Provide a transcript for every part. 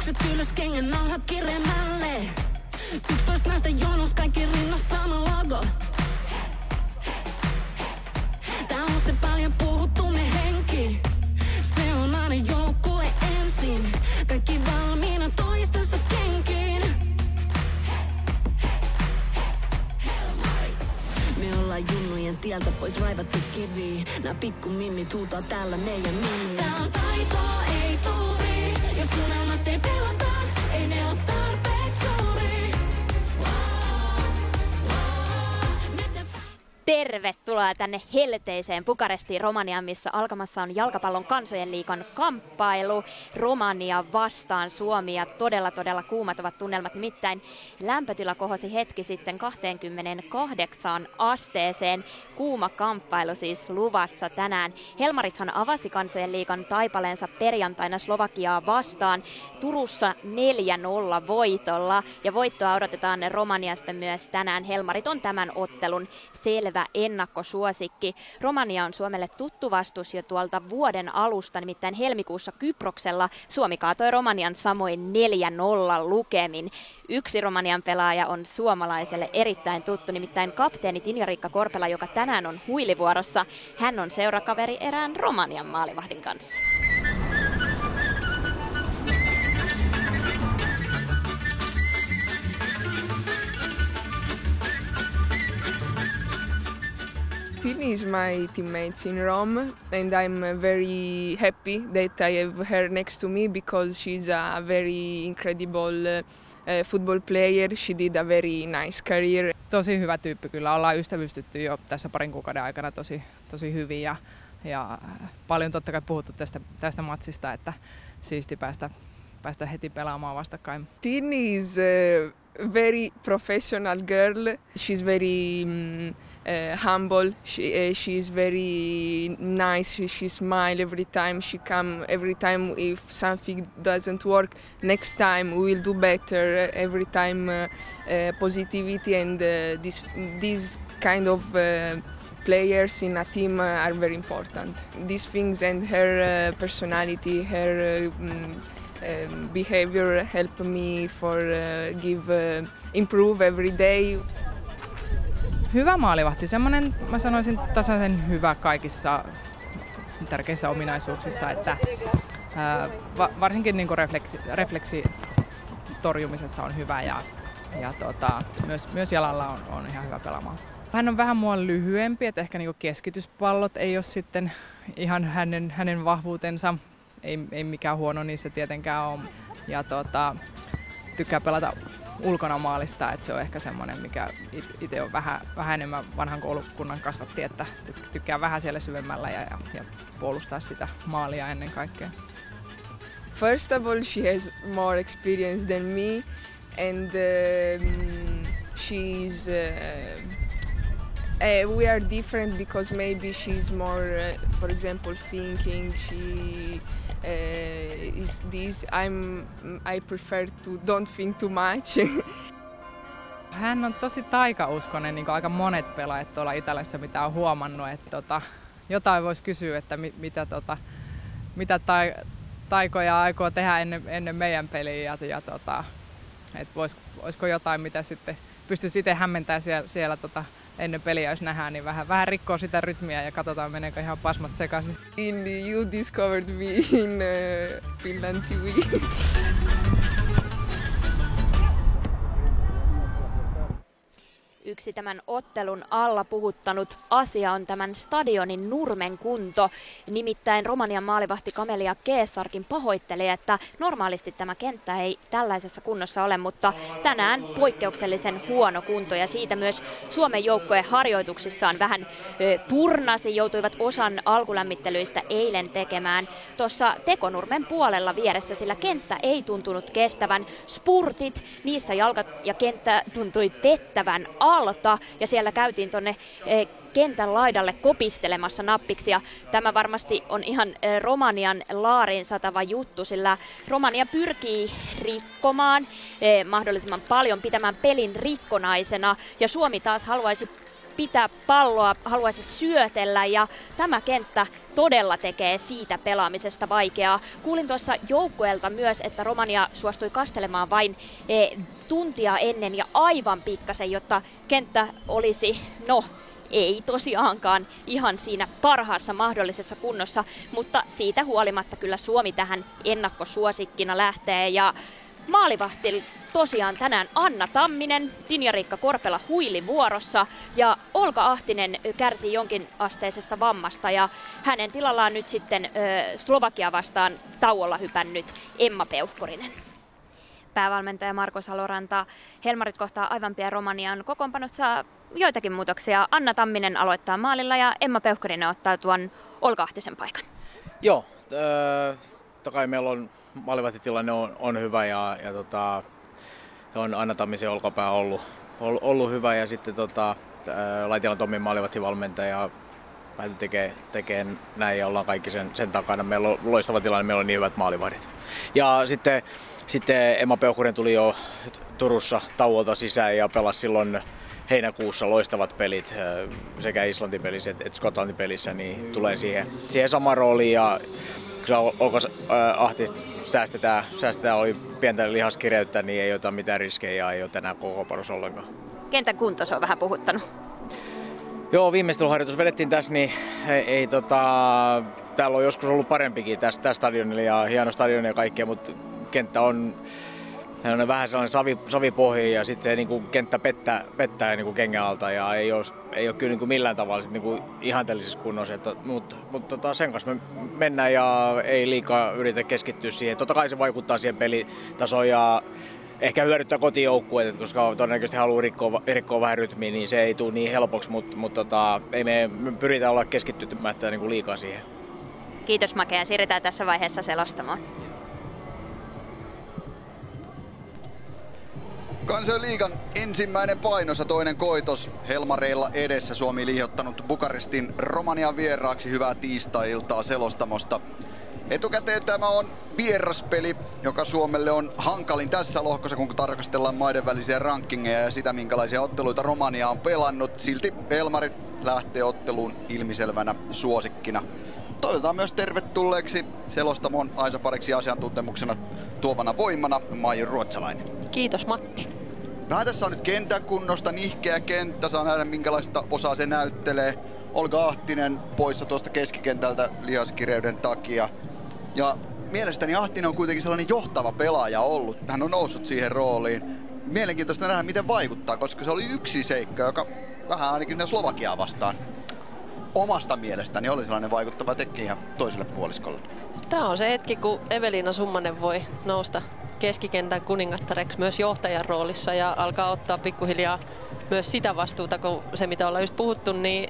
Sukset ylös, kengän nauhat kiremälle. 11 naista jonos, kaikki rinnassa sama logo. Tää on se paljon puhuttu me henki. Se on aina joukkue ensin. Kaikki valmiina toistensa kenkiin. Me ollaan junnujen tieltä pois raivattu kivi. Nää pikku mimmit huutaa täällä meidän nimiä. Tää on taitoa, ei tuuri. Jos unelmat ei pelata, ei ne oo tarpeeksi suuri. Tervetuloa tänne helteiseen Bukarestiin Romaniaan, missä alkamassa on jalkapallon kansojen liigan kamppailu Romania vastaan Suomi. Ja todella kuumat ovat tunnelmat. Nimittäin lämpötila kohosi hetki sitten 28 asteeseen. Kuuma kamppailu siis luvassa tänään. Helmarithan avasi kansojen liigan taipaleensa perjantaina Slovakiaa vastaan Turussa 4-0 voitolla. Ja voittoa odotetaan Romaniasta myös tänään. Helmarit on tämän ottelun selvä ennakkosuosikki. Romania on Suomelle tuttu vastus jo tuolta vuoden alusta, nimittäin helmikuussa Kyproksella Suomi kaatoi Romanian samoin 4-0 lukemin. Yksi Romanian pelaaja on suomalaiselle erittäin tuttu, nimittäin kapteeni Tinja-Riikka Korpela, joka tänään on huilivuorossa. Hän on seurakaveri erään Romanian maalivahdin kanssa. Tini is my teammate in Rome, and I'm very happy that I have her next to me because she's a very incredible football player. She did a very nice career. Tosi hyvä tyyppi kyllä. Ollaan ystävystytty jo tässä parin kuukauden aikana tosi hyvin ja paljon totta kai puhuttu tästä matsista, että siisti päästä heti pelaamaan vastakkain. Tini is a very professional girl. She's very humble. She is very nice. She smiles every time she come. Every time if something doesn't work, next time we will do better. Every time positivity and this kind of players in a team are very important. These things and her personality, her behavior help me for improve every day. Hyvä maalivahti, semmoinen, mä sanoisin, tasaisen hyvä kaikissa tärkeissä ominaisuuksissa, että varsinkin niin kuin refleksi torjumisessa on hyvä ja myös jalalla on ihan hyvä pelaamaan. Hän on vähän mua lyhyempi, että ehkä niin keskityspallot ei ole sitten ihan hänen vahvuutensa, ei mikään huono niissä tietenkään ole. Ja tykkää pelata ulkona maalista, että se on ehkä semmoinen, mikä itse on vähän enemmän vanhan koulukunnan kasvatti, että tykkää vähän siellä syvemmällä ja puolustaa sitä maalia ennen kaikkea. First of all, she has more experience than me, and we are different because maybe she's more, for example, thinking. She is this. I prefer to don't think too much. Hän on tosi taikauskonen, niin kuin aika monet pelaajat tuolla Italiassa, mitä on huomannut, että jotain voisi kysyä, että mitä taikoja aikoo tehdä ennen meidän peliä että olisiko jotain, mitä sitten pystyisi itse hämmentämään siellä ennen peliä, jos nähdään, niin vähän rikkoo sitä rytmiä ja katsotaan, meneekö ihan pasmat sekaisin. You discovered me in Finland TV. Yksi tämän ottelun alla puhuttanut asia on tämän stadionin nurmen kunto. Nimittäin Romanian maalivahti Kamelia Keesarkin pahoitteli, että normaalisti tämä kenttä ei tällaisessa kunnossa ole, mutta tänään poikkeuksellisen huono kunto ja siitä myös Suomen joukkojen harjoituksissaan vähän purnasi, joutuivat osan alkulämmittelyistä eilen tekemään tuossa tekonurmen puolella vieressä, sillä kenttä ei tuntunut kestävän. Spurtit, niissä jalka ja kenttä tuntui pettävän alta ja siellä käytiin tuonne kentän laidalle kopistelemassa nappiksi ja tämä varmasti on ihan Romanian laariin satava juttu, sillä Romania pyrkii rikkomaan mahdollisimman paljon, pitämään pelin rikkonaisena ja Suomi taas haluaisi pitää palloa, haluaisi syötellä ja tämä kenttä todella tekee siitä pelaamisesta vaikeaa. Kuulin tuossa joukkueelta myös, että Romania suostui kastelemaan vain tuntia ennen ja aivan pikkasen, jotta kenttä olisi, ei tosiaankaan ihan siinä parhaassa mahdollisessa kunnossa, mutta siitä huolimatta kyllä Suomi tähän ennakkosuosikkina lähtee ja maalivahti tosiaan tänään Anna Tamminen, Tinja-Riikka Korpela huilivuorossa ja Olga Ahtinen kärsi jonkin asteisesta vammasta ja hänen tilallaan nyt sitten Slovakia vastaan tauolla hypännyt Emma Peuhkorinen. Päävalmentaja Marko Saloranta, Helmarit kohtaa aivan pian Romanian kokoonpanossa joitakin muutoksia. Anna Tamminen aloittaa maalilla ja Emma Peuhkorinen ottaa tuon Olga Ahtisen paikan. Joo, totta kai meillä on maalivahtitilanne on hyvä ja on Anna Tammisen olkapää ollut hyvä ja sitten Laitilan Tommin maalivahtivalmentaja tekee näin ja ollaan kaikki sen takana. Meillä on loistava tilanne, meillä on niin hyvät maalivahdit. Ja sitten Emma Peuhkorinen tuli jo Turussa tauolta sisään ja pelasi silloin heinäkuussa loistavat pelit sekä Islantin pelissä että Skotlannin pelissä, niin tulee siihen samaan rooliin ja Olga Ahtista säästetään, oli pientä lihaskireyttä, niin ei ota mitään riskejä ja ei ole tänään kokoonpanossa ollenkaan. Kentän kunto se on vähän puhuttanut. Joo, viimeisteluharjoitus vedettiin tässä, niin täällä on joskus ollut parempikin tässä stadionilla ja hieno stadion ja kaikkea, mutta kenttä on vähän sellainen savipohja ja sitten se niinku kenttä pettää niinku kengän alta ja ei ole kyllä niinku millään tavalla niinku ihanteellisessa kunnossa, mutta sen kanssa me mennään ja ei liikaa yritä keskittyä siihen. Totta kai se vaikuttaa siihen pelitasoon ja ehkä hyödyttää kotijoukkueet, koska todennäköisesti haluaa rikkoa vähän rytmiä, niin se ei tule niin helpoksi, mutta ei me pyritään olla keskittymättä niinku liikaa siihen. Kiitos Make, siirrytään tässä vaiheessa selostamaan. Kansainliigan ensimmäinen painossa toinen koitos Helmareilla edessä. Suomi liihottanut Bukarestin Romanian vieraaksi. Hyvää tiistai-iltaa selostamosta. Etukäteen tämä on vieraspeli, joka Suomelle on hankalin tässä lohkossa, kun tarkastellaan maiden välisiä rankingeja ja sitä, minkälaisia otteluita Romania on pelannut. Silti Helmarit lähtee otteluun ilmiselvänä suosikkina. Toivotaan myös tervetulleeksi selostamon Aisa-pariksi asiantuntemuksena tuovana voimana Maiju Ruotsalainen. Kiitos Matti. Vähän tässä on nyt kentän kunnosta, nihkeä kenttä, saa nähdä minkälaista osaa se näyttelee. Olga Ahtinen poissa tuosta keskikentältä lihaskireyden takia. Ja mielestäni Ahtinen on kuitenkin sellainen johtava pelaaja ollut. Hän on noussut siihen rooliin. Mielenkiintoista nähdä miten vaikuttaa, koska se oli yksi seikka, joka vähän ainakin Slovakiaa vastaan omasta mielestäni oli sellainen vaikuttava tekijä toiselle puoliskolle. Tämä on se hetki, kun Evelina Summanen voi nousta keskikentän kuningattareksi myös johtajan roolissa ja alkaa ottaa pikkuhiljaa myös sitä vastuuta, kun se mitä ollaan just puhuttu, niin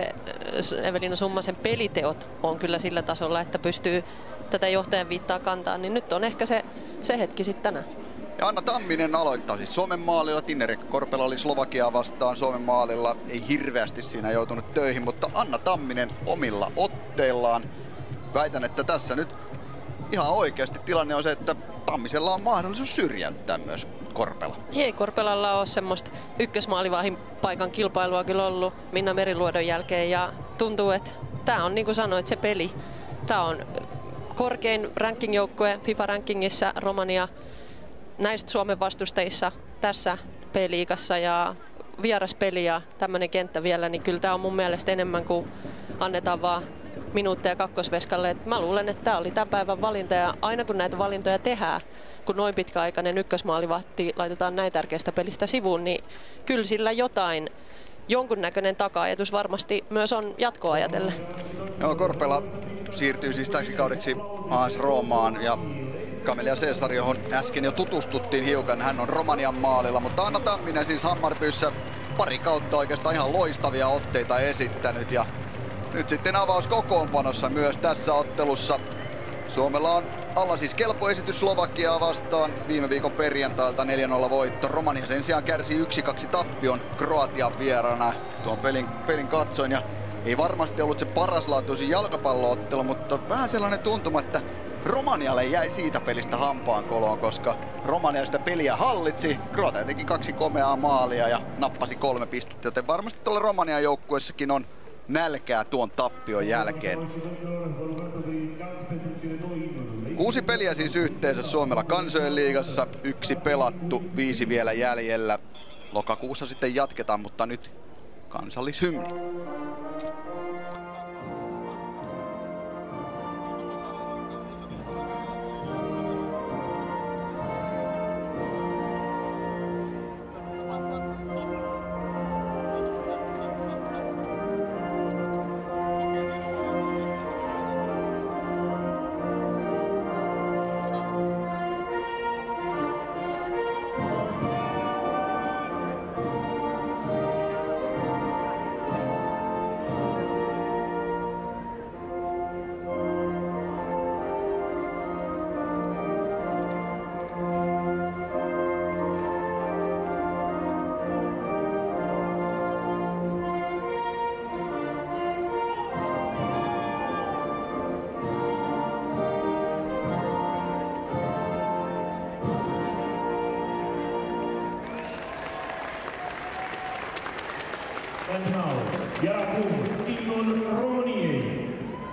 Evelina Summasen peliteot on kyllä sillä tasolla, että pystyy tätä johtajan viittaa kantaa, niin nyt on ehkä se hetki sitten tänään. Ja Anna Tamminen aloittaa siis Suomen maalilla. Tinja-Riikka Korpela oli Slovakiaa vastaan Suomen maalilla. Ei hirveästi siinä joutunut töihin, mutta Anna Tamminen omilla otteillaan. Väitän, että tässä nyt ihan oikeasti tilanne on se, että Tammisella on mahdollisuus syrjäyttää myös Korpela. Ei Korpelalla ole semmoista ykkösmaalivahdin paikan kilpailua kyllä ollut Minna Meriluodon jälkeen ja tuntuu, että tämä on niin kuin sanoit se peli. Tämä on korkein ranking-joukkue FIFA-rankingissa Romania näistä Suomen vastustajissa tässä P-liigassa ja vieraspeli ja tämmöinen kenttä vielä, niin kyllä tämä on mun mielestä enemmän kuin annetaan vaan minuutteja kakkosveskalle. Et mä luulen, että tämä oli tämän päivän valinta ja aina kun näitä valintoja tehdään, kun noin pitkäaikainen ykkösmaalivahti laitetaan näin tärkeästä pelistä sivuun, niin kyllä sillä jonkunnäköinen taka-ajatus varmasti myös on jatkoa ajatellen. Joo, Korpela siirtyy siis täksi kaudeksi AS Roomaan ja Camelia Cesar, johon äsken jo tutustuttiin hiukan, hän on Romanian maalilla, mutta Anna Tamminen siis Hammarbyssä pari kautta oikeastaan ihan loistavia otteita esittänyt ja nyt sitten avaus kokoonpanossa myös tässä ottelussa. Suomella on alla siis kelpo esitys Slovakiaa vastaan viime viikon perjantailta 4-0 voitto. Romania sen sijaan kärsi 1-2 tappion Kroatian vieraana. Tuon pelin katsoin ja ei varmasti ollut se paraslaatuisin jalkapalloottelu, mutta vähän sellainen tuntuma, että Romanialle jäi siitä pelistä hampaankoloon, koska Romania sitä peliä hallitsi. Kroatia teki 2 komeaa maalia ja nappasi 3 pistettä, joten varmasti tuolla Romanian joukkueessakin on nälkää tuon tappion jälkeen. 6 peliä siis yhteensä Suomella Kansojen liigassa, 1 pelattu, 5 vielä jäljellä. Lokakuussa sitten jatketaan, mutta nyt kansallishymni. And now, Jakub Igon Romaniei.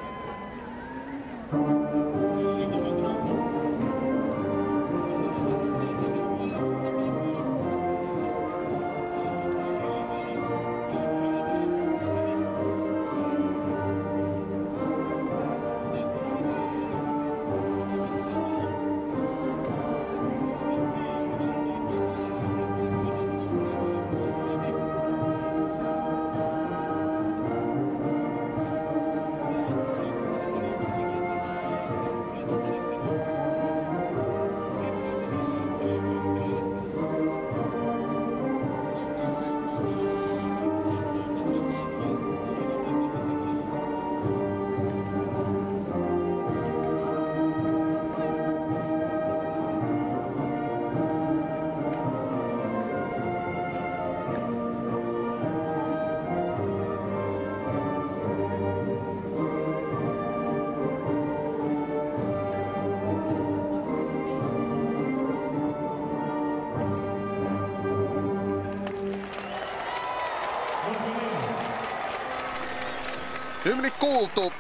Hymni kuultu.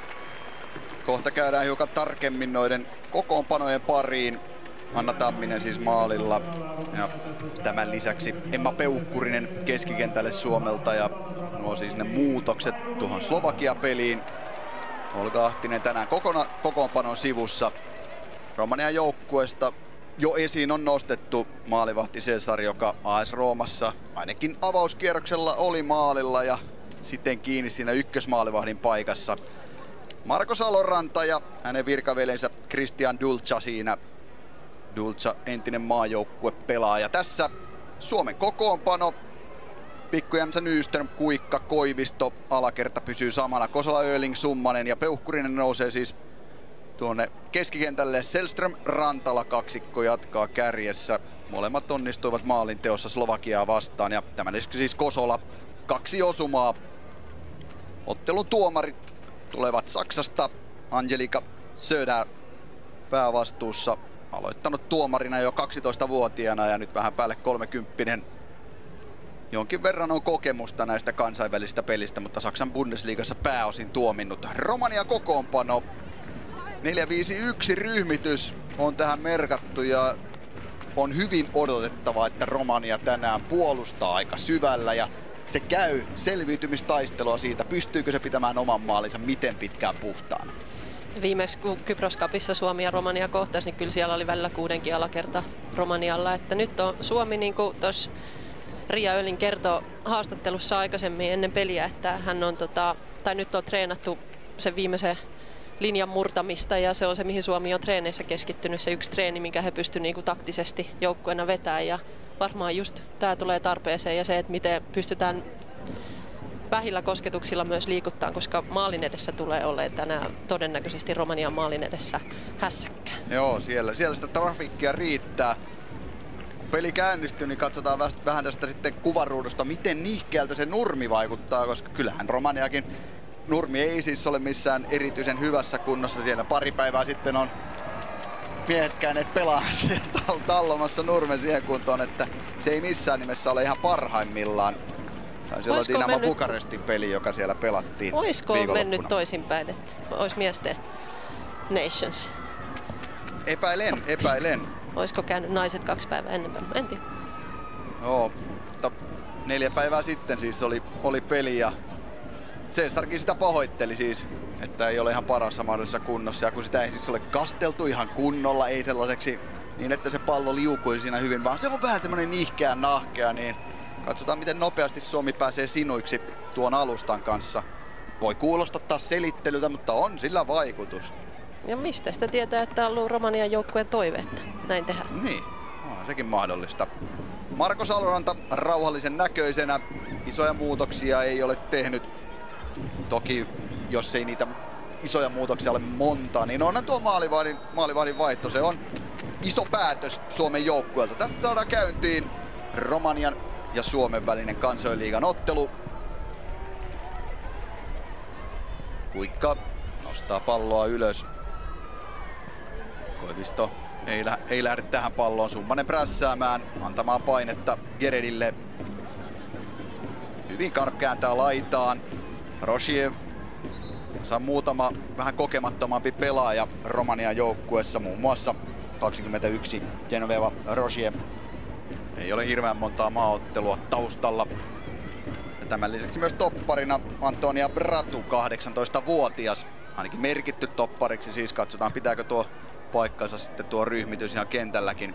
Kohta käydään hiukan tarkemmin noiden kokoonpanojen pariin. Anna Tamminen siis maalilla. Ja tämän lisäksi Emma Peukkurinen keskikentälle Suomelta. Ja nuo siis ne muutokset tuohon Slovakia-peliin. Olga Ahtinen tänään kokoonpanon sivussa. Romanian joukkueesta jo esiin on nostettu maalivahti Cesar, joka AS Roomassa ainakin avauskierroksella oli maalilla ja sitten kiinni siinä ykkösmaalivahdin paikassa. Marko Saloranta ja hänen virkaveljensä Christian Dulca siinä. Dulca entinen maajoukkuepelaaja. Tässä Suomen kokoonpano. Pikku Jämsä Nyström, Kuikka, Koivisto, alakerta pysyy samana. Kosala, Öling, Summanen ja Peukkurinen nousee siis tuonne keskikentälle. Selström, Rantala kaksikko jatkaa kärjessä. Molemmat onnistuivat maalinteossa Slovakiaa vastaan ja tämän lisäksi siis Kosola 2 osumaa. Ottelun tuomarit tulevat Saksasta. Angelika Söder päävastuussa. Aloittanut tuomarina jo 12-vuotiaana ja nyt vähän päälle 30. Jonkin verran on kokemusta näistä kansainvälisistä pelistä, mutta Saksan Bundesliigassa pääosin tuominnut. Romania kokoonpano. 4-5-1 ryhmitys on tähän merkattu ja on hyvin odotettava, että Romania tänään puolustaa aika syvällä ja se käy selviytymistaistelua siitä, pystyykö se pitämään oman maalinsa miten pitkään puhtaana. Viimeksi kun Kypros Cupissa Suomi ja Romania kohtasi, niin kyllä siellä oli välillä 6 alakerta Romanialla. Että nyt on Suomi, niin kuin tuossa Ria Öling kertoi haastattelussa aikaisemmin ennen peliä, että hän on nyt on treenattu sen viimeisen linjan murtamista ja se on se, mihin Suomi on treeneissä keskittynyt, se yksi treeni, minkä he pystyvät niin kuin taktisesti joukkueena vetämään ja varmaan just tämä tulee tarpeeseen ja se, että miten pystytään vähillä kosketuksilla myös liikuttaa, koska maalin edessä tulee olemaan tänään todennäköisesti Romanian maalin edessä hässäkkää. Joo, siellä sitä trafikkia riittää. Kun peli käynnistyy, niin katsotaan vähän tästä sitten kuvaruudusta, miten nihkeältä se nurmi vaikuttaa, koska kyllähän Romaniakin nurmi ei siis ole missään erityisen hyvässä kunnossa. Siellä pari päivää sitten on miehet käyneet pelaamaan tallomassa Nurmen siihen kuntoon, että se ei missään nimessä ole ihan parhaimmillaan. Taisi olla Dinamo Bukarestin peli, joka siellä pelattiin. Oisko mennyt toisinpäin, että olisi miesten Nations? Epäilen. Oisko käynyt naiset 2 päivää enemmän? En tiedä. Joo, mutta 4 päivää sitten siis oli peli ja Cesarkin sitä pahoitteli siis, että ei ole ihan parassa mahdollisessa kunnossa. Ja kun sitä ei siis ole kasteltu ihan kunnolla, ei sellaiseksi niin, että se pallo liukui siinä hyvin, vaan se on vähän semmoinen nihkeä nahkea, niin katsotaan miten nopeasti Suomi pääsee sinuiksi tuon alustan kanssa. Voi kuulostaa taas selittelyltä, mutta on sillä vaikutus. Ja mistä sitä tietää, että on ollut Romanian joukkueen toive, että näin tehdään? Niin, on sekin mahdollista. Marko Saloranta rauhallisen näköisenä. Isoja muutoksia ei ole tehnyt. Toki jos ei niitä isoja muutoksia ole monta, niin onhan tuo maalivahdin vaihto. Se on iso päätös Suomen joukkueelta. Tästä saadaan käyntiin Romanian ja Suomen välinen Kansainliigan ottelu. Kuikka nostaa palloa ylös. Koivisto ei lähde tähän palloon. Summanen prässäämään, antamaan painetta Geredille. Hyvin kääntää laitaan. Rogier saa muutama vähän kokemattomampi pelaaja Romanian joukkueessa, muun muassa 21 Genoveva Rogier. Ei ole hirveän montaa maaottelua taustalla. Ja tämän lisäksi myös topparina Antonia Bratu, 18-vuotias. Ainakin merkitty toppariksi, siis katsotaan pitääkö tuo paikkansa sitten tuo ryhmitys ihan kentälläkin.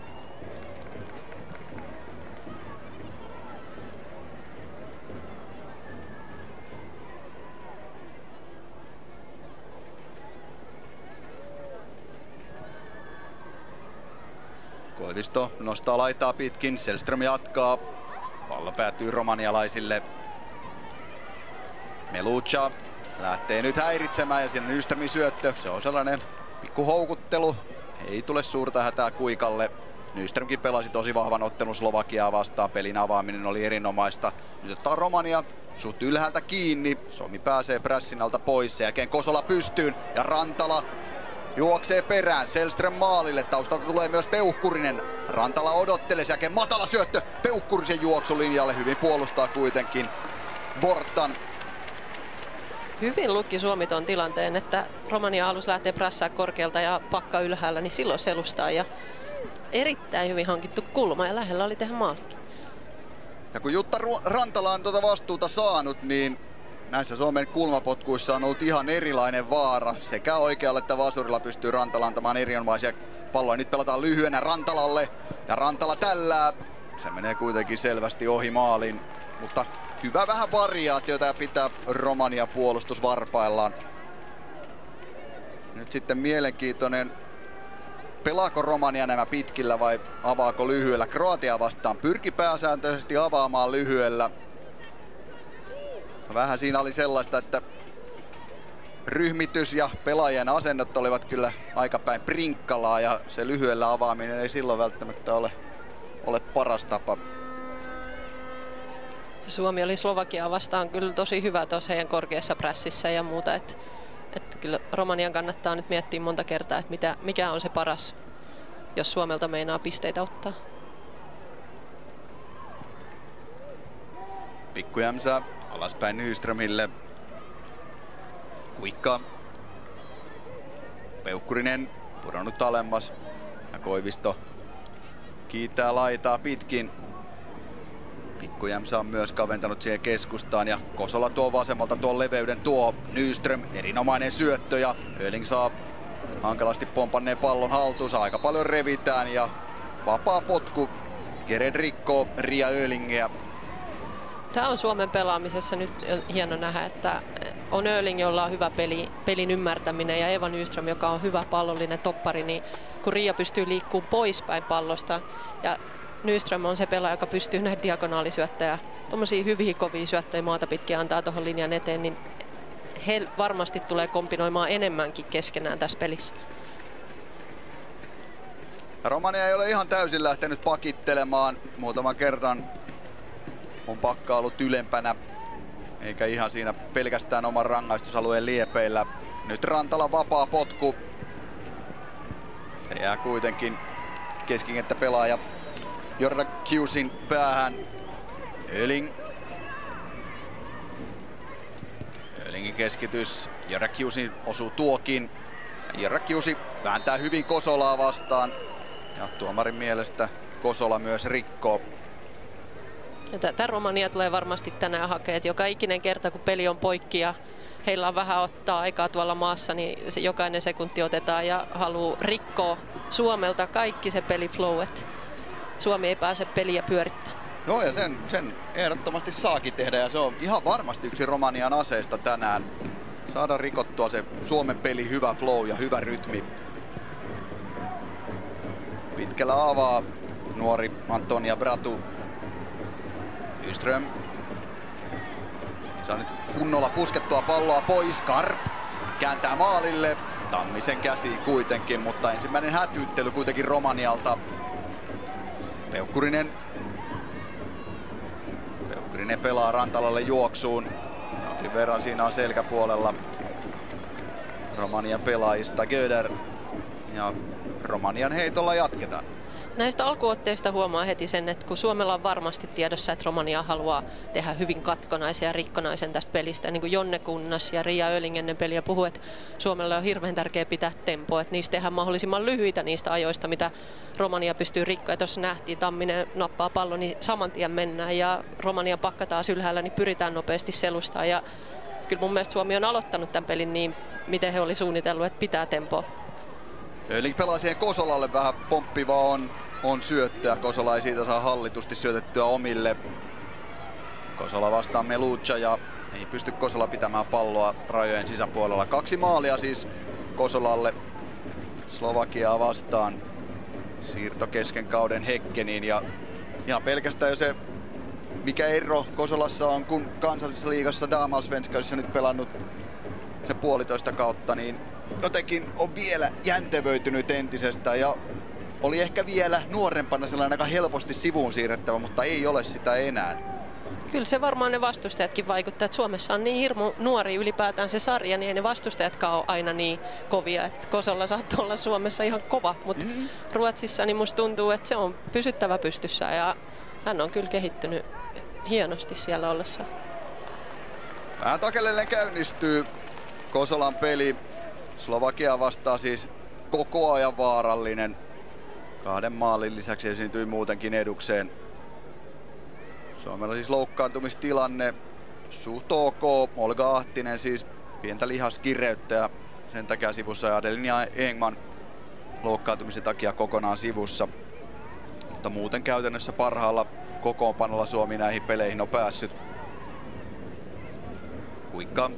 Koivisto nostaa laitaa pitkin, Sellström jatkaa. Pallo päätyy romanialaisille. Melucha lähtee nyt häiritsemään ja siinä Nyströmin syöttö. Se on sellainen pikku houkuttelu. Ei tule suurta hätää Kuikalle. Nyströmkin pelasi tosi vahvan ottelun Slovakiaa vastaan. Pelin avaaminen oli erinomaista. Nyt ottaa Romania suht ylhäältä kiinni. Suomi pääsee prässin alta pois. Sen jälkeen Kosola pystyyn ja Rantala juoksee perään. Sellström maalille. Taustalta tulee myös Peukkurinen. Rantala odottelee. Sen jälkeen matala syöttö Peukkurisen juoksulinjalle. Hyvin puolustaa kuitenkin Bortan. Hyvin luki Suomi ton tilanteen, että Romania halus lähteä prässää korkealta ja pakka ylhäällä, niin silloin selustaa. Ja erittäin hyvin hankittu kulma ja lähellä oli tehdä maali. Ja kun Jutta Rantala on tuota vastuuta saanut, niin näissä Suomen kulmapotkuissa on ollut ihan erilainen vaara. Sekä oikealla että vasurilla pystyy Rantala antamaan erinomaisia palloja. Nyt pelataan lyhyenä Rantalalle ja Rantala tällää. Se menee kuitenkin selvästi ohi maalin, mutta hyvä vähän variaatiota ja pitää Romania puolustus varpaillaan. Nyt sitten mielenkiintoinen. Pelaako Romania nämä pitkillä vai avaako lyhyellä? Kroatia vastaan pyrki pääsääntöisesti avaamaan lyhyellä. Vähän siinä oli sellaista, että ryhmitys ja pelaajien asennot olivat kyllä aika päin prinkkalaa ja se lyhyellä avaaminen ei silloin välttämättä ole paras tapa. Suomi oli Slovakiaa vastaan kyllä tosi hyvä tuossa heidän korkeassa prässissä ja muuta. Että kyllä Romanian kannattaa nyt miettiä monta kertaa, että mikä on se paras, jos Suomelta meinaa pisteitä ottaa. Pikkujämsä alaspäin Nyströmille. Kuikka. Peukkurinen pudonnut alemmas. Ja Koivisto kiittää laitaa pitkin. Pikkujämsä on myös kaventanut siihen keskustaan ja Kosola tuo vasemmalta tuon leveyden tuo Nyström. Erinomainen syöttö ja Öling saa hankalasti pompanneen pallon haltuunsa. Aika paljon revitään ja vapaa potku. Gered rikkoo Ria Ölingiä. Tämä on Suomen pelaamisessa nyt hieno nähdä, että on Öling, jolla on hyvä pelin ymmärtäminen ja Eva Nyström, joka on hyvä pallollinen toppari, niin kun Ria pystyy liikkumaan poispäin pallosta ja Nyström on se pelaaja, joka pystyy näitä diagonaalisyöttäjä, tommosia hyviä kovia syöttäjiä maata pitkin antaa tuohon linjan eteen, niin he varmasti tulee kombinoimaan enemmänkin keskenään tässä pelissä. Romania ei ole ihan täysin lähtenyt pakittelemaan. Muutaman kerran on pakka ollut ylempänä, eikä ihan siinä pelkästään oman rangaistusalueen liepeillä. Nyt Rantala vapaa potku. Se jää kuitenkin keskikenttäpelaaja Jordan Hughesin päähän. Öhlingin keskitys. Jordan Hughesin osuu tuokin. Jordan Hughes vääntää hyvin Kosolaa vastaan. Ja tuomarin mielestä Kosola myös rikkoo. Ja tätä Romania tulee varmasti tänään hakemaan. Joka ikinen kerta kun peli on poikki ja heillä on vähän ottaa aikaa tuolla maassa, niin se jokainen sekunti otetaan ja haluaa rikkoa Suomelta kaikki se peliflow, että Suomi ei pääse peliä pyörittämään. Joo, ja sen ehdottomasti saakin tehdä, ja se on ihan varmasti yksi Romanian aseista tänään. Saada rikottua se Suomen peli, hyvä flow ja hyvä rytmi. Pitkällä avaa nuori Antonia Bratu. Nyström. Saa nyt kunnolla puskettua palloa pois. Karp kääntää maalille. Tammisen käsiin kuitenkin, mutta ensimmäinen hätyyttely kuitenkin Romanialta. Peukkurinen pelaa Rantalalle juoksuun. Jonkin verran siinä on selkäpuolella Romanian pelaajista Göder. Ja Romanian heitolla jatketaan. Näistä alkuotteista huomaa heti sen, että kun Suomella on varmasti tiedossa, että Romania haluaa tehdä hyvin katkonaisen ja rikkonaisen tästä pelistä, niin kuin Jonne Kunnas ja Ria Öling ennen peliä puhuu, että Suomella on hirveän tärkeää pitää tempoa, että niistä tehdään mahdollisimman lyhyitä niistä ajoista, mitä Romania pystyy rikkoa. Ja tuossa nähtiin, Tamminen nappaa pallon, niin saman tien mennään ja Romania pakka taas ylhäällä, niin pyritään nopeasti selustaa. Ja kyllä mun mielestä Suomi on aloittanut tämän pelin niin, miten he oli suunnitellut, että pitää tempoa. Öling pelaa siihen Kosolalle, vähän pomppivaa on syöttöä. Kosola ei siitä saa hallitusti syötettyä omille. Kosola vastaan Melucha ja ei pysty Kosola pitämään palloa rajojen sisäpuolella. 2 maalia siis Kosolalle Slovakiaa vastaan. Siirto kesken kauden Häkkeniin ja ihan pelkästään jo se, mikä ero Kosolassa on, kun kansallisessa liigassa Damallsvenskassa nyt pelannut se 1,5 kautta, niin jotenkin on vielä jäntevöitynyt entisestään ja oli ehkä vielä nuorempana sellainen aika helposti sivuun siirrettävä, mutta ei ole sitä enää. Kyllä se varmaan ne vastustajatkin vaikuttaa, että Suomessa on niin hirmu nuori ylipäätään se sarja, niin ei ne vastustajatkaan ole aina niin kovia. Että Kosolla saattaa olla Suomessa ihan kova, mutta Ruotsissa niin musta tuntuu, että se on pysyttävä pystyssä ja hän on kyllä kehittynyt hienosti siellä ollessa. Vähän takelleen käynnistyy Kosolan peli. Slovakia vastaa siis koko ajan vaarallinen. 2 maalin lisäksi esiintyi muutenkin edukseen. Suomella siis loukkaantumistilanne suht ok. Olga Ahtinen siis pientä lihaskireyttä ja sen takia sivussa ja Adelia Engman loukkaantumisen takia kokonaan sivussa. Mutta muuten käytännössä parhaalla kokoonpanolla Suomi näihin peleihin on päässyt. Kuikka.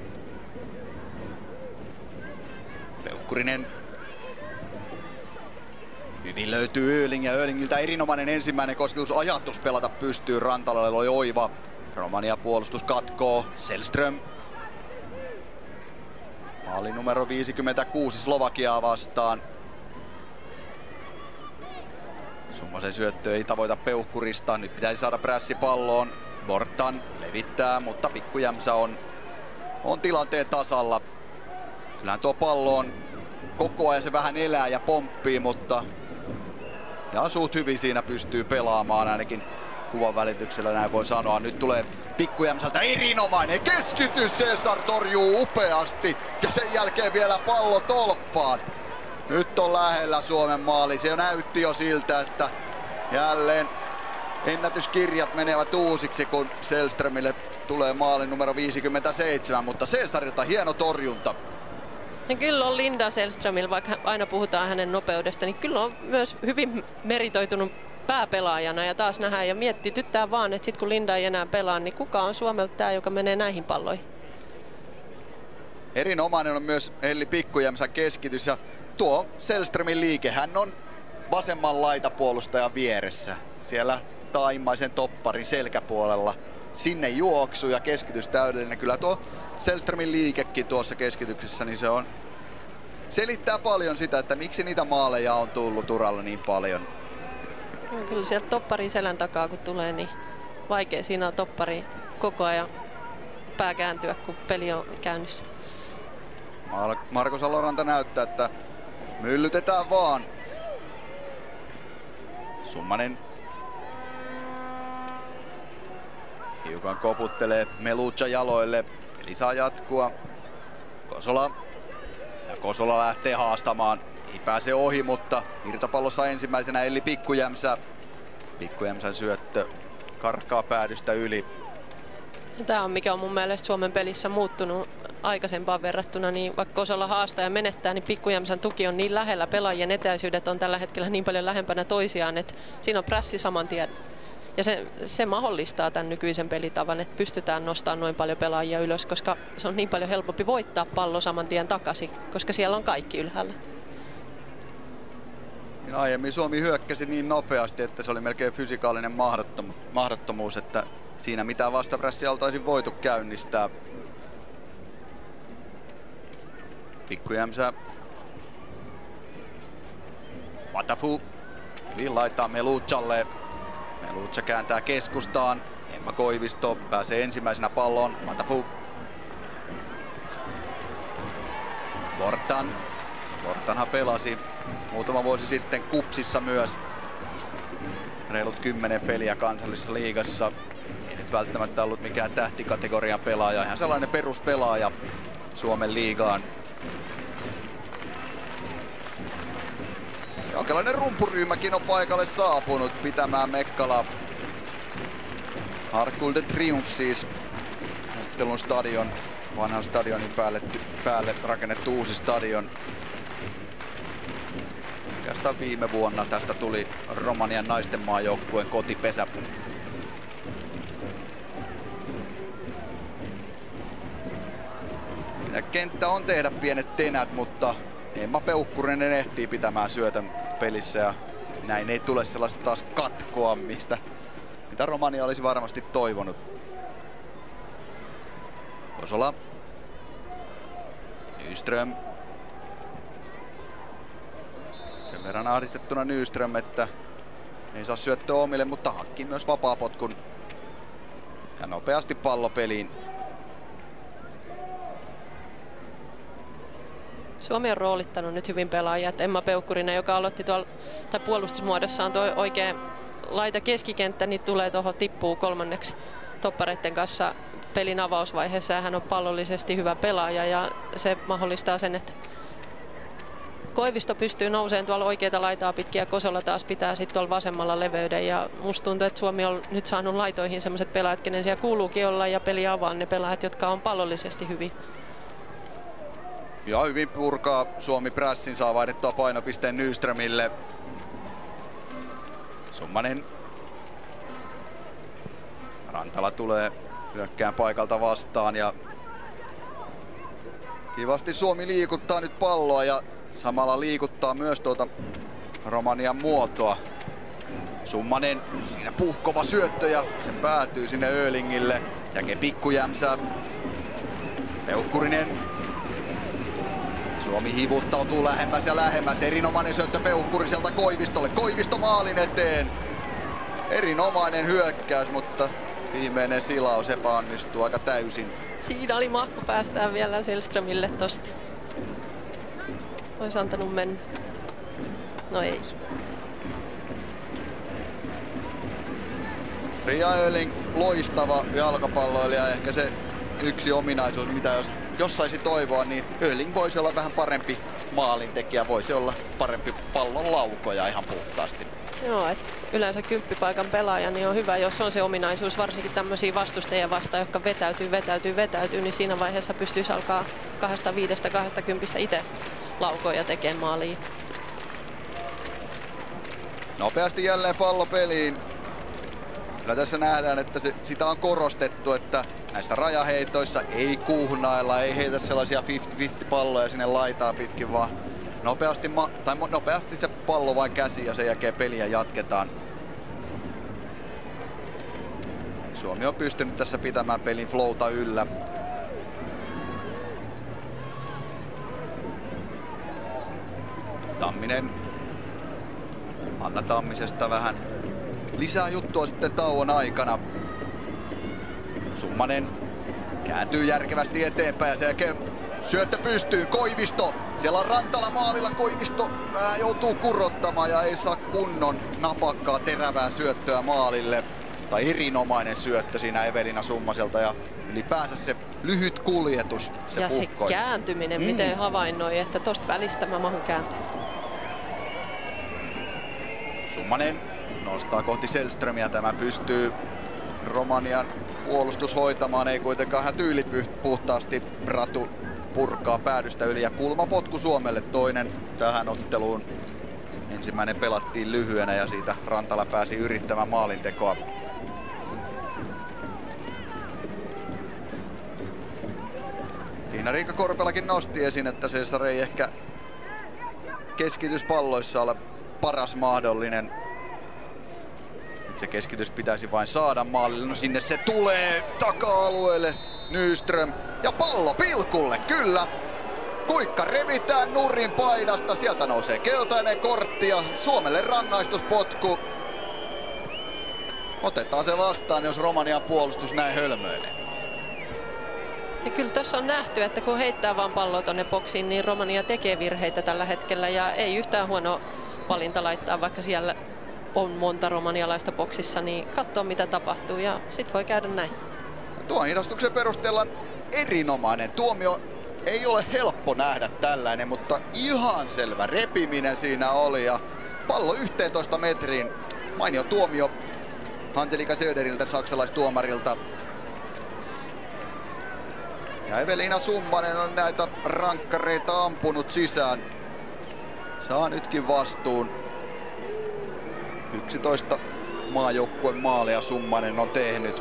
Peukkurinen. Hyvin löytyy Öhling ja Öhlingiltä erinomainen ensimmäinen kosketus. Ajatus pelata pystyyn. Rantalalle oli oiva. Romania puolustus katkoo. Selström. Maali numero 56 Slovakiaa vastaan. Summosen syöttö ei tavoita Peukkurista. Nyt pitäisi saada prässi palloon. Bortan levittää, mutta pikkujämsä on tilanteen tasalla. Kyllähän tuo pallo on koko ajan, se vähän elää ja pomppii, mutta ihan suht hyvin siinä pystyy pelaamaan ainakin kuvan välityksellä, näin voi sanoa. Nyt tulee pikkujämsältä erinomainen keskitys, Cesar torjuu upeasti ja sen jälkeen vielä pallo tolppaan. Nyt on lähellä Suomen maali, se näytti jo siltä, että jälleen ennätyskirjat menevät uusiksi, kun Selströmille tulee maali numero 57, mutta Cesarilta hieno torjunta. Ja kyllä on Linda Selströmillä, vaikka aina puhutaan hänen nopeudesta, niin kyllä on myös hyvin meritoitunut pääpelaajana ja taas nähdään ja mietityttää vaan, että sit kun Linda ei enää pelaa, niin kuka on Suomelta tämä, joka menee näihin palloihin? Erinomainen on myös Elli Pikkujämsän keskitys ja tuo Selströmin liike, hän on vasemman laitapuolustajan vieressä. Siellä taimaisen topparin selkäpuolella. Sinne juoksu ja keskitys täydellinen. Kyllä tuo Selströmin liikekin tuossa keskityksessä, niin se on selittää paljon sitä, että miksi niitä maaleja on tullut uralla niin paljon. Kyllä sieltä topparin selän takaa kun tulee, niin vaikea siinä on toppari koko ajan pää kääntyä, kun peli on käynnissä. Marko Saloranta näyttää, että Myllytetään vaan. Summanen hiukan koputtelee Melucha jaloille. Eli saa jatkua. Kosola. Ja Kosola lähtee haastamaan. Ei pääse ohi, mutta irtopallossa ensimmäisenä Elli Pikkujämsä. Pikkujämsän syöttö karkaa päädystä yli. Tämä on mikä on mun mielestä Suomen pelissä muuttunut aikaisempaan verrattuna, niin vaikka Kosola haastaa ja menettää, niin Pikkujämsän tuki on niin lähellä, pelaajien etäisyydet on tällä hetkellä niin paljon lähempänä toisiaan, että siinä on prässi saman tien. Ja se mahdollistaa tämän nykyisen pelitavan, että pystytään nostamaan noin paljon pelaajia ylös, koska se on niin paljon helpompi voittaa pallo saman tien takaisin, koska siellä on kaikki ylhäällä. Aiemmin Suomi hyökkäsi niin nopeasti, että se oli melkein fysikaalinen mahdottomuus, että siinä mitään vastaprässiä oltaisiin voitu käynnistää. Pikkujämsä. Watafu. Hyvin laittaa Meluchalle. Melucha kääntää keskustaan. Emma Koivisto pääsee ensimmäisenä palloon. Watafu. Vortanhan pelasi muutama vuosi sitten KuPSissa myös. Reilut 10 peliä kansallisessa liigassa. Ei nyt välttämättä ollut mikään tähtikategorian pelaaja. Ihan sellainen peruspelaaja Suomen liigaan. Jonkinlainen rumpuryhmäkin on paikalle saapunut pitämään Mekkala. Arc de Triomphe siis. Ottelun stadion. Vanhan stadionin päälle rakennettu uusi stadion. Oikeastaan viime vuonna tästä tuli Romanian naisten maajoukkueen kotipesä. Kenttä on tehdä pienet tenät, mutta Emma Peukkurinen ehtii pitämään syötön pelissä ja näin ei tule sellaista taas katkoa, mitä Romania olisi varmasti toivonut. Kosola. Nyström. Sen verran ahdistettuna Nyström, että ei saa syöttöä omille, mutta hankkii myös vapaapotkun. Ja nopeasti pallo peliin. Suomi on roolittanut nyt hyvin pelaajia. Emma Peukkurinen, joka aloitti tuolla puolustusmuodossaan tuo oikein laita keskikenttä, niin tulee tuohon tippuu kolmanneksi toppareiden kanssa pelin avausvaiheessa. Ja hän on pallollisesti hyvä pelaaja ja se mahdollistaa sen, että Koivisto pystyy nousemaan tuolla oikeita laitaa pitkin ja Kosola taas pitää sitten tuolla vasemmalla leveyden. Ja musta tuntuu, että Suomi on nyt saanut laitoihin sellaiset pelaajat, kenen siellä kuuluukin olla ja peli avaa ne pelaajat, jotka on pallollisesti hyvin. Ja hyvin purkaa Suomi prässin, saa vaihdettua painopisteen Nyströmille. Summanen. Rantala tulee hyökkään paikalta vastaan ja kivasti Suomi liikuttaa nyt palloa ja samalla liikuttaa myös tuota Romanian muotoa. Summanen, siinä puhkova syöttö ja se päätyy sinne Öhlingille. Säke Pikkujämsä. Peukkurinen. Suomi hivuttautuu lähemmäs ja lähemmäs. Erinomainen syöttö Peukkuriselta Koivistolle. Koivisto maalin eteen. Erinomainen hyökkäys, mutta viimeinen silaus epäonnistuu aika täysin. Siinä oli mahku päästään vielä Selströmille tosta. Olisi antanut mennä. No ei. Ria Öhling, loistava jalkapalloilija. Ehkä se yksi ominaisuus, mitä jos saisi toivoa, niin Öhling voisi olla vähän parempi maalintekijä. Voisi olla parempi pallon laukoja ihan puhtaasti. Joo, että yleensä 10-paikan pelaaja niin on hyvä, jos on se ominaisuus, varsinkin tämmöisiä vastustajia vastaan, jotka vetäytyy, niin siinä vaiheessa pystyisi alkaa 25-20 itse laukoja tekemään maaliin. Nopeasti jälleen pallo peliin. Kyllä tässä nähdään, että sitä on korostettu, että näissä rajaheitoissa ei kuhnailla, ei heitä sellaisia 50-50 palloja sinne laitaa pitkin, vaan nopeasti se pallo vain käsiin ja sen jälkeen peliä jatketaan. Suomi on pystynyt tässä pitämään pelin flowta yllä. Tamminen. Anna Tammisesta vähän lisää juttua sitten tauon aikana. Summanen kääntyy järkevästi eteenpäin ja sen jälkeen Syöttö pystyy, Koivisto. Siellä on Rantala maalilla, Koivisto joutuu kurottamaan ja ei saa kunnon napakkaa terävää syöttöä maalille. Tai erinomainen syöttö siinä Evelina Summaselta ja ylipäänsä se lyhyt kuljetus. Ja se kääntyminen, miten havainnoi, että tosta välistä mä mahun kääntyä. Summanen nostaa kohti Sellströmiä, tämä pystyy Romanian puolustus hoitamaan, ei kuitenkaan ihan tyylipuhtaasti Ratu purkaa päädystä yli ja kulmapotku Suomelle, toinen tähän otteluun. Ensimmäinen pelattiin lyhyenä ja siitä Rantala pääsi yrittämään maalintekoa. Tiina-Riikka Korpelakin nosti esiin, että Cesar ei ehkä keskityspalloissa ole paras mahdollinen. Nyt se keskitys pitäisi vain saada maalille. No sinne se tulee taka-alueelle. Nyström ja pallo pilkulle, kyllä. Kuikka revitään nurin paidasta. Sieltä nousee keltainen kortti ja Suomelle rangaistuspotku. Otetaan se vastaan, jos Romanian puolustus näin hölmöilee. Ja kyllä tässä on nähty, että kun heittää vaan palloa tonne boksiin, niin Romania tekee virheitä tällä hetkellä ja ei yhtään huono valinta laittaa, vaikka siellä on monta romanialaista boksissa, niin katsoo mitä tapahtuu ja sit voi käydä näin. Tuon hidastuksen perusteella erinomainen tuomio. Ei ole helppo nähdä tällainen, mutta ihan selvä repiminen siinä oli ja pallo 11 metriin. Mainio tuomio Angelika Söderiltä, saksalaistuomarilta. Ja Evelina Summanen on näitä rankkareita ampunut sisään. Saa nytkin vastuun. 11 maajoukkueen maalia Summanen on tehnyt.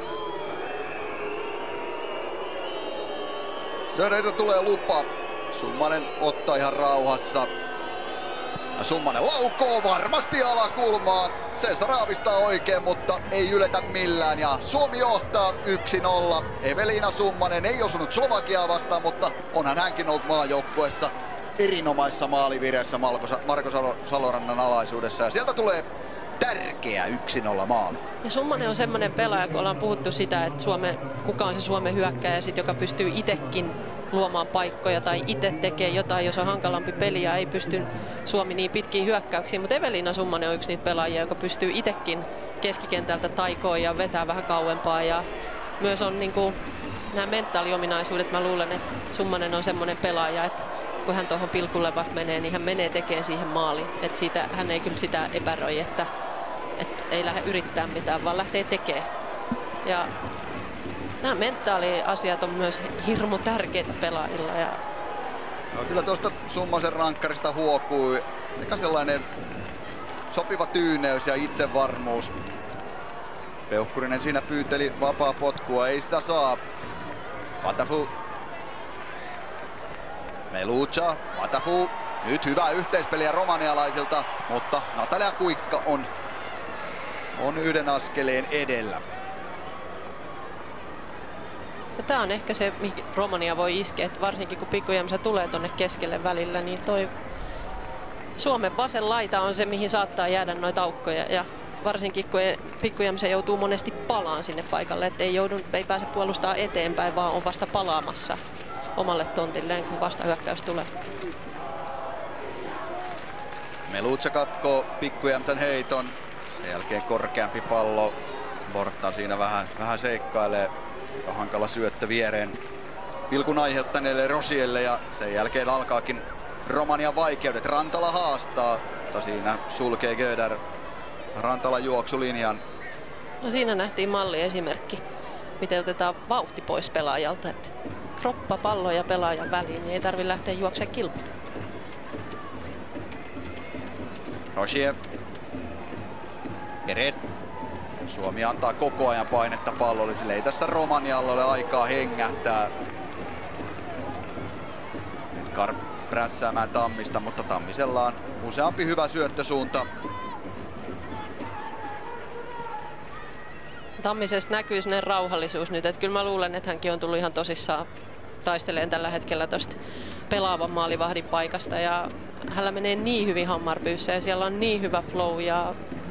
Söderiltä tulee lupa. Summanen ottaa ihan rauhassa. Ja Summanen laukoo varmasti alakulmaan. Cesar aavistaa oikein, mutta ei yletä millään. Ja Suomi johtaa 1-0. Evelina Summanen ei osunut Slovakiaa vastaan, mutta onhan hänkin ollut maajoukkueessa erinomaisessa maalivireessä Marko Salorannan alaisuudessa. Ja sieltä tulee tärkeä 1-0 maali. Ja Summanen on semmoinen pelaaja, kun ollaan puhuttu sitä, että kuka on se Suomen hyökkääjä, joka pystyy itsekin luomaan paikkoja tai itse tekee jotain, jos on hankalampi peli ja ei pysty Suomi niin pitkiin hyökkäyksiin. Mutta Evelina Summanen on yksi niitä pelaajia, joka pystyy itsekin keskikentältä taikoon ja vetää vähän kauempaa. Ja myös on niinku nämä mentaaliominaisuudet. Mä luulen, että Summanen on semmoinen pelaaja, että kun hän tuohon pilkulle vaikka menee, niin hän menee tekemään siihen maaliin. Että siitä hän ei kyllä sitä epäröi, että ei lähde yrittää mitään, vaan lähtee tekemään. Ja nämä mentaaliasiat on myös hirmu tärkeitä pelaajilla. Ja no, kyllä tuosta Summasen rankkarista huokuu eikä sellainen sopiva tyyneys ja itsevarmuus. Peuhkurinen siinä pyyteli vapaa potkua, ei sitä saa. Vatafu. Melucha, Vatafu. Nyt hyvää yhteispeliä romanialaisilta, mutta Natalia Kuikka on yhden askeleen edellä. ja tää on ehkä se, mihin Romania voi iskeä, että varsinkin kun Pikku Jämsä tulee tonne keskelle välillä, niin toi Suomen vasen laita on se, mihin saattaa jäädä noita aukkoja. Ja varsinkin kun Pikku Jämsä joutuu monesti palaan sinne paikalle, että ei pääse puolustaa eteenpäin, vaan on vasta palaamassa omalle tontilleen, kun vastahyökkäys tulee. Melucha katkoo Pikku Jämsän heiton. Sen jälkeen korkeampi pallo. Bortan siinä vähän seikkailee. Aika hankala syöttö viereen pilkun aiheuttaneelle Rosielle ja sen jälkeen alkaakin Romanian vaikeudet. Rantala haastaa, mutta siinä sulkee Göder Rantala juoksulinjan. No siinä nähtiin malliesimerkki, miten otetaan vauhti pois pelaajalta. Et kroppa, pallo ja pelaajan väliin, niin ei tarvitse lähteä juoksemaan kilpaa. Rosier. Eren. Suomi antaa koko ajan painetta pallollisille. Ei tässä Romanialla ole aikaa hengähtää. Nyt Karp prässäämään Tammista, mutta Tammisella on useampi hyvä syöttösuunta. Tammisesta näkyy sinne rauhallisuus nyt, että kyllä mä luulen, että hänkin on tullut ihan tosissaan taisteleen tällä hetkellä tosta pelaavan maalivahdin paikasta ja hänellä menee niin hyvin hammarpyyssä ja siellä on niin hyvä flow ja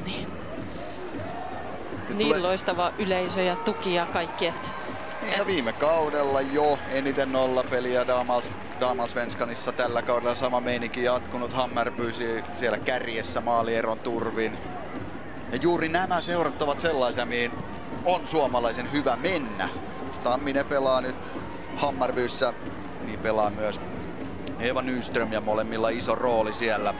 niin loistava yleisö ja tuki ja kaikki. Ja viime kaudella jo eniten nollapeliä Damallsvenskanissa tällä kaudella sama meininki jatkunut. Hammarby siellä kärjessä maalieron turvin. Ja juuri nämä seurat ovat sellaisia, mihin on suomalaisen hyvä mennä. Tamminen pelaa nyt Hammarbyssä, niin pelaa myös Eva Nyström ja molemmilla iso rooli siellä.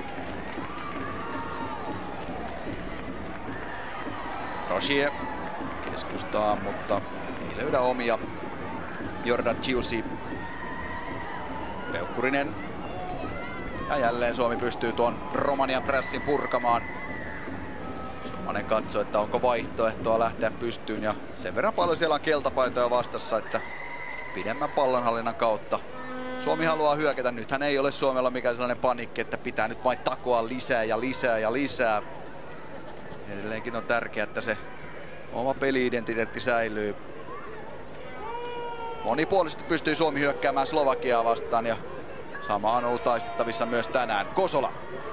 Rozier keskustaa, mutta ei löydä omia. Jordan Giussi. Peukkurinen. Ja jälleen Suomi pystyy tuon Romanian pressin purkamaan. Suomanen katsoo, että onko vaihtoehtoa lähteä pystyyn, ja sen verran paljon siellä on keltapaitoja vastassa, että pidemmän pallonhallinnan kautta Suomi haluaa hyökätä. Nythän ei ole Suomella mikään sellainen panikki, että pitää nyt vain takoa lisää ja lisää ja lisää. Edelleenkin on tärkeää, että se oma peli-identiteetti säilyy. Monipuolisesti pystyy Suomi hyökkäämään Slovakiaa vastaan, ja sama on ollut taistettavissa myös tänään. Kosola.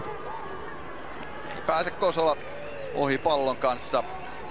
Ei pääse Kosola ohi pallon kanssa.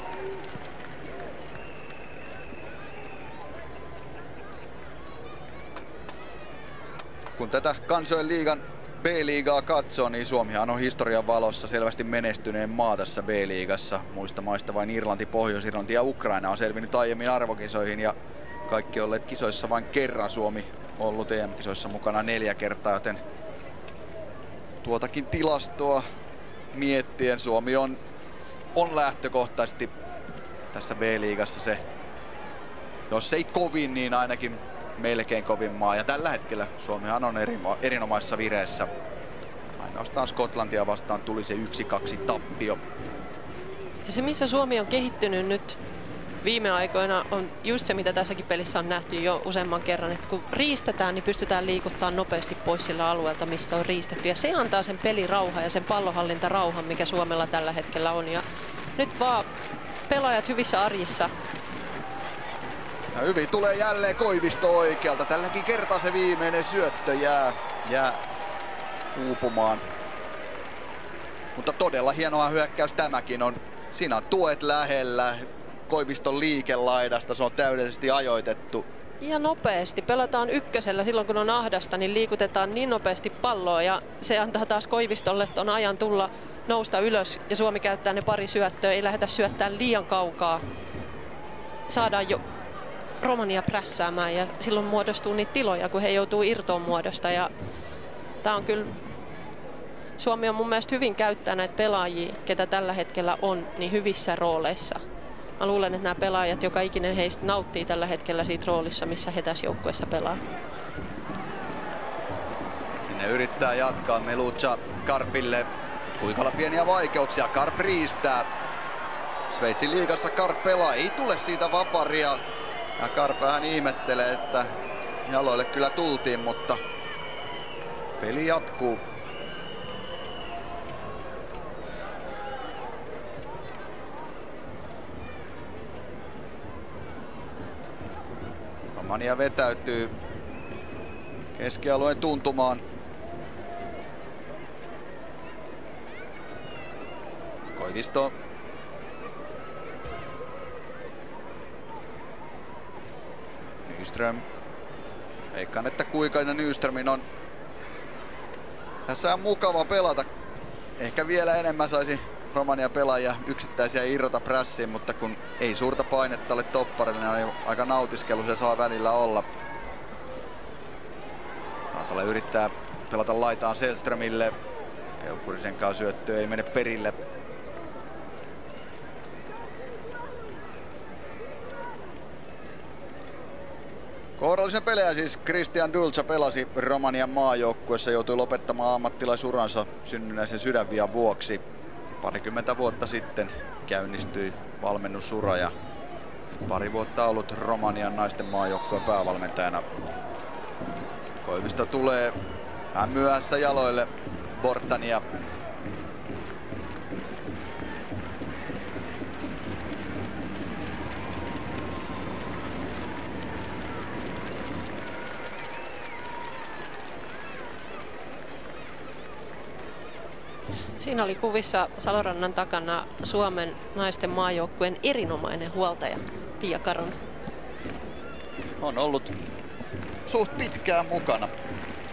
Kun tätä kansojen liigan B-liigaa katsoo, niin Suomihan on historian valossa selvästi menestyneen maa tässä B-liigassa. Muista maista vain Irlanti, Pohjois-Irlanti ja Ukraina on selvinnyt aiemmin arvokisoihin, ja kaikki olleet kisoissa vain kerran. Suomi on ollut EM-kisoissa mukana 4 kertaa, joten tuotakin tilastoa miettien Suomi on lähtökohtaisesti tässä B-liigassa se, jos ei kovin, niin ainakin melkein kovin maa. Ja tällä hetkellä Suomihan on erinomaisessa vireessä. Ainoastaan Skotlantia vastaan tuli se 1-2 tappio. Ja se, missä Suomi on kehittynyt nyt viime aikoina, on just se, mitä tässäkin pelissä on nähty jo useamman kerran, että kun riistetään, niin pystytään liikuttamaan nopeasti pois sillä alueelta, mistä on riistetty. Ja se antaa sen pelirauhan ja sen pallonhallintarauhan, mikä Suomella tällä hetkellä on. Ja nyt vaan pelaajat hyvissä arjissa. Ja hyvin tulee jälleen Koivisto oikealta. Tälläkin kertaa se viimeinen syöttö jää uupumaan. Mutta todella hienoa hyökkäys tämäkin on. Siinä on tuet lähellä. Koiviston liikelaidasta, se on täydellisesti ajoitettu. Ja nopeasti. Pelataan ykkösellä silloin, kun on ahdasta, niin liikutetaan niin nopeasti palloa. Ja se antaa taas Koivistolle ton ajan tulla nousta ylös. Ja Suomi käyttää ne pari syöttöä. Ei lähdetä syöttämään liian kaukaa. Saadaan jo Romania prässäämään ja silloin muodostuu niitä tiloja, kun he joutuu irtoon muodosta. Ja tää on kyllä... Suomi on mun mielestä hyvin käyttää näitä pelaajia, ketä tällä hetkellä on, niin hyvissä rooleissa. Mä luulen, että nämä pelaajat, joka ikinen heistä nauttii tällä hetkellä siitä roolissa, missä he tässä joukkueessa pelaa. Sinne yrittää jatkaa Melucha Karpille. Kuikalla pieniä vaikeuksia. Karp riistää. Sveitsin liigassa Karp pelaa. Ei tule siitä vaparia. Ja Karp vähän ihmettelee, että jaloille kyllä tultiin, mutta peli jatkuu. Romania vetäytyy keskialueen tuntumaan. Koivisto. Nyström. Veikkaan, että Kuikainen Nyströmin on tässä on mukava pelata. Ehkä vielä enemmän saisi Romania pelaajia yksittäisiä irrota prässiin, mutta kun ei suurta painetta ole topparille, niin aika nautiskelu se saa välillä olla. Rantala yrittää pelata laitaan Selströmille. Peukkurisen kanssa syöttö ei mene perille. Kohdallisen pelejä siis Christian Dulca pelasi Romanian maajoukkuessa, joutui lopettamaan ammattilaisuransa synnynnäisen sydänvian vuoksi. Parikymmentä vuotta sitten käynnistyi valmennusura ja pari vuotta ollut Romanian naisten maajoukkueen päävalmentajana. Koivisto tulee vähän myöhässä jaloille Bortania. Siinä oli kuvissa Salorannan takana Suomen naisten maajoukkueen erinomainen huoltaja Pia Karonen. On ollut suht pitkään mukana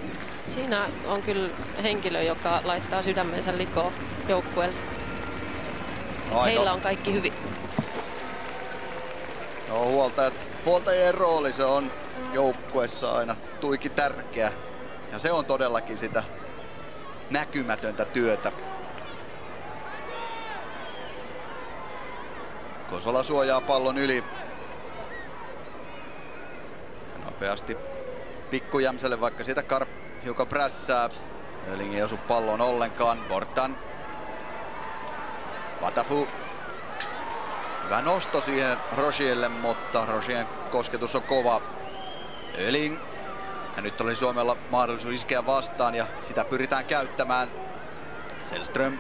Siinä on kyllä henkilö, joka laittaa sydämensä likoon joukkueelle. Heillä on kaikki hyvin. No, huoltajien rooli se on joukkueessa aina tuiki tärkeä. Ja se on todellakin sitä näkymätöntä työtä. Kosola suojaa pallon yli. Ja nopeasti Pikkujämsälle, vaikka siitä Karp hiukan prässää. Öling ei osu palloon ollenkaan. Bortan. Vatafu. Hyvä nosto siihen Rochielle, mutta Rochien kosketus on kova. Öling. Ja nyt oli Suomella mahdollisuus iskeä vastaan ja sitä pyritään käyttämään. Selström.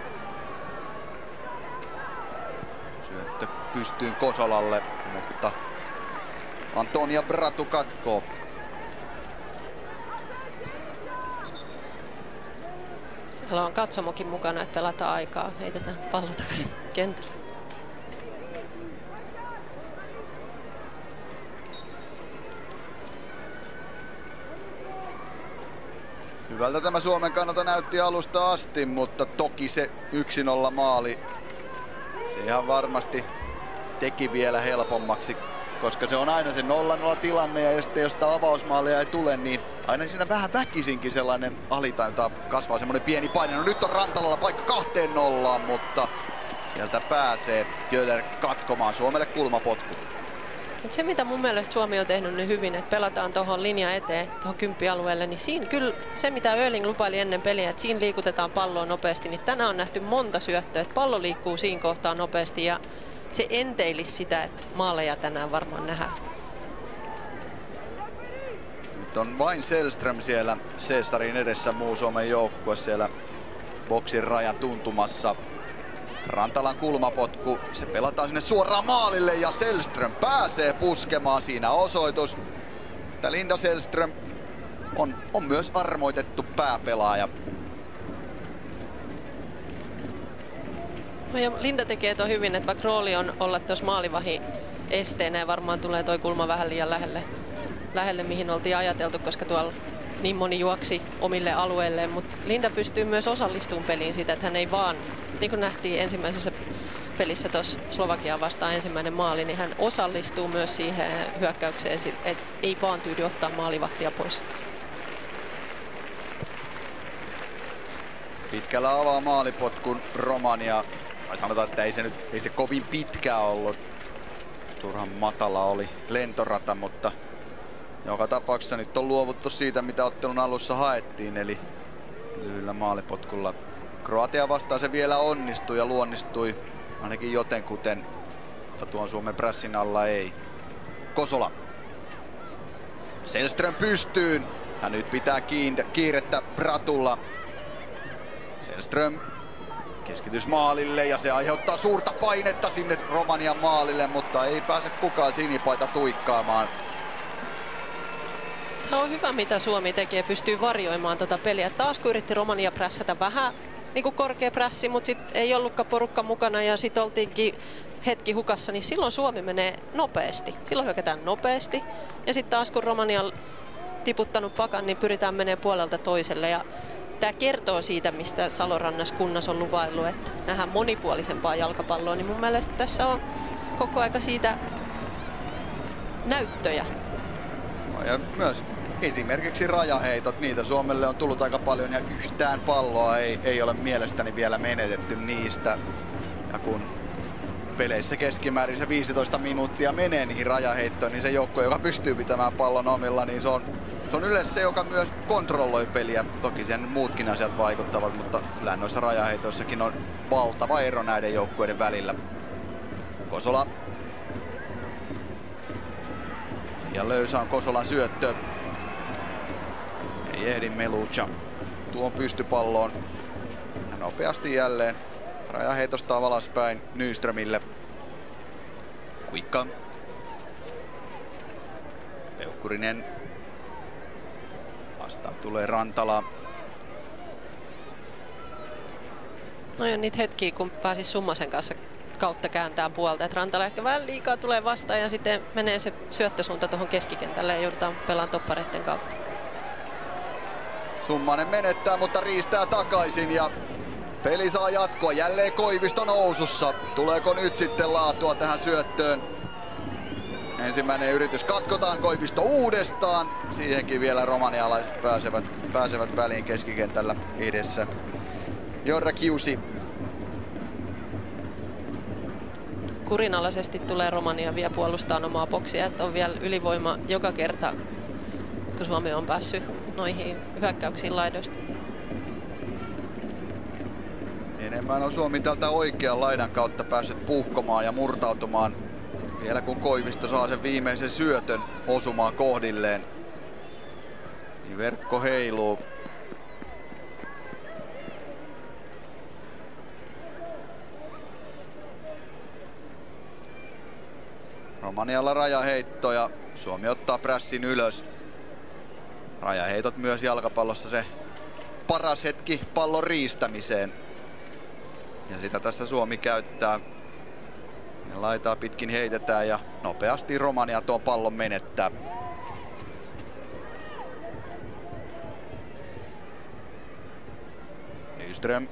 Syöttö pystyyn Kosolalle, mutta Antonia Bratu katkoo. Siellä on katsomokin mukana, että pelataan aikaa. Heitetään pallo takaisin kentälle. Hyvältä tämä Suomen kannalta näytti alusta asti, mutta toki se 1-0 maali, se ihan varmasti teki vielä helpommaksi, koska se on aina se 0-0 tilanne ja jos sitä avausmaalia ei tule, niin aina siinä vähän väkisinkin sellainen alitajunta kasvaa semmoinen pieni paine. No nyt on Rantalalla paikka 2-0, mutta sieltä pääsee Göller katkomaan Suomelle kulmapotku. Se, mitä mun mielestä Suomi on tehnyt niin hyvin, että pelataan tuohon linja eteen, tuohon kymppialueelle, niin siinä kyllä se, mitä Öling lupaili ennen peliä, että siinä liikutetaan palloa nopeasti, niin tänään on nähty monta syöttöä, että pallo liikkuu siinä kohtaa nopeasti ja se enteilisi sitä, että maaleja tänään varmaan nähdään. Nyt on vain Selström siellä Caesarin edessä, muu Suomen joukkue siellä boksin rajan tuntumassa. Rantalan kulmapotku, se pelataan sinne suoraan maalille ja Selström pääsee puskemaan. Siinä osoitus, että Linda Selström on myös armoitettu pääpelaaja. No ja Linda tekee tuon hyvin, että vaikka rooli on olla tuossa maalivahin esteenä ja varmaan tulee toi kulma vähän liian lähelle mihin oltiin ajateltu, koska tuolla niin moni juoksi omille alueilleen, mutta Linda pystyy myös osallistumaan peliin siitä, että hän ei vaan, niin kuin nähtiin ensimmäisessä pelissä tuossa Slovakiaa vastaan ensimmäinen maali, niin hän osallistuu myös siihen hyökkäykseen, että ei vaan tyydy ottaa maalivahtia pois. Pitkällä avaa maalipotkun Romania. Tai sanotaan, että ei se kovin pitkä ollut. Turhan matala oli lentorata, mutta joka tapauksessa nyt on luovuttu siitä, mitä ottelun alussa haettiin, eli lyhyellä maalipotkulla. Kroatia vastaan se vielä onnistui ja luonnistui ainakin jotenkuten, mutta tuon Suomen prässin alla ei. Kosola. Selström pystyyn ja nyt pitää kiirettä Bratulla. Selström keskitys maalille ja se aiheuttaa suurta painetta sinne Romanian maalille, mutta ei pääse kukaan sinipaita tuikkaamaan. Tämä on hyvä, mitä Suomi tekee, pystyy varjoimaan tätä peliä. Taas kun yritti Romania prässätä vähän niin kuin korkea prässi, mutta sitten ei ollutkaan porukka mukana ja sitten oltiinkin hetki hukassa, niin silloin Suomi menee nopeasti. Silloin hyökätään nopeasti ja sitten taas kun Romania on tiputtanut pakan, niin pyritään menemään puolelta toiselle. Ja tämä kertoo siitä, mistä Salorannas kunnas on luvaillut, että nähdään monipuolisempaa jalkapalloa, niin mun mielestä tässä on koko aika siitä näyttöjä. Ja myös esimerkiksi rajaheitot, niitä Suomelle on tullut aika paljon ja yhtään palloa ei ole mielestäni vielä menetetty niistä. Ja kun peleissä keskimäärin se 15 minuuttia menee niihin rajaheittoon, niin se joukko, joka pystyy pitämään pallon omilla, niin se on yleensä se, joka myös kontrolloi peliä. Toki sen muutkin asiat vaikuttavat, mutta kyllä noissa rajaheitoissakin on valtava ero näiden joukkueiden välillä. Kosola. Ja löysä on Kosolan syöttö. Ei ehdi Melucha tuon pystypalloon. Ja nopeasti jälleen rajaheitosta alaspäin Nyströmille. Kuikka. Peukkurinen. Vastaan tulee Rantala. No ja niitä hetkiä, kun pääsis Summasen kanssa kautta kääntää puolta, että Rantala ehkä vähän liikaa tulee vastaan ja sitten menee se syöttösuunta tuohon keskikentälle ja joudutaan pelaamaan toppareiden kautta. Summanen menettää, mutta riistää takaisin ja peli saa jatkoa. Jälleen Koivisto nousussa. Tuleeko nyt sitten laatua tähän syöttöön? Ensimmäinen yritys katkotaan, Koivisto uudestaan. Siihenkin vielä romanialaiset pääsevät väliin keskikentällä edessä. Jorra Kiusi. Kurinalaisesti tulee Romania vielä puolustaa omaa boksia, että on vielä ylivoima joka kerta, kun Suomi on päässyt noihin hyökkäyksiin laidoista. Enemmän on Suomi tältä oikean laidan kautta päässyt puhkomaan ja murtautumaan. Vielä kun Koivisto saa sen viimeisen syötön osumaan kohdilleen, niin verkko heiluu. Romanialla rajaheitto ja Suomi ottaa prässin ylös. Rajaheitot myös jalkapallossa se paras hetki pallon riistämiseen. Ja sitä tässä Suomi käyttää. Ja laitaa pitkin heitetään ja nopeasti Romania tuon pallon menettää. Nyström.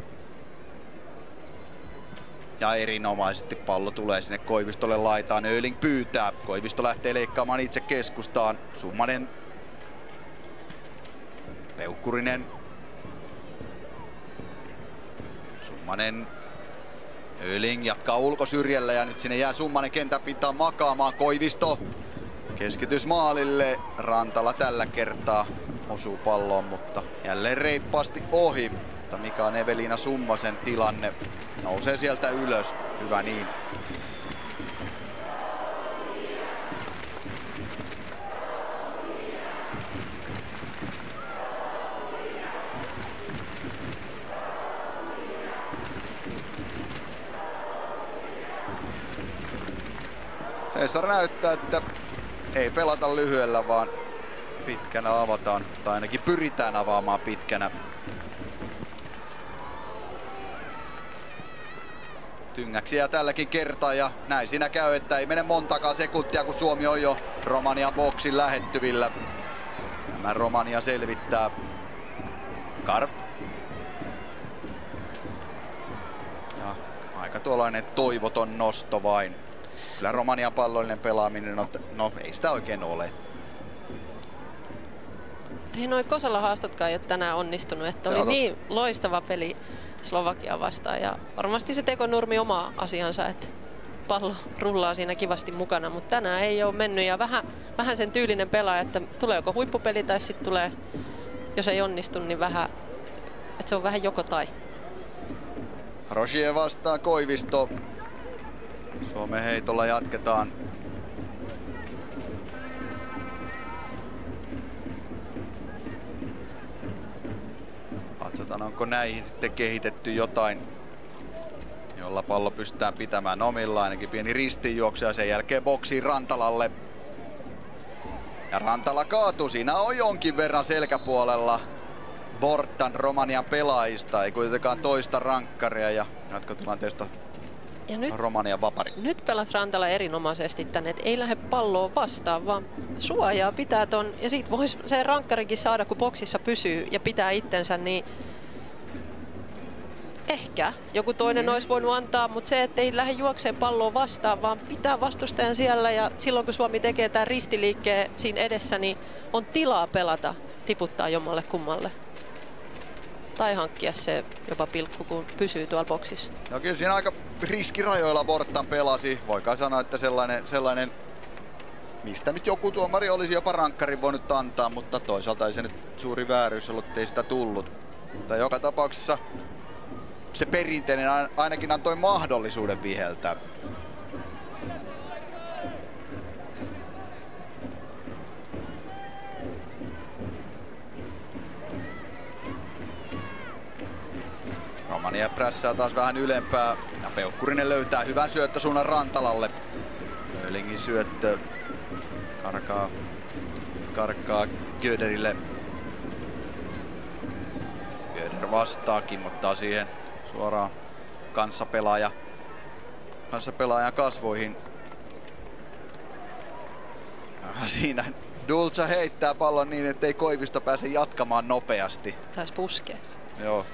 Ja erinomaisesti pallo tulee sinne Koivistolle laitaan. Öling pyytää. Koivisto lähtee leikkaamaan itse keskustaan. Summanen. Peukkurinen. Summanen. Öling jatkaa ulkosyrjällä ja nyt sinne jää Summanen kentän pintaan makaamaan. Koivisto. Keskitys maalille. Rantala tällä kertaa osuu palloon, mutta jälleen reippaasti ohi. Mutta mikä on Evelina Summasen tilanne? Nousee sieltä ylös. Hyvä niin. Cesar näyttää, että ei pelata lyhyellä, vaan pitkänä avataan. Tai ainakin pyritään avaamaan pitkänä. Tyngäksiä tälläkin kertaa ja näin siinä käy, että ei mene montakaan sekuntia, kun Suomi on jo Romanian boksin lähettyvillä. Tämä Romania selvittää. Karp. Ja aika tuollainen toivoton nosto vain. Kyllä Romanian pallollinen pelaaminen, no ei sitä oikein ole. Ei noi Kosala haastotkaan ei ole tänään onnistunut, että oli niin loistava peli Slovakia vastaan ja varmasti se tekonurmi omaa asiansa, että pallo rullaa siinä kivasti mukana, mutta tänään ei ole mennyt ja vähän sen tyylinen pelaaja, että tulee joko huippupeli tai sitten tulee, jos ei onnistu, niin vähän, että se on vähän joko tai. Rogier vastaan Koivisto. Suomen heitolla jatketaan. Katsotaan, onko näihin sitten kehitetty jotain, jolla pallo pystytään pitämään omilla. Ainakin pieni ristinjuoksu ja sen jälkeen boksiin Rantalalle. Ja Rantala kaatuu. Siinä on jonkin verran selkäpuolella Bortan Romanian pelaajista. Ei kuitenkaan toista rankkaria ja jatkotilanteesta ja Romanian vapari. Nyt pelasi Rantala erinomaisesti tänne, että ei lähde palloon vastaan, vaan suojaa pitää ton. Ja siitä voisi se rankkarikin saada, kun boksissa pysyy ja pitää itsensä, niin ehkä joku toinen olisi voinut antaa, mutta se, että ei lähde juokseen palloon vastaan, vaan pitää vastustajan siellä. Ja silloin, kun Suomi tekee tämän ristiliikkeen siinä edessä, niin on tilaa pelata, tiputtaa jommalle kummalle. Tai hankkia se jopa pilkku, kun pysyy tuolla boksissa. No kyllä siinä aika riskirajoilla Bortan pelasi. Voikaan sanoa, että sellainen mistä nyt joku tuomari olisi jopa rankkarin voinut antaa, mutta toisaalta ei se nyt suuri vääryys ollut, ettei sitä tullut. Mutta joka tapauksessa se perinteinen ainakin antoi mahdollisuuden viheltää. Romania prässää taas vähän ylempää ja Peukkurinen löytää hyvän syöttösuunnan Rantalalle. Ölingin syöttö karkaa Göderille. Göder vastaakin, ottaa siihen suoraan kanssapelaajan kasvoihin. siinä Dulca heittää pallon niin, ettei Koivisto pääse jatkamaan nopeasti. Taisi puskea. Joo.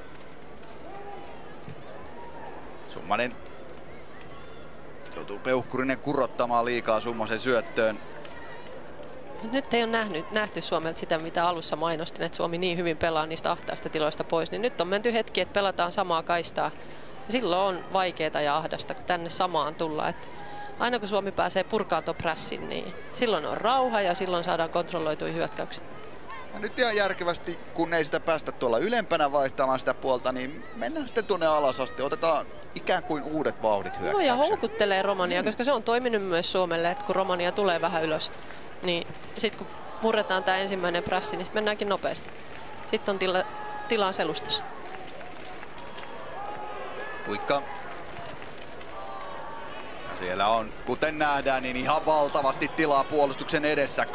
Summanen joutuu Peukkurinen kurottamaan liikaa Summasen syöttöön. Nyt ei ole nähty Suomelta sitä, mitä alussa mainostin, että Suomi niin hyvin pelaa niistä ahtaista tiloista pois. Niin nyt on menty hetki, että pelataan samaa kaistaa. Ja silloin on vaikeaa ja ahdasta, kun tänne samaan tullaan. Et aina kun Suomi pääsee purkaan tuon prässin, niin silloin on rauha ja silloin saadaan kontrolloitua hyökkäyksiä. Ja nyt ihan järkevästi, kun ei sitä päästä tuolla ylempänä vaihtamaan sitä puolta, niin mennään sitten tuonne alas asti. Otetaan ikään kuin uudet vauhdit hyökkäykseen. Joo, ja houkuttelee Romania, koska se on toiminut myös Suomelle, että kun Romania tulee vähän ylös, niin sitten kun murretaan tämä ensimmäinen prässi, niin sitten mennäänkin nopeasti. Sitten on tilaa selustassa. Puikka. Ja siellä on, kuten nähdään, niin ihan valtavasti tilaa puolustuksen edessä.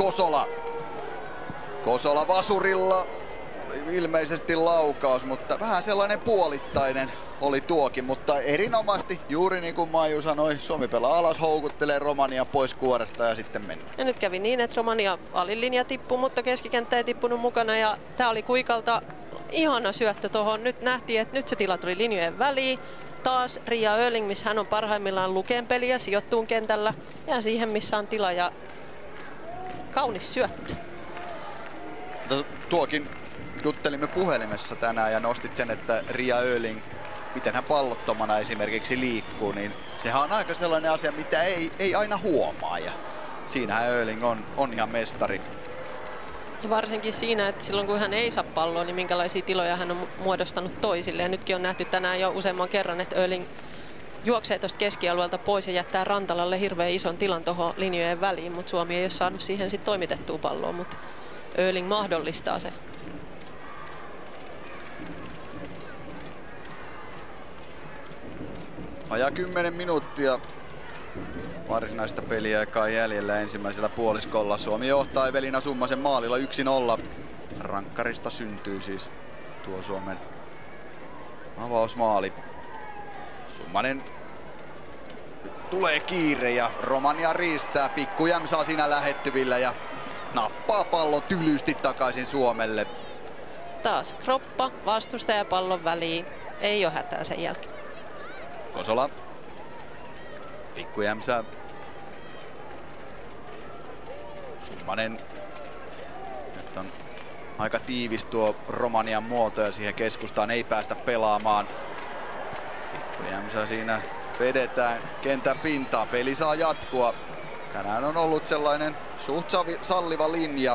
Kosola vasurilla. Ilmeisesti laukaus, mutta vähän sellainen puolittainen oli tuokin, mutta erinomaisesti, juuri niin kuin Maiju sanoi, Suomi pelaa alas, houkuttelee Romania pois kuoresta ja sitten mennään. Ja nyt kävi niin, että Romania alilinja tippui, mutta keskikenttä ei tippunut mukana ja tää oli Kuikalta ihana syöttö tuohon. Nyt nähtiin, että nyt se tila tuli linjojen väliin. Taas Ria Öling, missä hän on parhaimmillaan lukeen peliä, sijoittuu kentällä ja siihen, missä on tila ja kaunis syöttö. Tuokin juttelimme puhelimessa tänään ja nostit sen, että Ria Öling, miten hän pallottomana esimerkiksi liikkuu, niin sehän on aika sellainen asia, mitä ei aina huomaa ja siinähän Öling on ihan mestari. Ja varsinkin siinä, että silloin kun hän ei saa palloa, niin minkälaisia tiloja hän on muodostanut toisille. Ja nytkin on nähty tänään jo useamman kerran, että Öling juoksee tuosta keskialueelta pois ja jättää Rantalalle hirveän ison tilan tuohon linjojen väliin, mutta Suomi ei ole saanut siihen sit toimitettua palloa, mutta Öling mahdollistaa se. Vajaa 10 minuuttia varsinaista peliaikaa jäljellä ensimmäisellä puoliskolla. Suomi johtaa Evelina Summasen maalilla 1-0. Rankkarista syntyy siis tuo Suomen avausmaali. Summanen tulee kiire ja Romania riistää. Pikku Jäm saa siinä lähettyvillä ja nappaa pallon tylysti takaisin Suomelle. Taas kroppa, vastustaja pallon väliin. Ei ole hätää sen jälkeen. Kosola. Pikku Jämsä. Summanen. Nyt on aika tiivis tuo Romanian muoto ja siihen keskustaan ei päästä pelaamaan. Pikku Jämsä siinä vedetään kentän pintaan. Peli saa jatkua. Tänään on ollut sellainen suht salliva linja.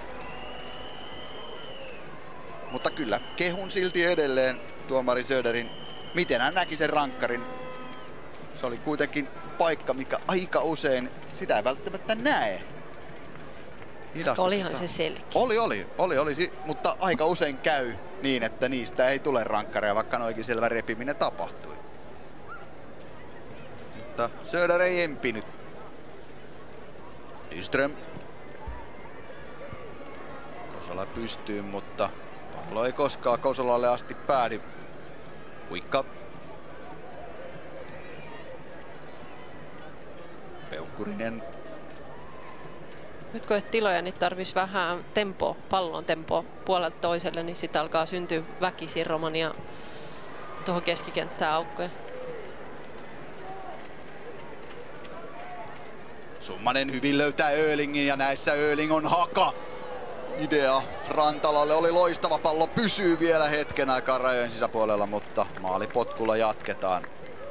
Mutta kyllä kehun silti edelleen tuomari Söderin, miten hän näki sen rankkarin. Se oli kuitenkin paikka, mikä aika usein sitä ei välttämättä näe. Olihan se selkeä. Oli, mutta aika usein käy niin, että niistä ei tule rankkareja, vaikka noikin selvä repiminen tapahtui. Mutta Söder ei empinyt. Nyström. Kosola pystyy, mutta pallo ei koskaan Kosolalle asti päädy. Kuikka. Peukkurinen. Nyt kun et tiloja, niin tarvitsisi vähän tempoa, pallon tempoa puolelta toiselle, niin sitten alkaa syntyä väkisin Romania tuohon keskikenttään aukkoja. Summanen hyvin löytää Ölingin ja näissä Öling on haka. Idea Rantalalle oli loistava, pallo pysyy vielä hetken aikaa rajojen sisäpuolella, mutta maalipotkulla jatketaan.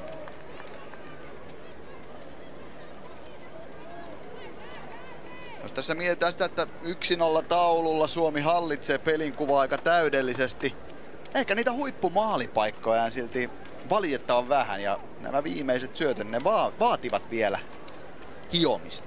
Jos tässä mietitään sitä, että 1-0 taululla Suomi hallitsee pelin kuvaa aika täydellisesti. Ehkä niitä huippumaalipaikkoja on silti valitettavan vähän ja nämä viimeiset syötöt, ne vaativat vielä hiomista.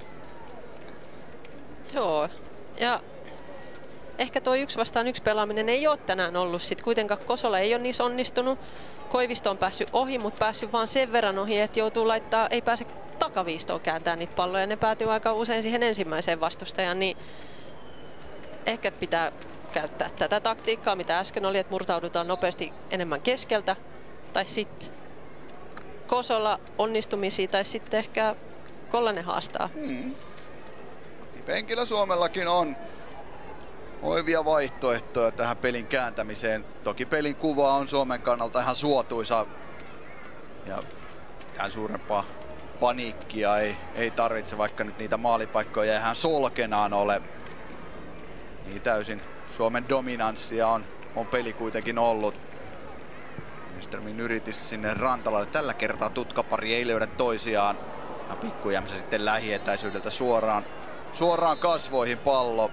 Joo, ja ehkä tuo 1 vastaan 1 pelaaminen ei ole tänään ollut sit. Kuitenkaan Kosola ei ole niissä onnistunut. Koivisto on päässyt ohi, mutta päässyt vaan sen verran ohi, että joutuu laittaa, ei pääse takaviistoon kääntää niitä palloja. Ne päätyy aika usein siihen ensimmäiseen vastustajan, niin ehkä pitää käyttää tätä taktiikkaa, mitä äsken oli, että murtaudutaan nopeasti enemmän keskeltä. Tai sitten Kosola onnistumisia, tai sitten ehkä Kollanen haastaa. penkillä Suomellakin on oivia vaihtoehtoja tähän pelin kääntämiseen. Toki pelin kuva on Suomen kannalta ihan suotuisa ja mitään suurempaa paniikkia ei tarvitse, vaikka nyt niitä maalipaikkoja ei ihan solkenaan ole. Niin täysin Suomen dominanssia on peli kuitenkin ollut. Nyströmin yritys sinne Rantalalle. Tällä kertaa tutkapari ei löydä toisiaan. Ja Pikku Jämsä sitten lähietäisyydeltä suoraan kasvoihin pallo.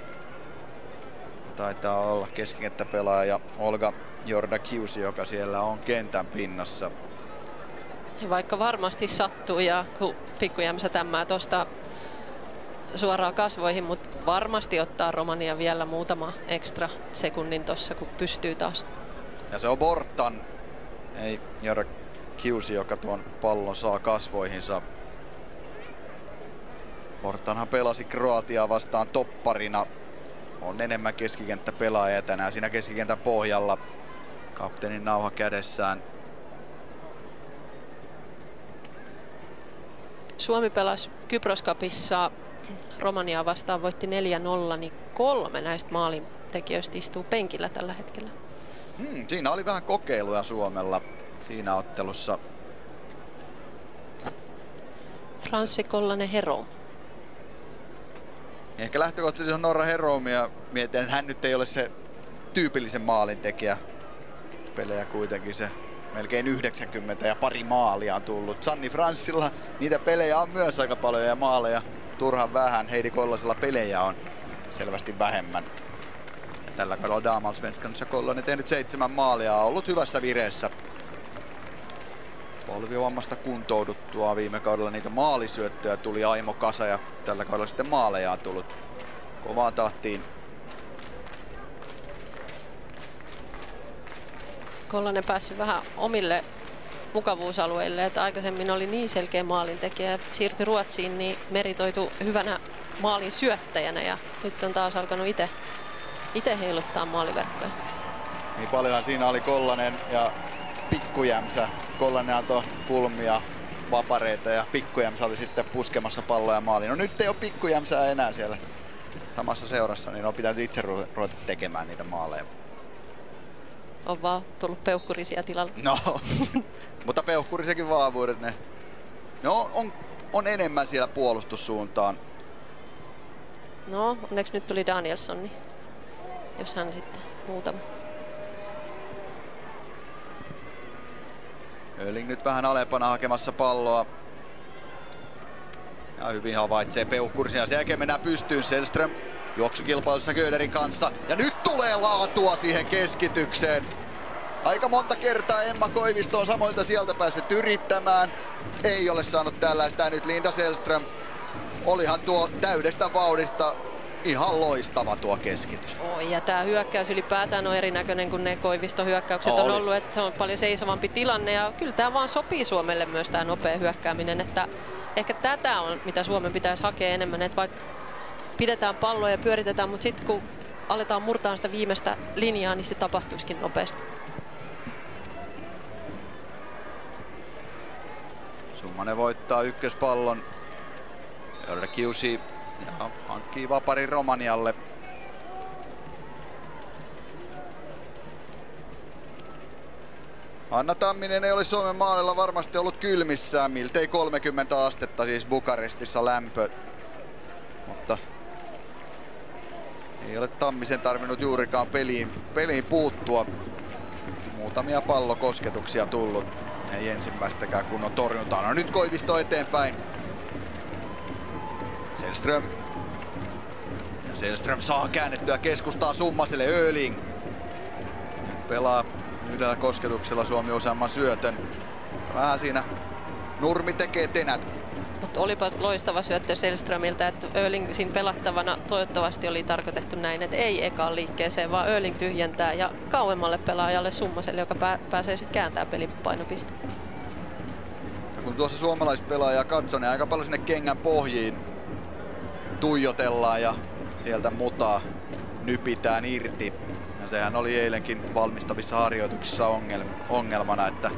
Taitaa olla keskikenttäpelaaja Olga Jordakiusi, joka siellä on kentän pinnassa. Ja vaikka varmasti sattuu ja kun Pikku Jämsä tämmää tuosta suoraan kasvoihin, mutta varmasti ottaa Romania vielä muutama ekstra sekunnin tossa, kun pystyy taas. Ja se on Bortan, ei Jordakiusi, joka tuon pallon saa kasvoihinsa. Bortanhan pelasi Kroatiaa vastaan topparina. On enemmän keskikenttäpelaaja tänään siinä keskikentän pohjalla. Kapteenin nauha kädessään. Suomi pelasi Kypros Cupissa Romaniaa vastaan, voitti 4-0, niin 3 näistä maalintekijöistä istuu penkillä tällä hetkellä. Siinä oli vähän kokeiluja Suomella siinä ottelussa. Franssi Kollanen Herom. Ehkä lähtökohtaisesti on Norra Herom ja mietin, että hän nyt ei ole se tyypillisen maalintekijä. Pelejä kuitenkin se melkein 90 ja pari maalia on tullut. Sanni Franssilla niitä pelejä on myös aika paljon ja maaleja turhan vähän. Heidi Kollasella pelejä on selvästi vähemmän. Ja tällä kaudella Damallsvenskanissa Kollanen tehnyt 7 maalia, on ollut hyvässä vireessä. Polvivammasta kuntouduttua viime kaudella niitä maalisyöttöjä tuli aimo kasa ja tällä kaudella sitten maaleja on tullut kovaan tahtiin. Kollanen päässyt vähän omille mukavuusalueille, että aikaisemmin oli niin selkeä maalintekijä ja siirtyi Ruotsiin, niin meritoitu hyvänä maalin syöttäjänä ja nyt on taas alkanut itse heiluttaa maaliverkkoja. Niin paljonhan siinä oli Kollanen ja Pikku Jämsä. Kollanen antoi kulmia, vapareita ja Pikku Jämsä oli sitten puskemassa palloja maaliin. No nyt ei ole Pikku Jämsää enää siellä samassa seurassa, niin on pitänyt itse ruveta tekemään niitä maaleja. On vaan tullut peukkurisia tilalle. No, mutta peukkurisekin vahvuudet ne on enemmän siellä puolustussuuntaan. No, onneksi nyt tuli Danielsson, niin jos hän sitten muutama. Öling nyt vähän alempana hakemassa palloa. Ja hyvin havaitsee peukkurisia. Sen jälkeen mennään pystyyn. Sällström juoksukilpailussa Köderin kanssa. Ja nyt tulee laatua siihen keskitykseen. Aika monta kertaa Emma Koivisto on samoilta sieltä päässyt yrittämään. Ei ole saanut tällaista. Ja nyt Linda Sällström. Olihan tuo täydestä vauhdista ihan loistava tuo keskitys. Oi, ja tämä hyökkäys ylipäätään on erinäköinen kuin ne Koiviston hyökkäykset on ollut, että se on paljon seisovampi tilanne ja kyllä tämä vaan sopii Suomelle myös tämä nopea hyökkääminen, että ehkä tätä on mitä Suomen pitäisi hakea enemmän, että vaikka pidetään palloa ja pyöritetään, mutta sitten kun aletaan murtaa sitä viimeistä linjaa, niin se tapahtuisikin nopeasti. Summanen voittaa ykköspallon. Jordakiusi ja hankkii vaparin Romanialle. Anna Tamminen ei ole Suomen maalilla varmasti ollut kylmissään. Miltei 30 astetta siis Bukarestissa lämpö. Mutta ei ole Tammisen tarvinnut juurikaan peliin puuttua. Muutamia pallokosketuksia tullut. Ei ensimmäistäkään kunnon torjuntaa. No nyt Koivisto eteenpäin. Sällström. Ja Sällström saa käännettyä keskustaan Summaselle. Öling. Nyt pelaa yhdellä kosketuksella Suomi useamman syötön. Vähän siinä nurmi tekee tenät. Mutta olipa loistava syöttö Sällströmiltä, että Öling siinä pelattavana toivottavasti oli tarkoitettu näin, että ei ekaan liikkeeseen, vaan Öling tyhjentää ja kauemmalle pelaajalle Summaselle, joka pääsee sitten kääntämään pelin painopiste. Ja kun tuossa suomalaispelaajaa katsoo, niin aika paljon sinne kengän pohjiin tuijotellaan ja sieltä mutaa nypitään irti. Ja sehän oli eilenkin valmistavissa harjoituksissa ongelmana, että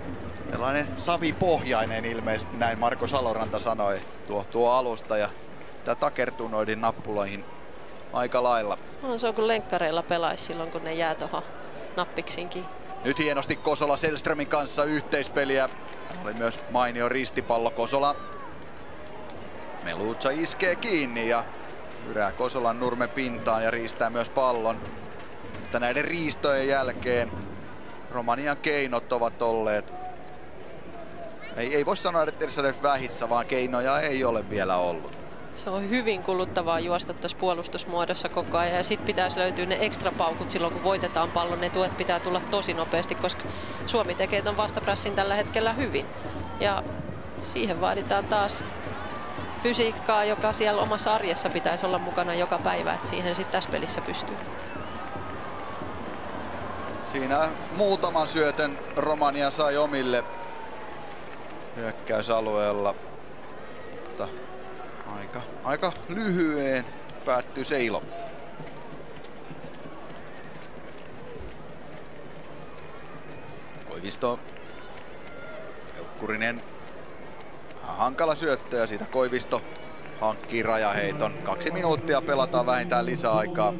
sellainen savipohjainen ilmeisesti, näin Marko Saloranta sanoi tuo alusta. Ja sitä takertuu noihin nappuloihin aika lailla. Se on kun lenkkareilla pelaisi silloin, kun ne jää tuohon nappiksinkin. Nyt hienosti Kosola Selströmin kanssa yhteispeliä. Oli myös mainio ristipallo. Kosola Melucha iskee kiinni ja yrää Kosolan nurmen pintaan ja riistää myös pallon. Mutta näiden riistojen jälkeen Romanian keinot ovat olleet, ei voi sanoa edes vähissä, vaan keinoja ei ole vielä ollut. Se on hyvin kuluttavaa juosta tuossa puolustusmuodossa koko ajan ja sitten pitäisi löytyä ne ekstra paukut silloin, kun voitetaan pallon. Ne tuet pitää tulla tosi nopeasti, koska Suomi tekee ton vastaprässin tällä hetkellä hyvin. Ja siihen vaaditaan taas fysiikkaa, joka siellä omassa arjessa pitäisi olla mukana joka päivä, että siihen sitten tässä pelissä pystyy. Siinä muutaman syötön Romania sai omille hyökkäysalueella. Mutta aika lyhyeen päättyy se ilo. Koivisto. Peukkurinen. Hankala syöttö ja siitä Koivisto hankkii rajaheiton. 2 minuuttia pelataan vähintään lisäaikaa.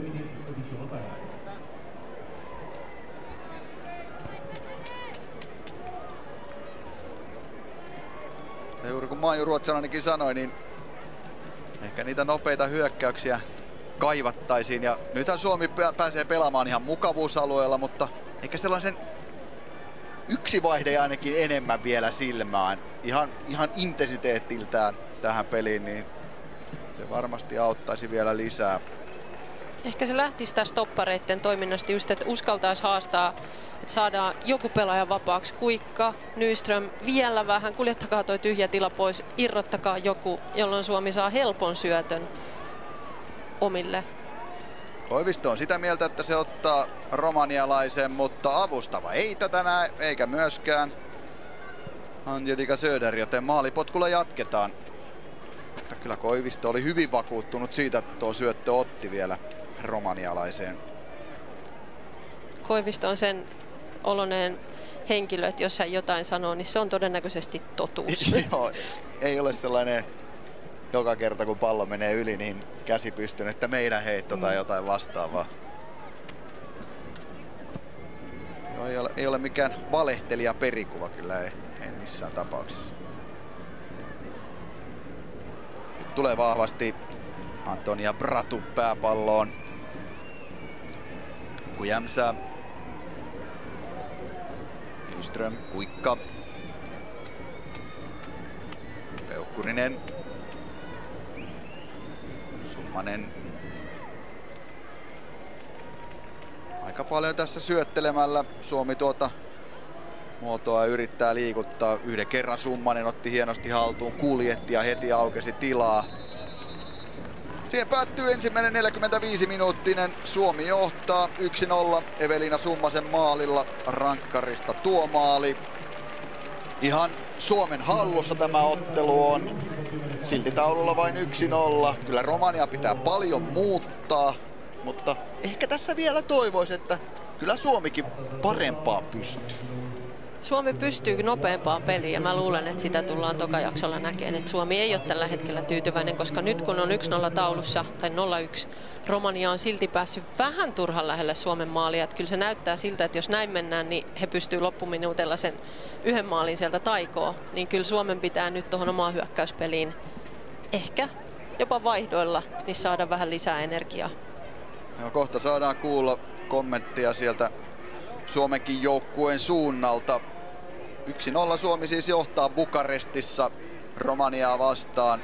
Ja juuri kun Maiju Ruotsalainenkin sanoi, niin ehkä niitä nopeita hyökkäyksiä kaivattaisiin. Ja nythän Suomi pääsee pelaamaan ihan mukavuusalueella, mutta ehkä sellaisen yksi vaihde ainakin enemmän vielä silmään. Ihan intensiteettiltään tähän peliin, niin se varmasti auttaisi vielä lisää. Ehkä se lähtisi tästä toppareiden toiminnasta just, että uskaltaisi haastaa, että saadaan joku pelaaja vapaaksi. Kuikka, Nyström, vielä vähän, kuljettakaa toi tyhjä tila pois, irrottakaa joku, jolloin Suomi saa helpon syötön omille. Koivisto on sitä mieltä, että se ottaa romanialaisen, mutta avustava ei tätä näe, eikä myöskään Angelika Söder, joten maalipotkulla jatketaan. Mutta kyllä Koivisto oli hyvin vakuuttunut siitä, että tuo syöttö otti vielä romanialaiseen. Koivisto on sen oloinen henkilö, että jos hän jotain sanoo, niin se on todennäköisesti totuus. Joo, ei ole sellainen joka kerta kun pallo menee yli, niin käsi pystynyt, että meidän heitto tai jotain vastaavaa. Joo, ei ole mikään valehtelija perikuva, kyllä ei missään tapauksessa. Nyt tulee vahvasti Antonia Bratu pääpalloon. Kujämsä. Nyström, Kuikka. Peukkurinen. Summanen. Aika paljon tässä syöttelemällä Suomi tuota muotoa yrittää liikuttaa. Yhden kerran Summanen otti hienosti haltuun, kuljetti ja heti aukesi tilaa. Siihen päättyy ensimmäinen 45-minuuttinen. Suomi johtaa 1-0 Evelina Summasen maalilla rankkarista. Tuo maali ihan Suomen hallussa tämä ottelu on. Silti taululla vain 1-0. Kyllä Romania pitää paljon muuttaa, mutta ehkä tässä vielä toivoisi, että kyllä Suomikin parempaa pystyy. Suomi pystyy nopeampaan peliin ja mä luulen, että sitä tullaan tokajaksolla näkemään. Että Suomi ei ole tällä hetkellä tyytyväinen, koska nyt kun on 1-0 taulussa tai 0-1, Romania on silti päässyt vähän turhan lähelle Suomen maalia. Että kyllä se näyttää siltä, että jos näin mennään, niin he pystyy loppuminuutilla sen yhden maalin sieltä taikoon. Niin kyllä Suomen pitää nyt tuohon omaan hyökkäyspeliin ehkä jopa vaihdoilla niin saada vähän lisää energiaa. No, kohta saadaan kuulla kommenttia sieltä Suomenkin joukkueen suunnalta. 1-0 Suomi siis johtaa Bukarestissa Romaniaa vastaan.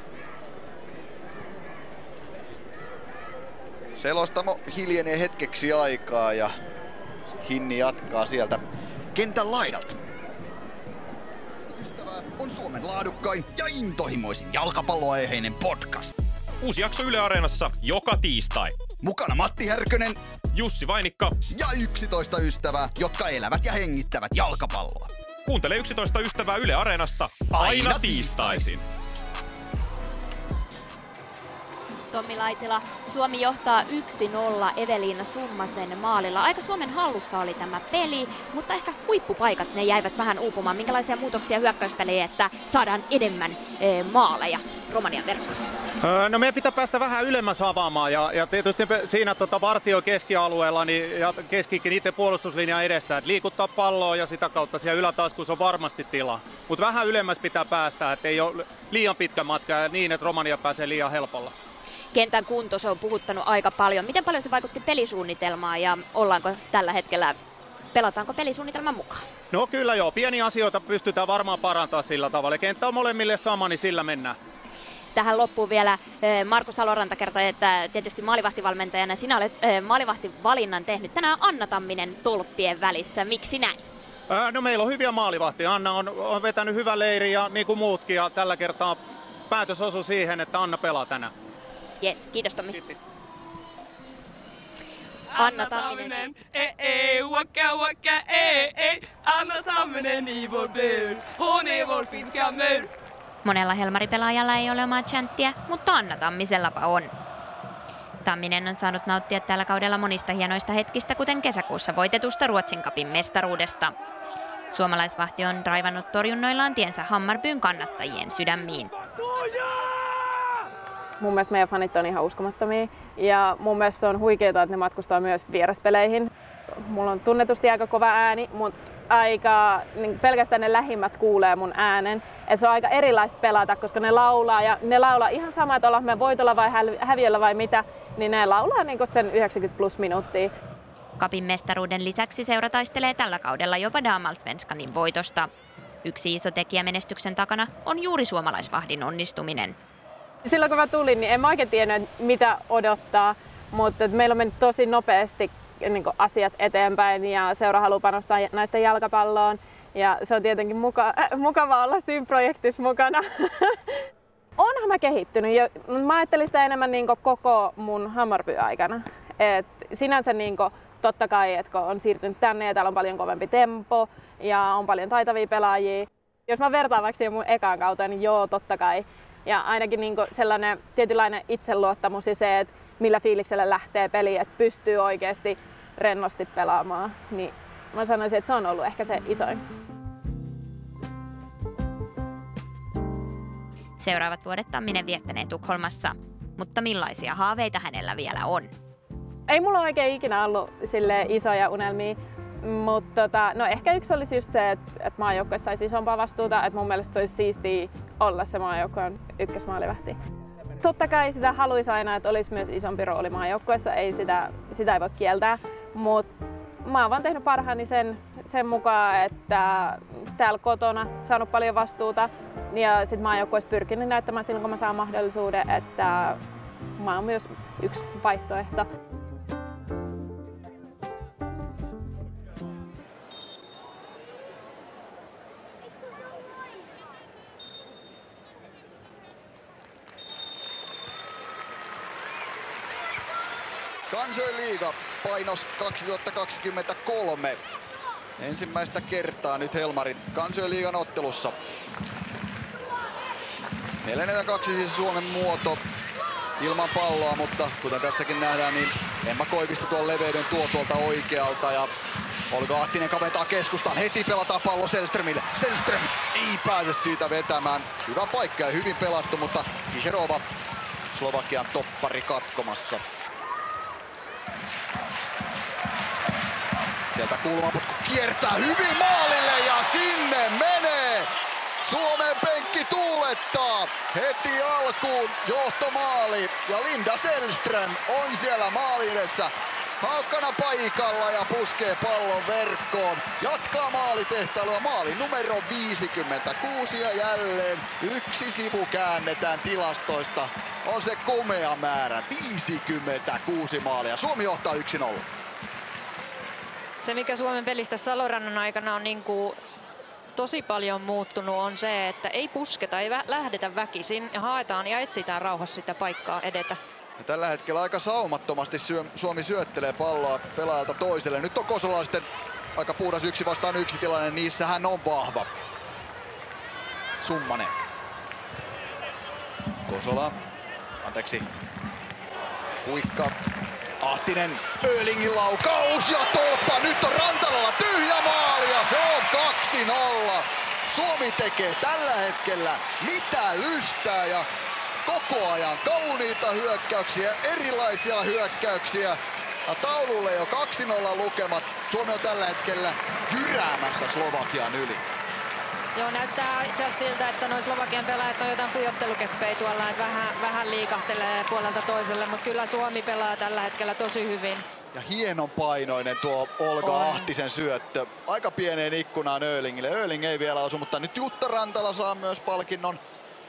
Selostamo hiljenee hetkeksi aikaa ja Hinni jatkaa sieltä kentän laidalta. Ystävää on Suomen laadukkain ja intohimoisin jalkapalloaiheinen podcast. Uusi jakso Yle Areenassa joka tiistai. Mukana Matti Härkönen, Jussi Vainikka ja 11 ystävää, jotka elävät ja hengittävät jalkapalloa. Kuuntele 11 ystävää Yle Areenasta aina tiistaisin. Tommi Laitila, Suomi johtaa 1-0 Eveliina Summasen maalilla. Aika Suomen hallussa oli tämä peli, mutta ehkä huippupaikat ne jäivät vähän uupumaan. Minkälaisia muutoksia hyökkäyspeliin, että saadaan enemmän maaleja Romanian verkkoon? No meidän pitää päästä vähän ylemmäs avaamaan ja tietysti siinä Vartio keskialueella niin, ja keskikin itse puolustuslinjan edessä, että liikuttaa palloa ja sitä kautta siellä ylätaskussa on varmasti tila. Mutta vähän ylemmäs pitää päästä, ettei ole liian pitkä matka ja niin, että Romania pääsee liian helpolla. Kentän kunto, se on puhuttanut aika paljon. Miten paljon se vaikutti pelisuunnitelmaan ja pelataanko pelisuunnitelman mukaan? No kyllä joo, pieniä asioita pystytään varmaan parantamaan sillä tavalla. Kenttä on molemmille sama, niin sillä mennään. Tähän loppuun vielä Markus Saloranta kertoi, että tietysti maalivahtivalmentajana sinä olet maalivahtivalinnan tehnyt. Tänään Anna Tamminen tolppien välissä. Miksi näin? No meillä on hyviä maalivahtia. Anna on vetänyt hyvän leirin ja niin kuin muutkin ja tällä kertaa päätös osui siihen, että Anna pelaa tänään. Jes, kiitos Tommi. Kiitos. Anna Tamminen. Waka, Anna Tamminen i vår bur. Hon är vår finska mur. Monella Helmari-pelaajalla ei ole omaa chanttia, mutta Anna Tammisellapa on. Tamminen on saanut nauttia tällä kaudella monista hienoista hetkistä, kuten kesäkuussa voitetusta Ruotsin Cupin mestaruudesta. Suomalaisvahti on raivannut torjunnoillaan tiensä Hammarbyn kannattajien sydämiin. Mun mielestä meidän fanit on ihan uskomattomia ja mun mielestä se on huikeaa, että ne matkustaa myös vieraspeleihin. Mulla on tunnetusti aika kova ääni, mutta niin pelkästään ne lähimmät kuulee mun äänen. Et se on aika erilaista pelata, koska ne laulaa ihan sama, että ollaan me voitolla vai häviöllä vai mitä, niin ne laulaa niin sen 90+ minuuttia. Cupin mestaruuden lisäksi seura taistelee tällä kaudella jopa Damallsvenskanin voitosta. Yksi iso tekijä menestyksen takana on juuri suomalaisvahdin onnistuminen. Silloin kun mä tulin, niin en mä oikein tiennyt, mitä odottaa, mutta meillä on mennyt tosi nopeasti niin asiat eteenpäin ja seura haluaa panostaa naisten jalkapalloon ja se on tietenkin mukava olla siinä projektissa mukana. Onhan mä kehittynyt, mä ajattelin sitä enemmän niin koko mun Hammarby-aikana. Et sinänsä niin totta kai, että kun on siirtynyt tänne ja täällä on paljon kovempi tempo ja on paljon taitavia pelaajia. Jos mä vertaan vaikka siihen mun ekaan kauteen, niin joo, totta kai. Ja ainakin niin sellainen tietynlainen itseluottamus ja se, että millä fiiliksellä lähtee peliin, että pystyy oikeasti rennosti pelaamaan, niin mä sanoisin, että se on ollut ehkä se isoin. Seuraavat vuodet Tamminen viettänee Tukholmassa, mutta millaisia haaveita hänellä vielä on? Ei mulla oikein ikinä ollut isoja unelmia, mutta no ehkä yksi olisi just se, että maajoukkue saisi isompaa vastuuta, että mun mielestä se olisi siistiä olla se maajoukkueen ykkösmaalivahti. Totta kai sitä haluaisi aina, että olisi myös isompi rooli maajoukkueessa, sitä ei voi kieltää, mutta mä oon vaan tehnyt parhaani sen mukaan, että täällä kotona saanut paljon vastuuta ja sit maajoukkueessa pyrkinyt näyttämään silloin, kun mä saan mahdollisuuden, että mä oon myös yksi vaihtoehto. Kansainliiga painos 2023. Ensimmäistä kertaa nyt Helmarin Kansainliigan ottelussa. 4-2 siis Suomen muoto ilman palloa, mutta kuten tässäkin nähdään, niin Emma Koivisto tuon leveyden tuo tuolta oikealta ja Olga Ahtinen kaventaa keskustaan. Heti pelataan pallo Selströmille. Selström ei pääse siitä vetämään. Hyvä paikka ja hyvin pelattu, mutta Kiserova Slovakian toppari katkomassa. Sieltä kulmaputku kiertää hyvin maalille ja sinne menee! Suomen penkki tuulettaa heti alkuun johtomaali ja Linda Selström on siellä maalin edessä haukkana paikalla ja puskee pallon verkkoon. Jatkaa maalitehtailua, maali numero 56 ja jälleen yksi sivu käännetään tilastoista. On se komea määrä, 56 maalia. Suomi johtaa 1-0. Se, mikä Suomen pelistä Salorannan aikana on tosi paljon muuttunut, on se, että ei pusketa, ei lähdetä väkisin ja haetaan ja etsitään rauhassa sitä paikkaa edetä. Ja tällä hetkellä aika saumattomasti Suomi syöttelee palloa pelaajalta toiselle. Nyt on kosolaisten aika puhdas 1-1 tilanne, niissä hän on vahva. Summanen. Kosola, Kuikka, Ahtinen, Öhlingin laukaus ja tolppa. Nyt on Rantalalla tyhjä maali ja se on 2-0. Suomi tekee tällä hetkellä mitä lystää ja koko ajan kauniita hyökkäyksiä, erilaisia hyökkäyksiä. Ja taululle jo 2-0 lukemat. Suomi on tällä hetkellä jyräämässä Slovakian yli. Joo, näyttää itse asiassa siltä, että noin Slovakian pelaajat on jotain pujottelukeppejä tuolla, että vähän liikahtelee puolelta toiselle, mutta kyllä Suomi pelaa tällä hetkellä tosi hyvin. Ja hienon painoinen tuo Olga Ahtisen syöttö. Aika pieneen ikkunaan Öhlingille. Öhling ei vielä osu, mutta nyt Jutta Rantala saa myös palkinnon.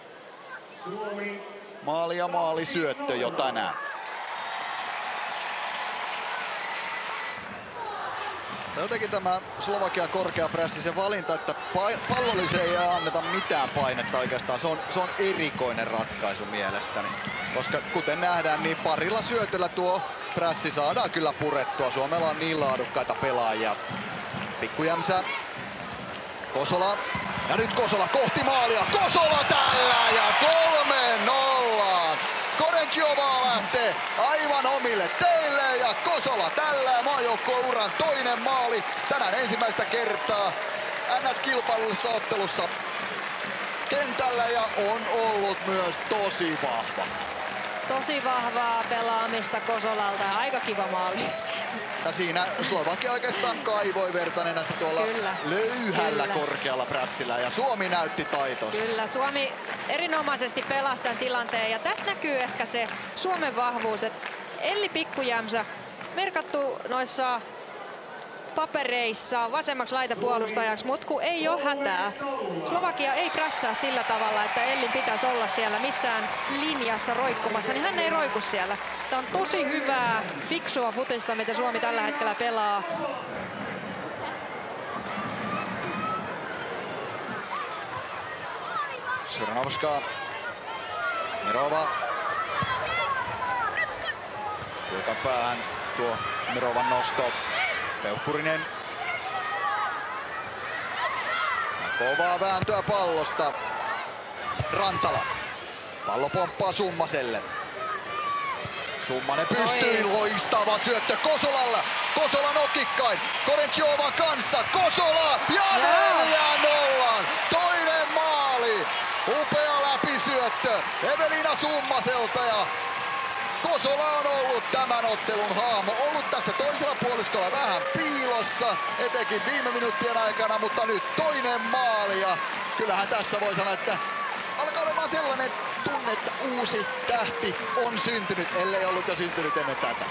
Maali ja maalisyöttö jo tänään. Jotenkin tämä Slovakian korkea pressi, se valinta, että pallolliseen ei anneta mitään painetta oikeastaan. Se on erikoinen ratkaisu mielestäni. Koska kuten nähdään, niin parilla syötöllä tuo pressi saadaan kyllä purettua. Suomella on niin laadukkaita pelaajia. Pikkujämsä, Kosola. Ja nyt Kosola kohti maalia. Kosola tällä ja 3-0. Korenchiova lähtee aivan omille teille ja Kosola tällä maajoukkueuran toinen maali tänään ensimmäistä kertaa NS-kilpailullisessa ottelussa kentällä ja on ollut myös tosi vahva. Tosi vahvaa pelaamista Kosolalta ja aika kiva maali. Ja siinä Slovakia oikeastaan kaivoi Vertanenästä tuolla löyhällä korkealla prässillä ja Suomi näytti taitonsa. Kyllä, Suomi erinomaisesti pelasi tämän tilanteen ja tässä näkyy ehkä se Suomen vahvuus, että Elli Pikkujämsä merkattu noissa papereissa vasemmaksi laitapuolustajaksi, mutta kun ei ole hätää. Slovakia ei prässää sillä tavalla, että Ellin pitäisi olla siellä missään linjassa roikkumassa, niin hän ei roiku siellä. Tämä on tosi hyvää, fiksua futista, mitä Suomi tällä hetkellä pelaa. Syrnovska, Mirova. Kuinka päähän tuo Mirovan nosto. Peukkurinen. Kovaa vääntöä pallosta. Rantala. Pallo pomppaa Summaselle. Summanen pystyy, loistava syöttö Kosolalle. Kosola nokikkain. Korenchiova kanssa. Kosola ja 4-0. Toinen maali. Upea läpisyöttö Evelina Summaselta ja Kosola on ollut tämän ottelun hahmo. Ollut tässä toisella puoliskolla vähän piilossa, etenkin viime minuuttien aikana, mutta nyt toinen maali. Ja kyllähän tässä voi sanoa, että alkaa olemaan sellainen tunne, että uusi tähti on syntynyt, ellei ollut jo syntynyt ennen tätä.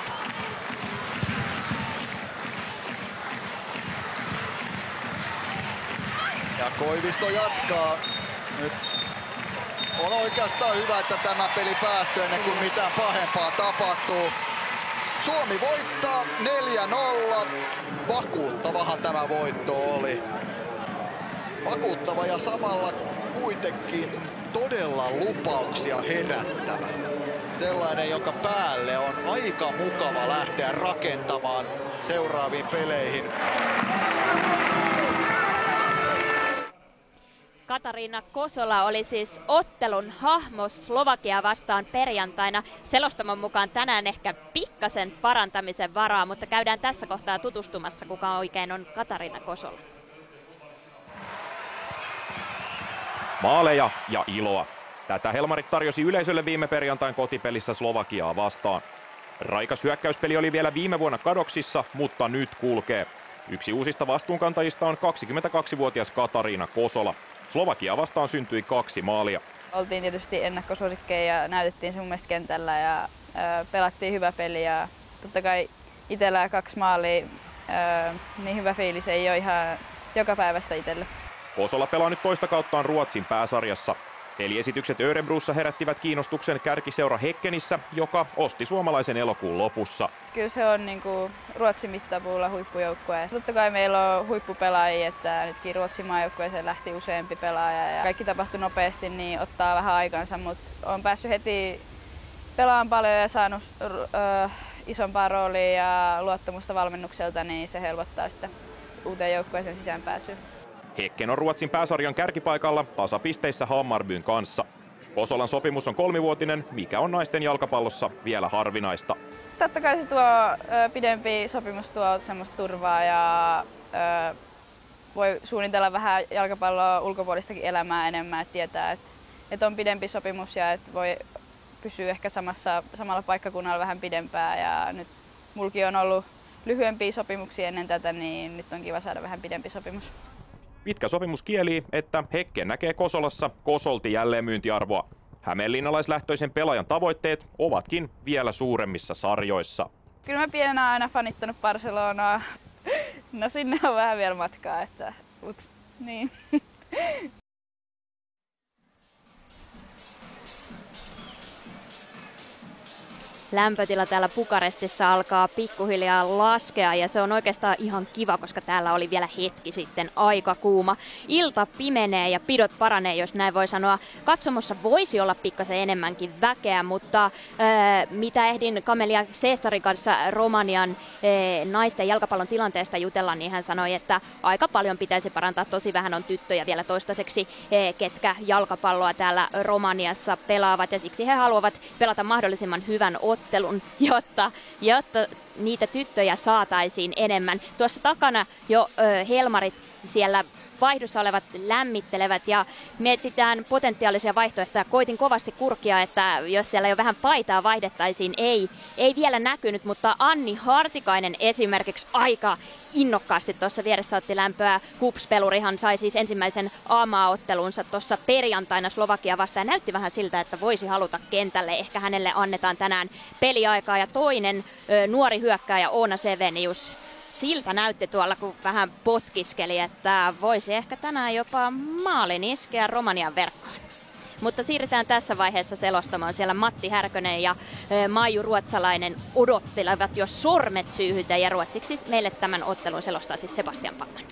Ja Koivisto jatkaa. Nyt on oikeastaan hyvä, että tämä peli päättyy ennen kuin mitään pahempaa tapahtuu. Suomi voittaa 4-0. Vakuuttavahan tämä voitto oli. Vakuuttava ja samalla kuitenkin todella lupauksia herättävä. Sellainen, joka päälle on aika mukava lähteä rakentamaan seuraaviin peleihin. Katariina Kosola oli siis ottelun hahmo Slovakia vastaan perjantaina. Selostamon mukaan tänään ehkä pikkasen parantamisen varaa, mutta käydään tässä kohtaa tutustumassa, kuka oikein on Katariina Kosola. Maaleja ja iloa. Tätä Helmarit tarjosi yleisölle viime perjantain kotipelissä Slovakiaa vastaan. Raikas hyökkäyspeli oli vielä viime vuonna kadoksissa, mutta nyt kulkee. Yksi uusista vastuunkantajista on 22-vuotias Katariina Kosola. Slovakia vastaan syntyi 2 maalia. Oltiin tietysti ennakkosuosikkeja ja näytettiin se mun mielestä kentällä ja pelattiin hyvä peli ja totta kai itsellä 2 maalia, niin hyvä fiilis ei ole ihan joka päivästä itselle. Kosola pelaa nyt toista kauttaan Ruotsin pääsarjassa. Peliesitykset Örebrossa herättivät kiinnostuksen kärkiseura Häckenissä, joka osti suomalaisen elokuun lopussa. Kyllä se on Ruotsin mittapuulla huippujoukkue. Totta kai meillä on huippupelaajia, että nytkin Ruotsin maajoukkueeseen lähti useampi pelaaja ja kaikki tapahtui nopeasti, niin ottaa vähän aikansa, mutta olen päässyt heti pelaamaan paljon ja saanut isompaa roolia ja luottamusta valmennukselta, niin se helpottaa sitä uuteen joukkueeseen sisäänpääsyä. Häcken on Ruotsin pääsarjan kärkipaikalla tasapisteissä Hammarbyn kanssa. Kosolan sopimus on 3-vuotinen, mikä on naisten jalkapallossa vielä harvinaista. Totta kai se tuo pidempi sopimus tuo semmoista turvaa ja voi suunnitella vähän jalkapalloa ulkopuolistakin elämää enemmän, että tietää, että on pidempi sopimus ja että voi pysyä ehkä samalla paikkakunnalla vähän pidempään. Ja nyt mulki on ollut lyhyempiä sopimuksia ennen tätä, niin nyt on kiva saada vähän pidempi sopimus. Pitkä sopimus kielii, että Häcken näkee Kosolassa kosolti jälleenmyyntiarvoa. Hämeenlinnalaislähtöisen pelaajan tavoitteet ovatkin vielä suuremmissa sarjoissa. Kyllä mä pienenä aina fanittanut Barcelonaa. No sinne on vähän vielä matkaa, mutta niin. Lämpötila täällä Bukarestissa alkaa pikkuhiljaa laskea ja se on oikeastaan ihan kiva, koska täällä oli vielä hetki sitten aika kuuma. Ilta pimenee ja pidot paranee, jos näin voi sanoa. Katsomossa voisi olla pikkasen enemmänkin väkeä, mutta mitä ehdin Kamelia Cesarin kanssa Romanian naisten jalkapallon tilanteesta jutella, niin hän sanoi, että aika paljon pitäisi parantaa. Tosi vähän on tyttöjä vielä toistaiseksi, ketkä jalkapalloa täällä Romaniassa pelaavat ja siksi he haluavat pelata mahdollisimman hyvän ottelun, jotta niitä tyttöjä saataisiin enemmän. Tuossa takana jo Helmarit siellä vaihdossa olevat lämmittelevät ja mietitään potentiaalisia vaihtoehtoja. Koitin kovasti kurkia, että jos siellä jo vähän paitaa vaihdettaisiin, ei vielä näkynyt, mutta Anni Hartikainen esimerkiksi aika innokkaasti tuossa vieressä otti lämpöä. Hupspelurihan sai siis ensimmäisen AMA-ottelunsa tuossa perjantaina Slovakia vastaan. Näytti vähän siltä, että voisi haluta kentälle. Ehkä hänelle annetaan tänään peliaikaa ja toinen nuori hyökkääjä Oona Sevenius. Siltä näytti tuolla, kun vähän potkiskeli, että voisi ehkä tänään jopa maalin iskeä Romanian verkkoon. Mutta siirrytään tässä vaiheessa selostamaan. Siellä Matti Härkönen ja Maiju Ruotsalainen odottelevat jo sormet syyhytä ja ruotsiksi meille tämän ottelun selostaa siis Sebastian Pamman.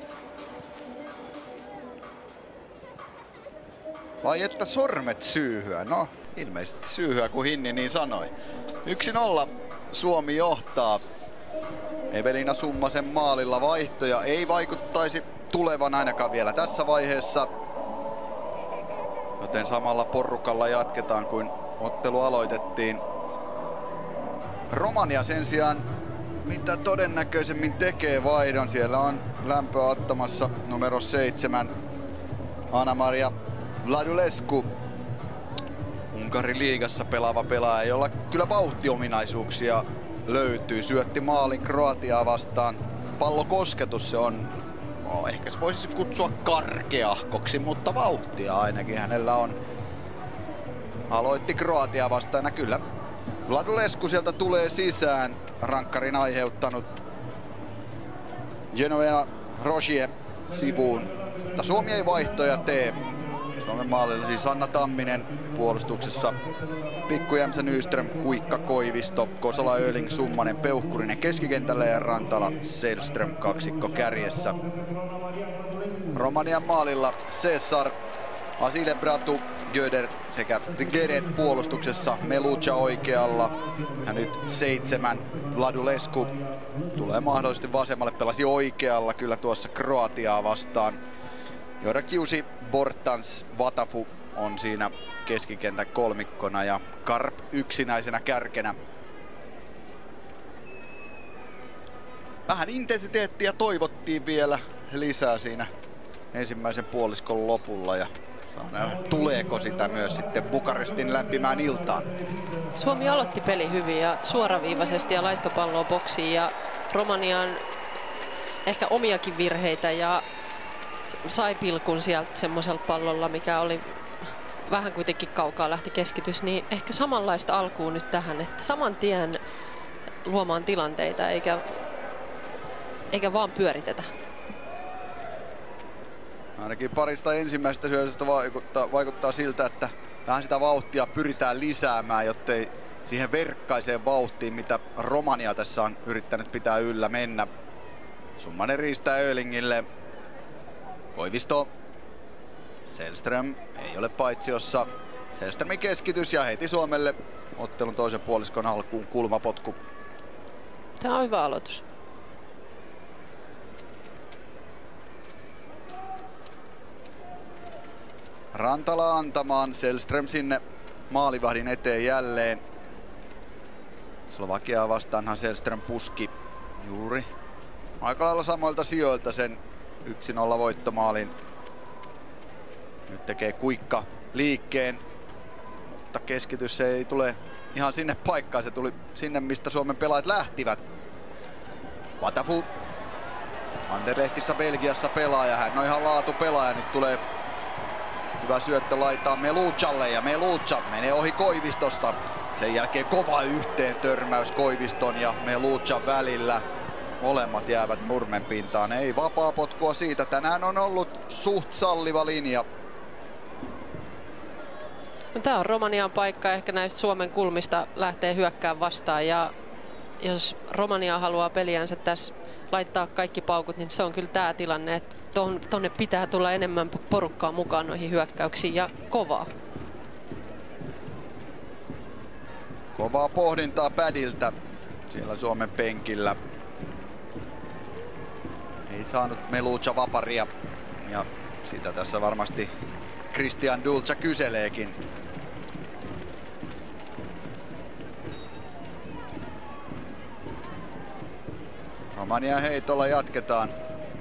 Vai että sormet syyhyä? No, ilmeisesti syyhyä, kun Hinni niin sanoi. 1-0 Suomi johtaa. Evelina Summasen maalilla vaihtoja ei vaikuttaisi tulevan ainakaan vielä tässä vaiheessa. Joten samalla porukalla jatketaan kuin ottelu aloitettiin. Romania sen sijaan mitä todennäköisemmin tekee vaihdon. Siellä on lämpöä ottamassa numero 7 Anna-Maria Vladulescu. Unkarin liigassa pelaava pelaaja, jolla kyllä vauhtiominaisuuksia löytyy. Syötti maalin Kroatiaa vastaan. Pallokosketus se on, ehkä se voisi kutsua karkeahkoksi, mutta vauhtia ainakin hänellä on. Aloitti Kroatiaa vastaan ja kyllä Vladulescu sieltä tulee sisään. Rankkarin aiheuttanut Genoveva Rogier sivuun. Mutta Suomi ei vaihtoja tee. Suomen maalilla siis Anna Tamminen puolustuksessa. Pikku Jämsä Nyström, Kuikka Koivisto, Kosola Öling, Summanen, Peuhkurinen keskikentällä ja Rantala Selström kaksikko kärjessä. Romanian maalilla Cesar, Asile Bratu, Göder sekä Geret puolustuksessa, Melucha oikealla ja nyt 7 Vladulescu tulee mahdollisesti vasemmalle, pelasi oikealla kyllä tuossa Kroatiaa vastaan. Joida Kiusi, Bortans, Vatafu on siinä keskikentän kolmikkona ja Karp yksinäisenä kärkenä. Vähän intensiteettiä toivottiin vielä lisää siinä ensimmäisen puoliskon lopulla ja tuleeko sitä myös sitten Bukarestin lämpimään iltaan? Suomi aloitti peli hyvin ja suoraviivaisesti ja laittoi palloa boksiin ja Romanian ehkä omiakin virheitä ja sai pilkun sieltä semmoisella pallolla, mikä oli vähän kuitenkin kaukaa lähti keskitys, niin ehkä samanlaista alkuun nyt tähän, että saman tien luomaan tilanteita eikä vaan pyöritetä. Ainakin parista ensimmäisestä syötöstä vaikuttaa siltä, että vähän sitä vauhtia pyritään lisäämään, jottei siihen verkkaiseen vauhtiin, mitä Romania tässä on yrittänyt pitää yllä mennä. Summanen riistää Ölingille. Koivisto. Selström ei ole paitsiossa. Selströmin keskitys ja heti Suomelle ottelun toisen puoliskon alkuun kulmapotku. Tämä on hyvä aloitus. Rantala antamaan, Sällström sinne maalivahdin eteen jälleen. Slovakiaa vastaanhan Sällström puski juuri aika lailla samoilta sijoilta sen 1-0 voittomaalin. Nyt tekee Kuikka liikkeen, mutta keskitys se ei tule ihan sinne paikkaan. Se tuli sinne, mistä Suomen pelaajat lähtivät. Watafu, Anderlehtissä Belgiassa pelaaja. Hän on ihan laatupelaaja. Nyt tulee hyvä syöttö laitaa Meluchalle ja Melucha menee ohi Koivistosta. Sen jälkeen kova yhteen törmäys Koiviston ja Meluchan välillä. Molemmat jäävät nurmen pintaan. Ei vapaa potkua siitä. Tänään on ollut suht salliva linja. Tämä on Romanian paikka. Ehkä näistä Suomen kulmista lähtee hyökkään vastaan. Ja jos Romania haluaa peliänsä tässä laittaa kaikki paukut, niin se on kyllä tämä tilanne, että tonne pitää tulla enemmän porukkaa mukaan noihin hyökkäyksiin ja kovaa. Kovaa pohdintaa Pädiltä siellä Suomen penkillä. Ei saanut Melucha vaparia ja sitä tässä varmasti Christian Dulca kyseleekin. Romanian heitolla jatketaan.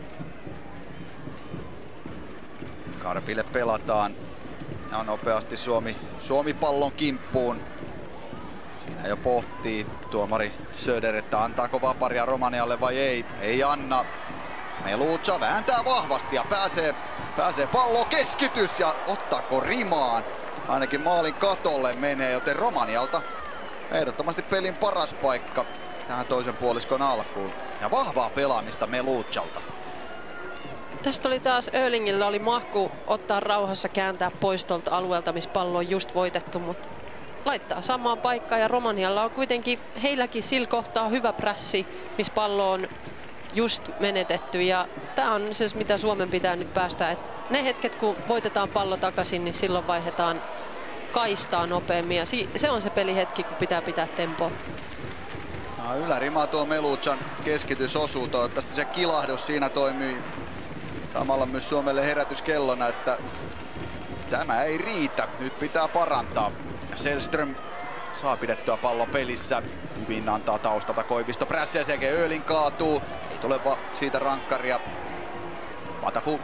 Karpille pelataan. Ja nopeasti Suomi pallon kimppuun. Siinä jo pohtii tuomari Söder, että antaako vaparia Romanialle vai ei. Ei anna. Melucha vääntää vahvasti ja pääsee palloon, keskitys ja ottaako rimaan. Ainakin maalin katolle menee, joten Romanialta ehdottomasti pelin paras paikka tähän toisen puoliskon alkuun. Ja vahvaa pelaamista Meluchalta. Tästä oli taas Öhlingillä oli mahku ottaa rauhassa, kääntää pois tuolta alueelta, missä pallo on just voitettu, mutta laittaa samaan paikkaan ja Romanialla on kuitenkin heilläkin sillä kohtaa hyvä prässi, missä pallo on just menetetty ja tämä on se, mitä Suomen pitää nyt päästä. Et ne hetket, kun voitetaan pallo takaisin, niin silloin vaihdetaan kaistaa nopeammin ja se on se pelihetki, kun pitää pitää tempoa. Ylärimaa tuo Meluchan keskitys osuu, toivottavasti se kilahdus siinä toimii samalla myös Suomelle herätyskellona, että tämä ei riitä, nyt pitää parantaa. Sällström saa pidettyä pallon pelissä, hyvin antaa taustalta Koivisto prässiä, sen jälkeen Öhling kaatuu, ei tule siitä rankkaria. Watafu.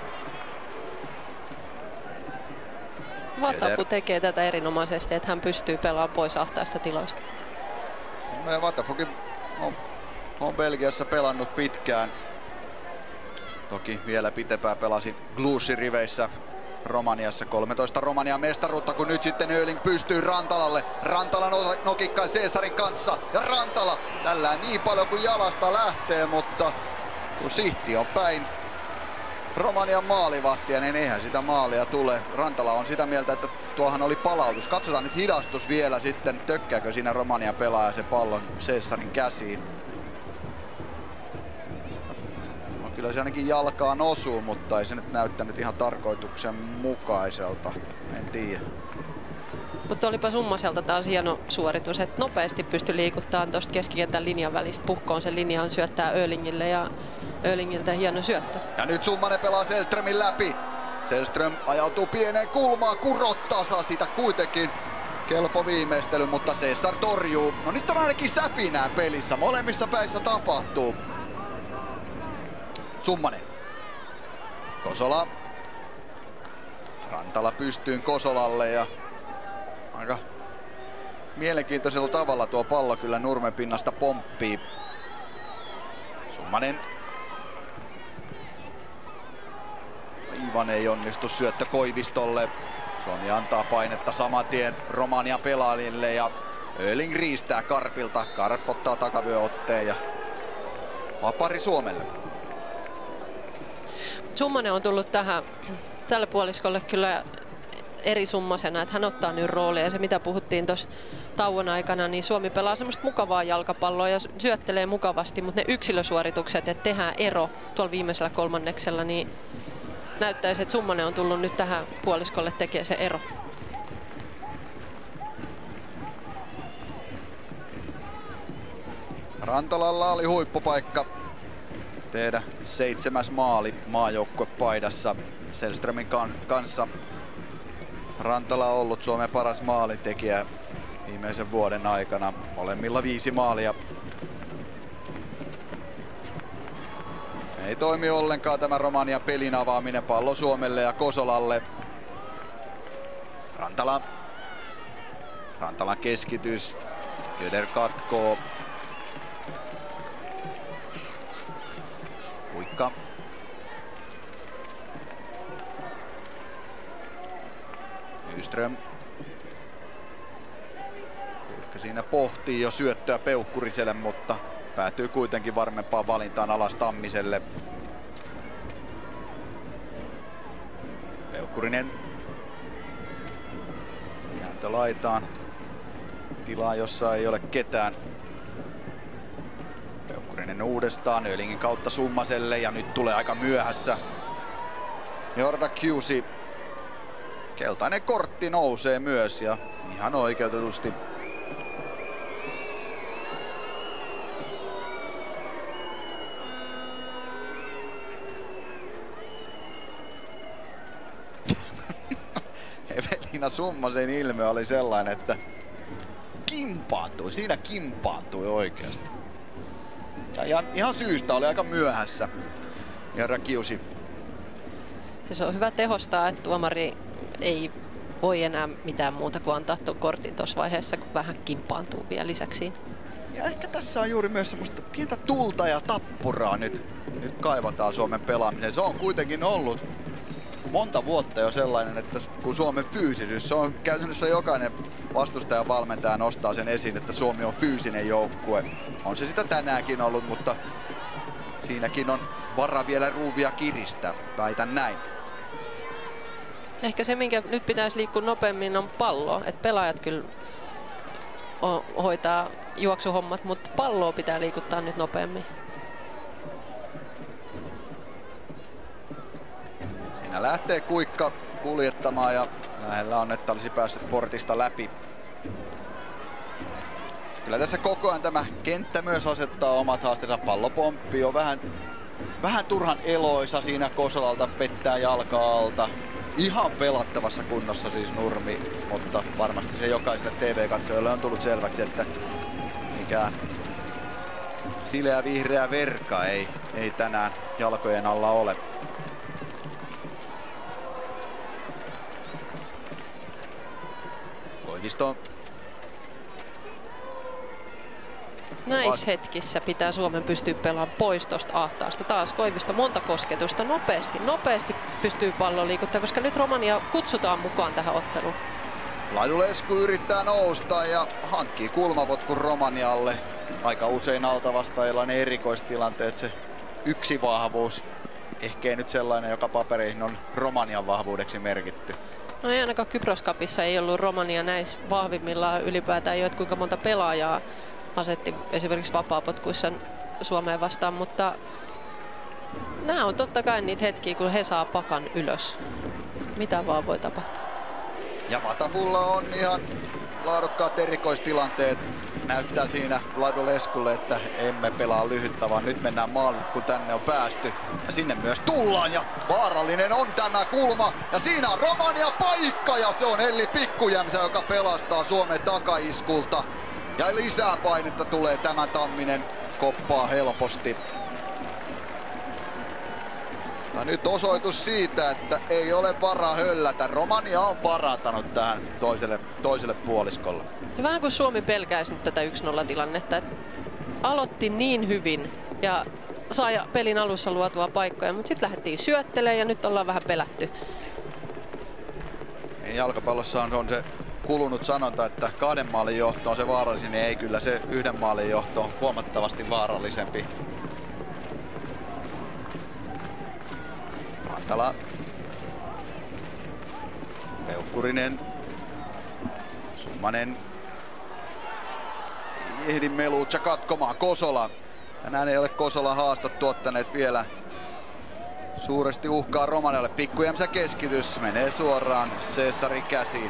Watafu tekee tätä erinomaisesti, että hän pystyy pelaamaan pois ahtaista tiloista. Watafukin on Belgiassa pelannut pitkään. Toki vielä pitempään pelasi Glucin riveissä Romaniassa. 13 Romanian mestaruutta, kun nyt sitten Öhling pystyy Rantalalle. Rantala nokikkai Cesarin kanssa ja Rantala tällään niin paljon kuin jalasta lähtee, mutta kun sihti on päin Romanian maalivahtia, niin eihän sitä maalia tule. Rantala on sitä mieltä, että tuohan oli palautus. Katsotaan nyt hidastus vielä sitten, tökkääkö siinä Romanian pelaaja se pallon Cesarin käsiin. No, kyllä se ainakin jalkaan osuu, mutta ei se nyt näyttänyt ihan tarkoituksenmukaiselta. En tiedä. Mutta olipa Summaselta taas hieno suoritus, että nopeasti pystyi liikuttamaan tuosta keskikentän linjan välistä puhkoon. Sen linjan syöttää Öhlingille ja Öhlingiltä hieno syöttö. Ja nyt Summanen pelaa Sällströmin läpi. Sällström ajautuu pieneen kulmaan, kurottaa, saa siitä kuitenkin kelpo viimeistely, mutta Cesar torjuu. No nyt on ainakin säpinää pelissä, molemmissa päissä tapahtuu. Summanen. Kosola. Rantala pystyyn Kosolalle ja aika mielenkiintoisella tavalla tuo pallo kyllä nurmen pinnasta pomppii. Summanen. Aivan ei onnistu syöttö Koivistolle. Suomi antaa painetta saman tien Romanian pelaajille ja Öhling riistää Karpilta. Karp ottaa takavyöotteen ja vapari Suomelle. Summanen on tullut tälle puoliskolle kyllä eri summasena, että hän ottaa nyt roolia ja se mitä puhuttiin tuossa tauon aikana, niin Suomi pelaa semmoista mukavaa jalkapalloa ja syöttelee mukavasti, mutta ne yksilösuoritukset, että tehdään ero tuolla viimeisellä kolmanneksella, niin näyttäisi, että Summanen on tullut nyt tähän puoliskolle tekemään se ero. Rantalalla oli huippupaikka tehdä 7. maali maajoukkuepaidassa Sällströmin kanssa. Rantala on ollut Suomen paras maalintekijä viimeisen vuoden aikana. Molemmilla 5 maalia. Ei toimi ollenkaan tämä Romanian pelin avaaminen. Pallo Suomelle ja Kosolalle. Rantalan keskitys. Köder katkoo. Kuikka. Nyström. Kuikka siinä pohtii jo syöttöä Peukkuriselle, mutta päätyy kuitenkin varmempaan valintaan alas Tammiselle. Peukkurinen. Kääntö laitaan. Tilaa, jossa ei ole ketään. Peukkurinen uudestaan Ölingin kautta Summaselle ja nyt tulee aika myöhässä. Jorda Kiusi. Keltainen kortti nousee myös ja ihan oikeutetusti. Evelina Summasen ilme oli sellainen, että siinä kimpaantui oikeasti. Ja ihan syystä oli aika myöhässä. Jorda Kiusi. Ja se on hyvä tehostaa, että tuomari ei voi enää mitään muuta kuin antaa tuon kortin tuossa vaiheessa, kun vähän kimpaantuu vielä lisäksi. Ja ehkä tässä on juuri myös semmoista pientä tulta ja tappuraa nyt kaivataan Suomen pelaamiseen. Se on kuitenkin ollut monta vuotta jo sellainen, että kun Suomen fyysisyys, se on käytännössä jokainen vastustaja valmentaja nostaa sen esiin, että Suomi on fyysinen joukkue. On se sitä tänäänkin ollut, mutta siinäkin on vara vielä ruuvia kiristää, väitän näin. Ehkä se, minkä nyt pitäisi liikkua nopeammin, on pallo. Et pelaajat kyllä hoitaa juoksuhommat, mutta palloa pitää liikuttaa nyt nopeammin. Siinä lähtee Kuikka kuljettamaan ja lähellä on, että olisi päässyt portista läpi. Kyllä tässä koko ajan tämä kenttä myös asettaa omat haasteensa. Pallopomppii on vähän turhan eloisa siinä Kosolalta, pettää jalka alta. Ihan pelattavassa kunnossa siis Nurmi, mutta varmasti se jokaiselle TV-katsojalle on tullut selväksi, että mikään sileä vihreä verka ei tänään jalkojen alla ole. Koivisto. Näissä hetkissä pitää Suomen pystyä pelaamaan pois tosta ahtaasta. Taas Koivisto monta kosketusta nopeasti pystyy pallon liikuttaa, koska nyt Romania kutsutaan mukaan tähän otteluun. Laidulesku yrittää nousta ja hankkii kulmapotkun Romanialle. Aika usein altavastaajilla ne erikoistilanteet, se yksi vahvuus. Ehkä ei nyt sellainen, joka papereihin on Romanian vahvuudeksi merkitty. No ei ainakaan Kyproskapissa ei ollut Romania näissä vahvimmillaan ylipäätään jo, että kuinka monta pelaajaa asetti esimerkiksi vapaapotkuissa Suomeen vastaan, mutta nämä on totta kai niitä hetkiä, kun he saa pakan ylös. Mitä vaan voi tapahtua. Ja Vatafulla on ihan laadukkaat erikoistilanteet. Näyttää siinä Vladoleskulle, että emme pelaa lyhyttä, vaan nyt mennään maalille, kun tänne on päästy. Ja sinne myös tullaan ja vaarallinen on tämä kulma. Ja siinä on Romania paikka ja se on Elli Pikkujämsä, joka pelastaa Suomen takaiskulta. Ja lisää painetta tulee, tämä Tamminen koppaa helposti. Ja nyt osoitus siitä, että ei ole varaa höllätä. Romania on parantanut tähän toiselle puoliskolle. Ja vähän kuin Suomi pelkäisi nyt tätä 1-0 tilannetta. Aloitti niin hyvin ja sai pelin alussa luotua paikkoja, mutta sitten lähdettiin syöttelemään ja nyt ollaan vähän pelätty. Jalkapallossa on se kulunut sanonta, että 2 maalin johto on se vaarallisin, niin ei, kyllä se 1 maalin johto on huomattavasti vaarallisempi. Rantala. Peukkurinen. Summanen. Ei ehdi Melucha katkomaan Kosola. Tänään ei ole Kosolan haastot tuottaneet vielä suuresti uhkaa Romanialle. Pikkujämsä keskitys menee suoraan Cesari käsiin.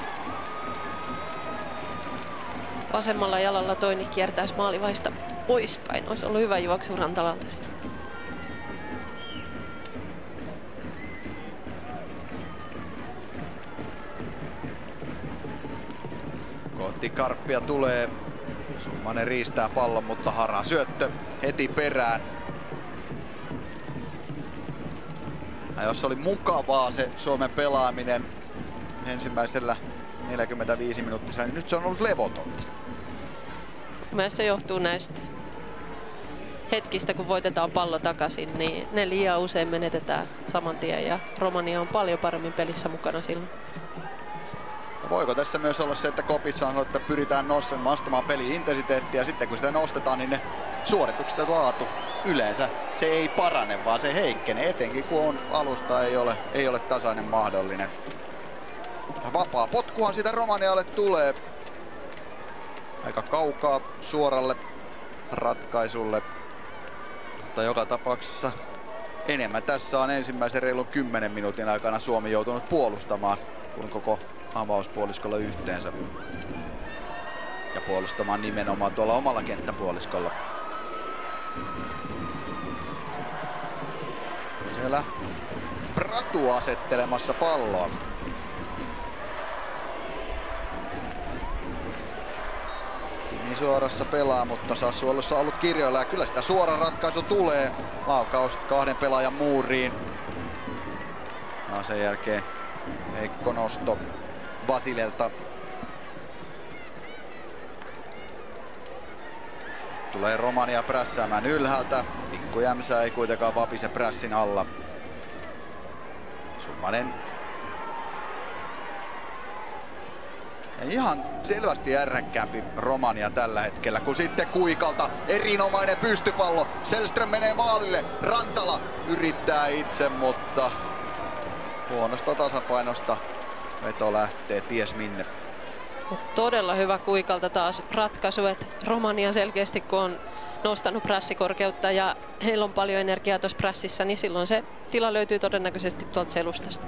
Vasemmalla jalalla toinen kiertäisi maalivaista poispäin. Olisi ollut hyvä juoksu Rantalalta. Polikarppia tulee. Summanen riistää pallon, mutta harasyöttö heti perään. Ja jos oli mukavaa se Suomen pelaaminen ensimmäisellä 45 minuuttisella, niin nyt se on ollut levotonta. Mielestäni se johtuu näistä hetkistä, kun voitetaan pallo takaisin, niin ne liian usein menetetään saman tien ja Romania on paljon paremmin pelissä mukana silloin. Voiko tässä myös olla se, että Kopissa on, että pyritään nostamaan pelin intensiteettiä ja sitten kun sitä nostetaan, niin ne suoritukset ja laatu yleensä se ei parane, vaan se heikkenee, etenkin kun on alusta ei ole tasainen mahdollinen. Vapaa potkuhan sitä Romanialle tulee. Aika kaukaa suoralle ratkaisulle, mutta joka tapauksessa enemmän tässä on ensimmäisen reilun 10 minuutin aikana Suomi joutunut puolustamaan kuin koko avauspuoliskolla yhteensä. Ja puolustamaan nimenomaan tuolla omalla kenttäpuoliskolla. Siellä Pratu asettelemassa palloa. Timi suorassa pelaa, mutta Sassuolossa on ollut kirjoilla ja kyllä sitä suora ratkaisu tulee. Laukaus 2 pelaajan muuriin. Ja sen jälkeen heikko nosto Vasilelta. Tulee Romania prässäämään ylhäältä. Pikku Jämsä ei kuitenkaan vapise prässin alla. Summanen. Ja ihan selvästi ärhäkkäämpi Romania tällä hetkellä, kun sitten Kuikalta erinomainen pystypallo. Sällström menee maalille. Rantala yrittää itse, mutta huonosta tasapainosta veto lähtee ties minne. Todella hyvä Kuikalta taas ratkaisu, että Romania selkeästi kun on nostanut prässikorkeutta ja heillä on paljon energiaa tuossa prässissä, niin silloin se tila löytyy todennäköisesti tuolta selustasta.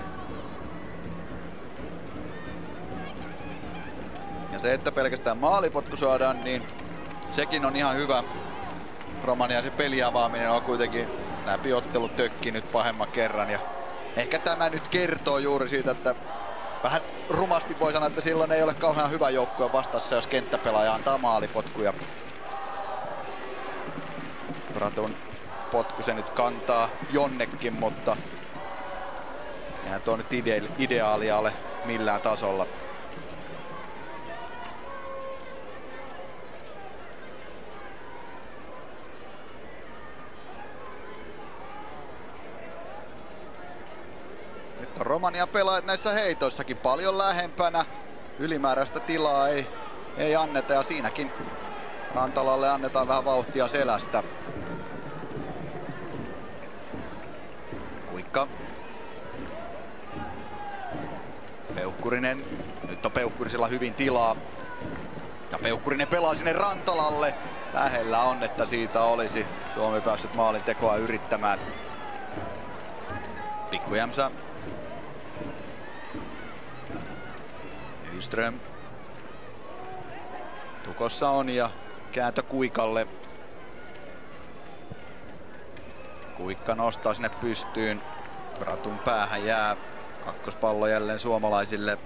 Ja se, että pelkästään maalipotku saadaan, niin sekin on ihan hyvä. Romania se peliavaaminen on kuitenkin läpi ottelu tökkinyt pahemman kerran. Ja ehkä tämä nyt kertoo juuri siitä, että vähän rumasti voi sanoa, että silloin ei ole kauhean hyvä joukkue vastassa, jos kenttäpelaaja antaa maalipotkuja. Pratun potku se nyt kantaa jonnekin, mutta eihän tuo nyt ideaalia ole millään tasolla. Romania pelaajat näissä heitoissakin paljon lähempänä. Ylimääräistä tilaa ei anneta ja siinäkin Rantalalle annetaan vähän vauhtia selästä. Kuikka. Peukkurinen. Nyt on Peukkurisella hyvin tilaa. Ja Peukkurinen pelaa sinne Rantalalle. Lähellä on, että siitä olisi Suomi päässyt maalin tekoa yrittämään. Pikku Jämsä. Nyström. Tukossa on ja kääntö Kuikalle. Kuikka nostaa sinne pystyyn. Pratun päähän jää. Kakkospallo jälleen suomalaisille.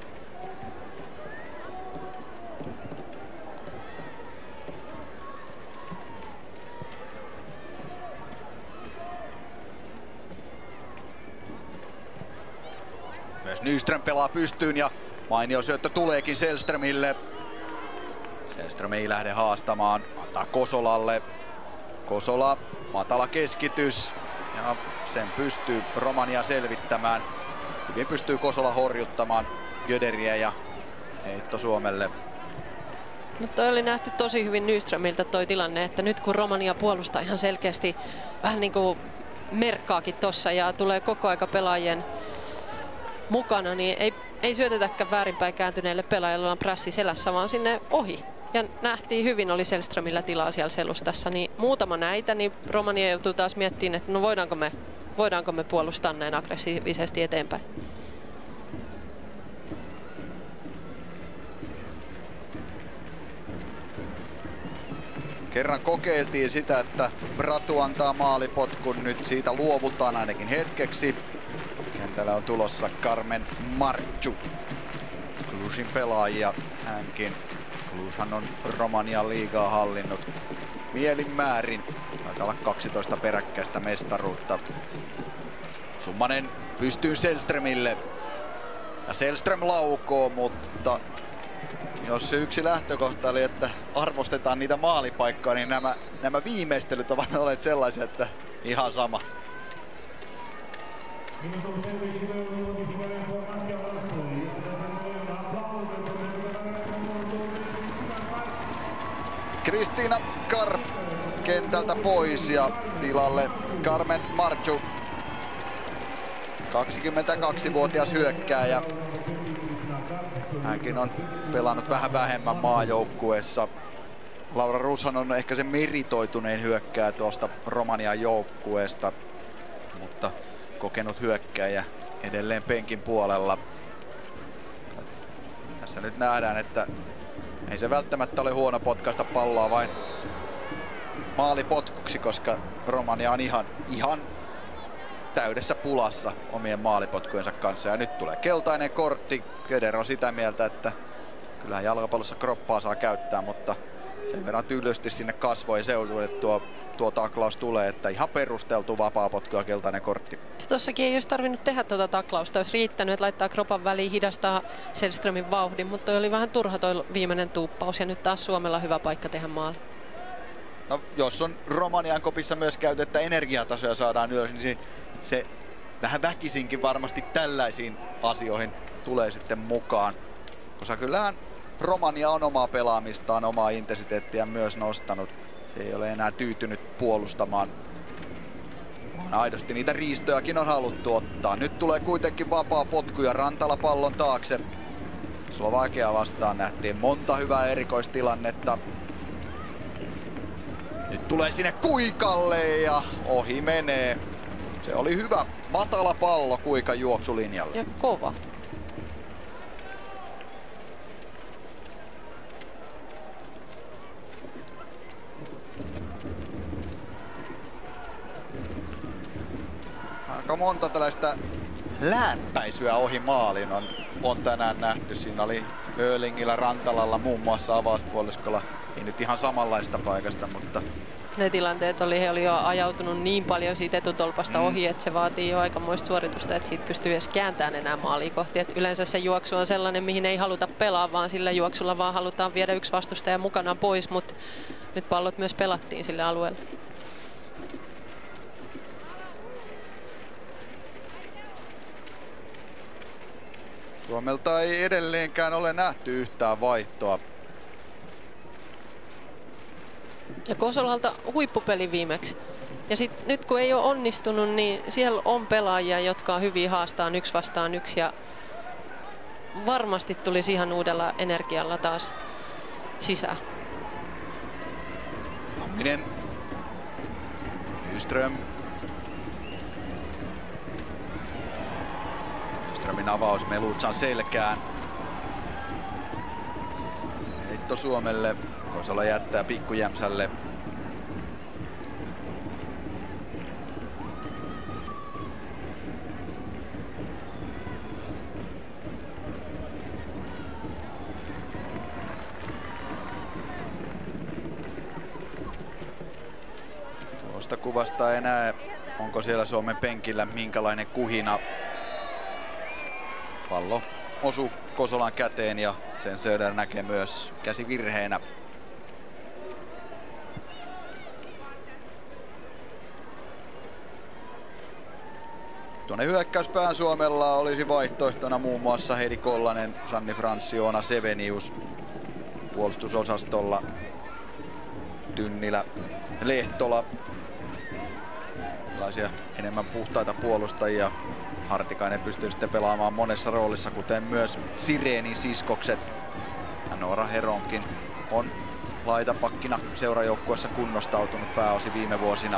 Myös Nyström pelaa pystyyn ja mainio syöttö tuleekin Sällströmille. Sällström ei lähde haastamaan. Antaa Kosolalle. Kosola, matala keskitys. Ja sen pystyy Romania selvittämään. Hyvin pystyy Kosola horjuttamaan Göderiä ja heitto Suomelle. Mutta toi oli nähty tosi hyvin Nyströmiltä toi tilanne, että nyt kun Romania puolustaa ihan selkeästi vähän niin kuin merkkaakin tossa ja tulee koko aika pelaajien mukana, niin ei syötetäkään väärinpäin kääntyneelle pelaajalle on prässi selässä, vaan sinne ohi. Ja nähtiin hyvin, oli Sällströmillä tilaa siellä selustassa, niin muutama näitä, niin Romania joutuu taas miettimään, että no voidaanko me puolustaa näin aggressiivisesti eteenpäin. Kerran kokeiltiin sitä, että Pratu antaa maalipotkun, nyt siitä luovutaan ainakin hetkeksi. Kentällä on tulossa Carmen Marchu, Clujin pelaajia. hänkin. Clujhan on Romanian liigaa hallinnut mielin määrin. Taitaa olla 12 peräkkäistä mestaruutta. Summanen pystyy Sällströmille. Ja Sällström laukoo, mutta jos se yksi lähtökohta oli, että arvostetaan niitä maalipaikkoja, niin nämä viimeistelyt ovat olleet sellaisia, että ihan sama. Kristiina Karp kentältä pois ja tilalle Carmen Marchu. 22-vuotias hyökkääjä. Hänkin on pelannut vähän vähemmän maajoukkueessa. Laura Rushan on ehkä se meritoitunein hyökkääjä tuosta Romanian joukkueesta, mutta kokenut hyökkääjä edelleen penkin puolella. Tässä nyt nähdään, että ei se välttämättä ole huono potkaista palloa vain maalipotkuksi, koska Romania on ihan täydessä pulassa omien maalipotkujensa kanssa. Ja nyt tulee keltainen kortti. Köder on sitä mieltä, että kyllähän jalkapallossa kroppaa saa käyttää, mutta sen verran tylysti sinne kasvojen seudulle tuo taklaus tulee, että ihan perusteltu vapaapotku ja keltainen kortti. Tuossakin ei olisi tarvinnut tehdä tuota taklausta, olisi riittänyt, että laittaa kropan väliin, hidastaa Sällströmin vauhdin, mutta toi oli vähän turha toi viimeinen tuuppaus ja nyt taas Suomella hyvä paikka tehdä maali. No, jos on Romanian kopissa myös käyty, että energiatasoja saadaan ylös, niin se vähän väkisinkin varmasti tällaisiin asioihin tulee sitten mukaan. Koska kyllähän Romania on omaa pelaamistaan, omaa intensiteettiä myös nostanut. Se ei ole enää tyytynyt puolustamaan, vaan aidosti niitä riistojakin on haluttu ottaa. Nyt tulee kuitenkin vapaa potku ja Rantala pallon taakse. Slovakia vastaan nähtiin monta hyvää erikoistilannetta. Nyt tulee sinne Kuikalle ja ohi menee. Se oli hyvä matala pallo Kuikan juoksulinjalle. Ja kova. Aika monta tällaista läänpäisyä ohi maalin on tänään nähty. Siinä oli Öhlingillä, Rantalalla muun muassa avauspuoliskolla. Ei nyt ihan samanlaista paikasta, mutta ne tilanteet he oli jo ajautunut niin paljon siitä etutolpasta ohi, että se vaatii jo aikamoista suoritusta, että siitä pystyy edes kääntämään enää maalia kohti. Et yleensä se juoksu on sellainen, mihin ei haluta pelaa, vaan sillä juoksulla vaan halutaan viedä yksi vastustaja mukanaan pois, mutta nyt pallot myös pelattiin sille alueelle. Suomelta ei edelleenkään ole nähty yhtään vaihtoa. Ja Kosolalta huippupeli viimeksi. Ja nyt kun ei ole onnistunut, niin siellä on pelaajia, jotka on hyviä haastaan 1 vastaan 1. Ja varmasti tulisi ihan uudella energialla taas sisään. Tamminen. Nyström. Nyströmin avaus Melutsan selkään. Heitto Suomelle. Kosola jättää Pikkujämsälle. Tuosta kuvasta ei näe, onko siellä Suomen penkillä minkälainen kuhina. Pallo osuu Kosolan käteen ja sen Söder näkee myös käsivirheenä. Tuonne hyökkäyspään Suomella olisi vaihtoehtona muun muassa Heidi Kollanen, Sanni Franssi, Oona Sevenius. Puolustusosastolla Tynnilä, Lehtola. Tällaisia enemmän puhtaita puolustajia. Hartikainen pystyy sitten pelaamaan monessa roolissa, kuten myös Sireenin siskokset. Ja Noora Heronkin on laitapakkina seurajoukkueessa kunnostautunut pääosin viime vuosina.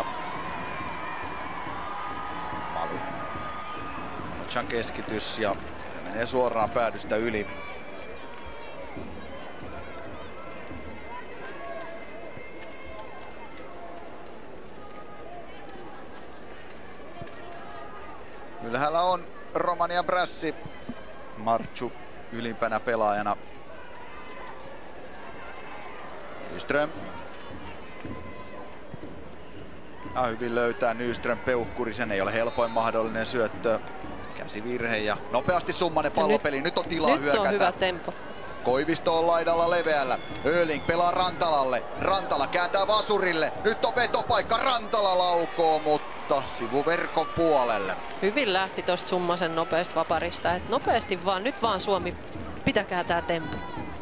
Malutsan keskitys ja menee suoraan päädystä yli. Ylhäällä on Romanian Brassi. Marchu ylimpänä pelaajana. Nyström. Ja hyvin löytää Nyström Peukkurisen, ei ole helpoin mahdollinen syöttö. Käsivirhe ja nopeasti Summanen pallopeli, nyt on tilaa hyökätä. Nyt on hyvä tempo. Koivisto on laidalla leveällä. Öling pelaa Rantalalle. Rantala kääntää vasurille. Nyt on vetopaikka. Rantala laukoo, mutta sivuverkon puolelle. Hyvin lähti tosta Summasen nopeasta vaparista. Et nopeasti vaan, nyt vaan Suomi, pitäkää tää tempo.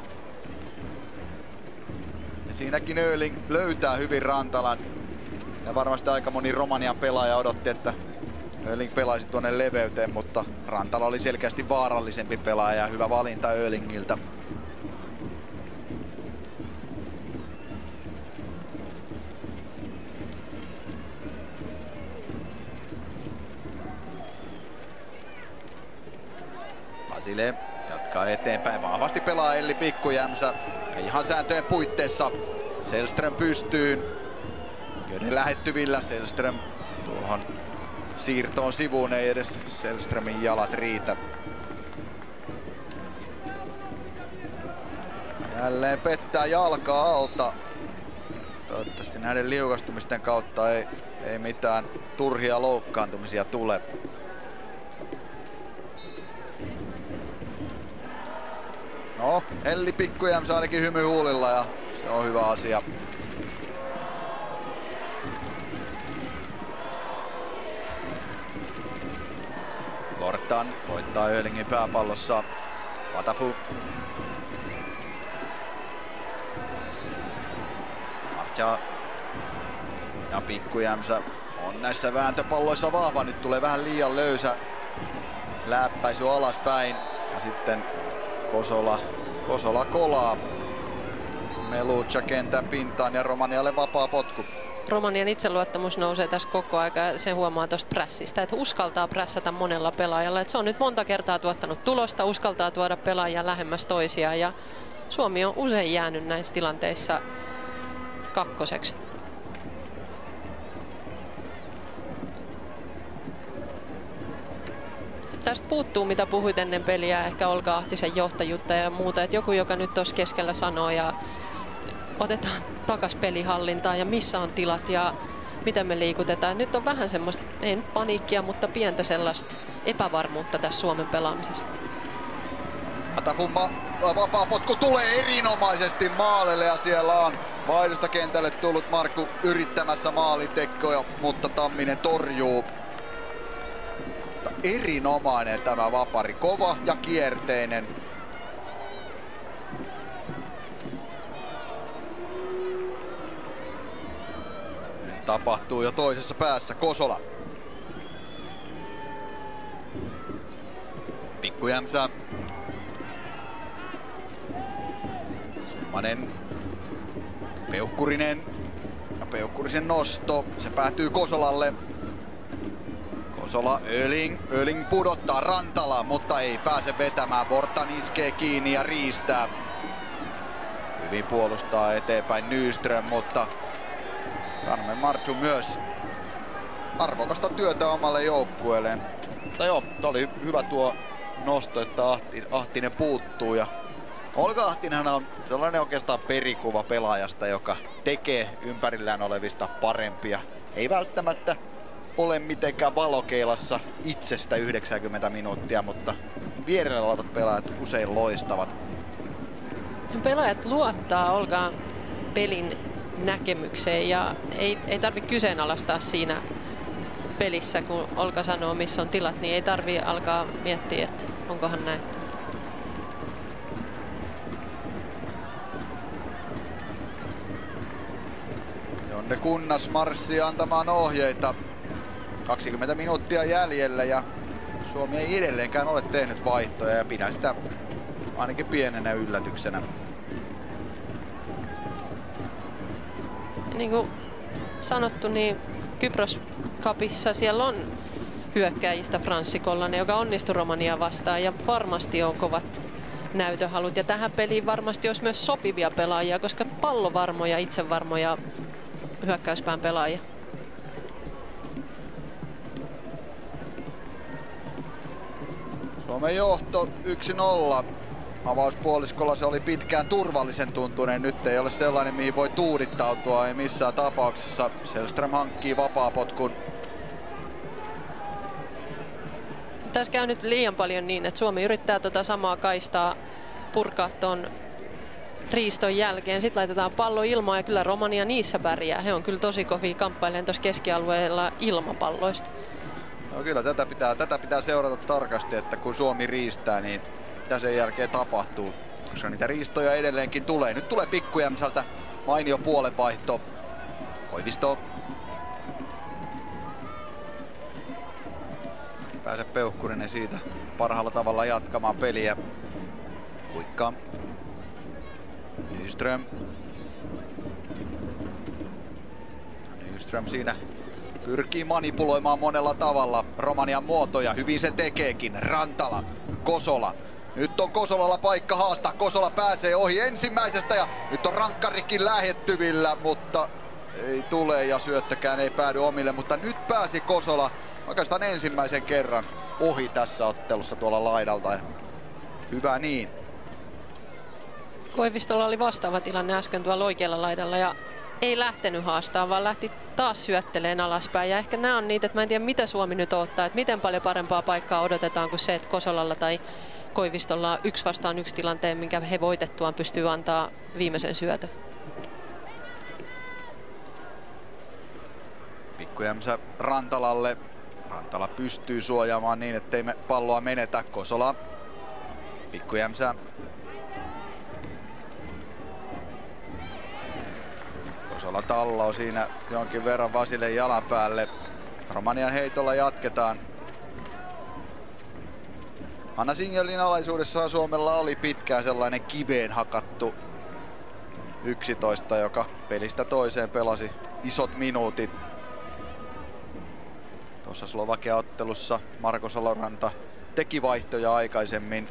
Ja siinäkin Öling löytää hyvin Rantalan. Siinä varmasti aika moni Romanian pelaaja odotti, että Öling pelaisi tuonne leveyteen, mutta Rantala oli selkeästi vaarallisempi pelaaja ja hyvä valinta Ölingiltä. Vasile jatkaa eteenpäin, vahvasti pelaa Elli Pikkujämsä ja ihan sääntöjen puitteissa Sällström pystyyn. Köden lähettyvillä Sällström tuohon siirtoon sivuun, ei edes Sällströmin jalat riitä. Jälleen pettää jalkaa alta. Toivottavasti näiden liukastumisten kautta ei mitään turhia loukkaantumisia tule. No, Elli Pikkujämsä ainakin hymy huulilla ja se on hyvä asia. Kortan voittaa Ölingin pääpallossa. Patafu. Marcha ja Pikkujämsä on näissä vääntöpalloissa vahva. Nyt tulee vähän liian löysä läppäisy alaspäin ja sitten Kosola kolaa. Melucha kentän pintaan ja Romanialle vapaa potku. Romanian itseluottamus nousee tässä koko aika ja se huomaa tuosta prässistä, että uskaltaa prässätä monella pelaajalla. Että se on nyt monta kertaa tuottanut tulosta, uskaltaa tuoda pelaajia lähemmäs toisiaan ja Suomi on usein jäänyt näissä tilanteissa kakkoseksi. Tästä puuttuu, mitä puhuit ennen peliä, ehkä Olga Ahtisen johtajuutta ja muuta. Että joku, joka nyt tuossa keskellä sanoo ja otetaan takas pelihallintaan ja missä on tilat ja miten me liikutetaan. Nyt on vähän semmoista, ei nyt paniikkia, mutta pientä sellaista epävarmuutta tässä Suomen pelaamisessa. Atafumma vapaa potku tulee erinomaisesti maalille ja siellä on vaihdosta kentälle tullut Markku yrittämässä maalintekoja, mutta Tamminen torjuu. Erinomainen tämä vapari, kova ja kierteinen. Nyt tapahtuu jo toisessa päässä Kosola. Pikkujämsä. Summanen. Peukkurinen. Ja Peukkurisen nosto. Se päätyy Kosolalle. Kosola, Öling pudottaa Rantala, mutta ei pääse vetämään. Bortan iskee kiinni ja riistää. Hyvin puolustaa eteenpäin Nyström, mutta Carmen Marchu myös arvokasta työtä omalle joukkueelleen. Mutta joo, tämä oli hyvä tuo nosto, että Ahtinen puuttuu. Ja Olga Ahtinenhan on sellainen oikeastaan perikuva pelaajasta, joka tekee ympärillään olevista parempia. Ei välttämättä ole mitenkään valokeilassa itsestä 90 minuuttia, mutta vierellä olevat pelaajat usein loistavat. Pelaajat luottaa Olgaan pelin näkemykseen ja ei tarvitse kyseenalaistaa siinä pelissä, kun Olga sanoo missä on tilat, niin ei tarvitse alkaa miettiä, että onkohan näin. Jonne Kunnas marssii antamaan ohjeita. 20 minuuttia jäljellä ja Suomi ei edelleenkään ole tehnyt vaihtoja ja pidän sitä ainakin pienenä yllätyksenä. Niin kuin sanottu, niin Kypros Cupissa siellä on hyökkääjistä Franssi Kollanen, joka onnistui Romaniaa vastaan ja varmasti on kovat näytöhalut. Ja tähän peliin varmasti olisi myös sopivia pelaajia, koska pallovarmoja, itsevarmoja hyökkäyspään pelaajia. Suomen johto 1-0. Avauspuoliskolla se oli pitkään turvallisen tuntunen. Nyt ei ole sellainen, mihin voi tuudittautua. Ei missään tapauksessa. Sällström hankkii vapaapotkun. Tässä käy nyt liian paljon niin, että Suomi yrittää tuota samaa kaistaa purkaa ton riiston jälkeen. Sitten laitetaan pallo ilmaan ja kyllä Romania niissä pärjää. He on kyllä tosi kovia kamppailemaan tuossa keskialueella ilmapalloista. No kyllä tätä pitää seurata tarkasti, että kun Suomi riistää, niin mitä sen jälkeen tapahtuu. Koska niitä riistoja edelleenkin tulee. Nyt tulee Pikku Jämsältä mainio puolenvaihto. Koivisto. Pääse Peuhkurinen siitä parhaalla tavalla jatkamaan peliä. Huikka. Nyström. Nyström siinä pyrkii manipuloimaan monella tavalla Romanian muotoja. Hyvin se tekeekin. Rantala. Kosola. Nyt on Kosolalla paikka haastaa. Kosola pääsee ohi ensimmäisestä ja nyt on rankkarikin lähettyvillä, mutta ei tule ja syöttökään ei päädy omille. Mutta nyt pääsi Kosola oikeastaan ensimmäisen kerran ohi tässä ottelussa tuolla laidalta. Ja hyvä niin. Koivistolla oli vastaava tilanne äsken tuolla oikealla laidalla ja ei lähtenyt haastaa, vaan lähti taas syötteleen alaspäin. Ja ehkä nämä on niitä, että mä en tiedä mitä Suomi nyt ottaa, että miten paljon parempaa paikkaa odotetaan kuin se, että Kosolalla tai Koivistolla on 1 vastaan 1 tilanteen, minkä he voitettuaan pystyy antaa viimeisen syötön. Pikku Jämsä Rantalalle. Rantala pystyy suojaamaan niin, ettei palloa menetä. Kosola. Pikku Jämsä. Kosola talloo siinä jonkin verran Vasile jalan päälle. Romanian heitolla jatketaan. Hanna Singelin alaisuudessaan Suomella oli pitkään sellainen kiveen hakattu 11, joka pelistä toiseen pelasi isot minuutit. Tuossa Slovakia-ottelussa Marko Saloranta teki vaihtoja aikaisemmin.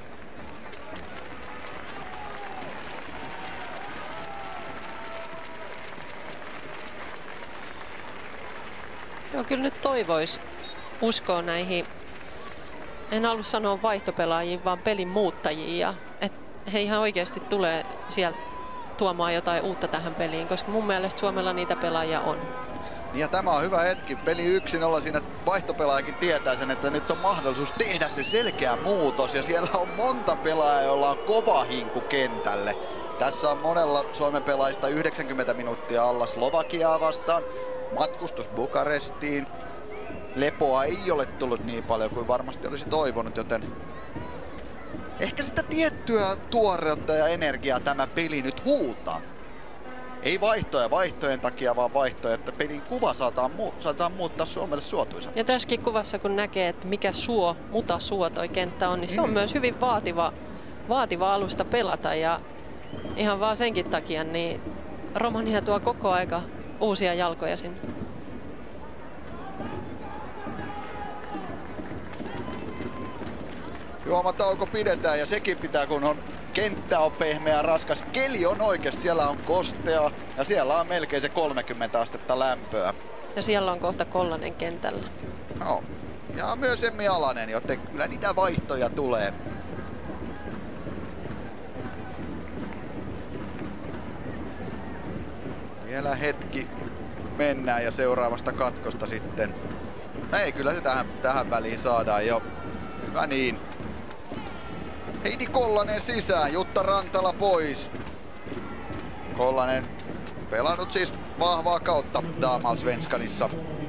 Joo, kyllä nyt toivois uskoa näihin, en halua sanoa vaihtopelaajiin, vaan pelin muuttajiin. Ja että he ihan oikeasti tulee sieltä tuomaan jotain uutta tähän peliin, koska mun mielestä Suomella niitä pelaajia on. Ja tämä on hyvä hetki. Peli 1-0 siinä vaihtopelaajakin tietää sen, että nyt on mahdollisuus tehdä se selkeä muutos. Ja siellä on monta pelaajaa, jolla on kova hinku kentälle. Tässä on monella Suomen pelaajista 90 minuuttia alla Slovakiaa vastaan. Matkustus Bukarestiin. Lepoa ei ole tullut niin paljon kuin varmasti olisi toivonut, joten ehkä sitä tiettyä tuoreutta ja energiaa tämä peli nyt huutaa. Ei vaihtojen takia, vaan vaihtoja, että pelin kuva saadaan muuttaa Suomelle suotuisammaksi. Ja tässäkin kuvassa, kun näkee, että mikä suo toi kenttä on, niin se on myös hyvin vaativa alusta pelata. Ja ihan vaan senkin takia, niin Romania tuo koko aika uusia jalkoja sinne. Juomatauko pidetään ja sekin pitää, kun kenttä on pehmeä, raskas. Keli on oikeasti, siellä on kostea ja siellä on melkein se 30 astetta lämpöä. Ja siellä on kohta Kollanen kentällä. No, ja myös Emmi Alanen, joten kyllä niitä vaihtoja tulee. Vielä hetki mennään ja seuraavasta katkosta sitten. No ei, kyllä se tähän väliin saadaan jo. Hyvä niin. Heidi Kollanen sisään, Jutta Rantala pois. Kollanen pelannut siis vahvaa kautta Damallsvenskanissa.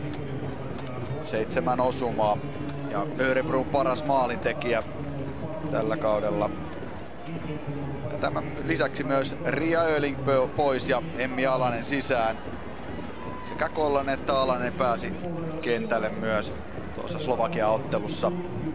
7 osumaa ja Örebron paras maalintekijä tällä kaudella. Ja tämän lisäksi myös Ria Öling pois ja Emmi Alanen sisään. Sekä Kollanen että Alanen pääsi kentälle myös tuossa Slovakia-ottelussa.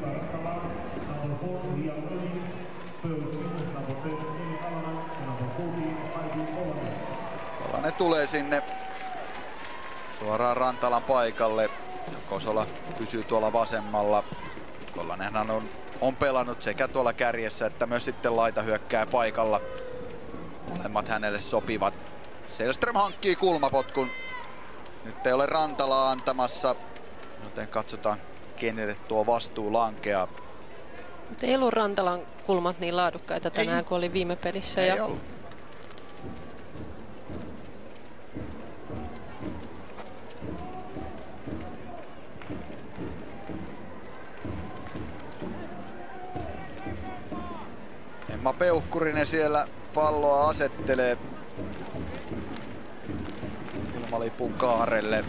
Kollanen tulee sinne suoraan Rantalan paikalle. Kosola pysyy tuolla vasemmalla. Kollanenhan on pelannut sekä tuolla kärjessä että myös sitten laitahyökkää paikalla. Molemmat hänelle sopivat. Sällström hankkii kulmapotkun. Nyt ei ole Rantalaa antamassa, joten katsotaan kenelle tuo vastuu lankeaa. Mutta ei ollut Rantalan kulmat niin laadukkaita tänään kuin oli viime pelissä. Ei ollut. Emma Peuhkurinen siellä palloa asettelee ilmalipun kaarelle.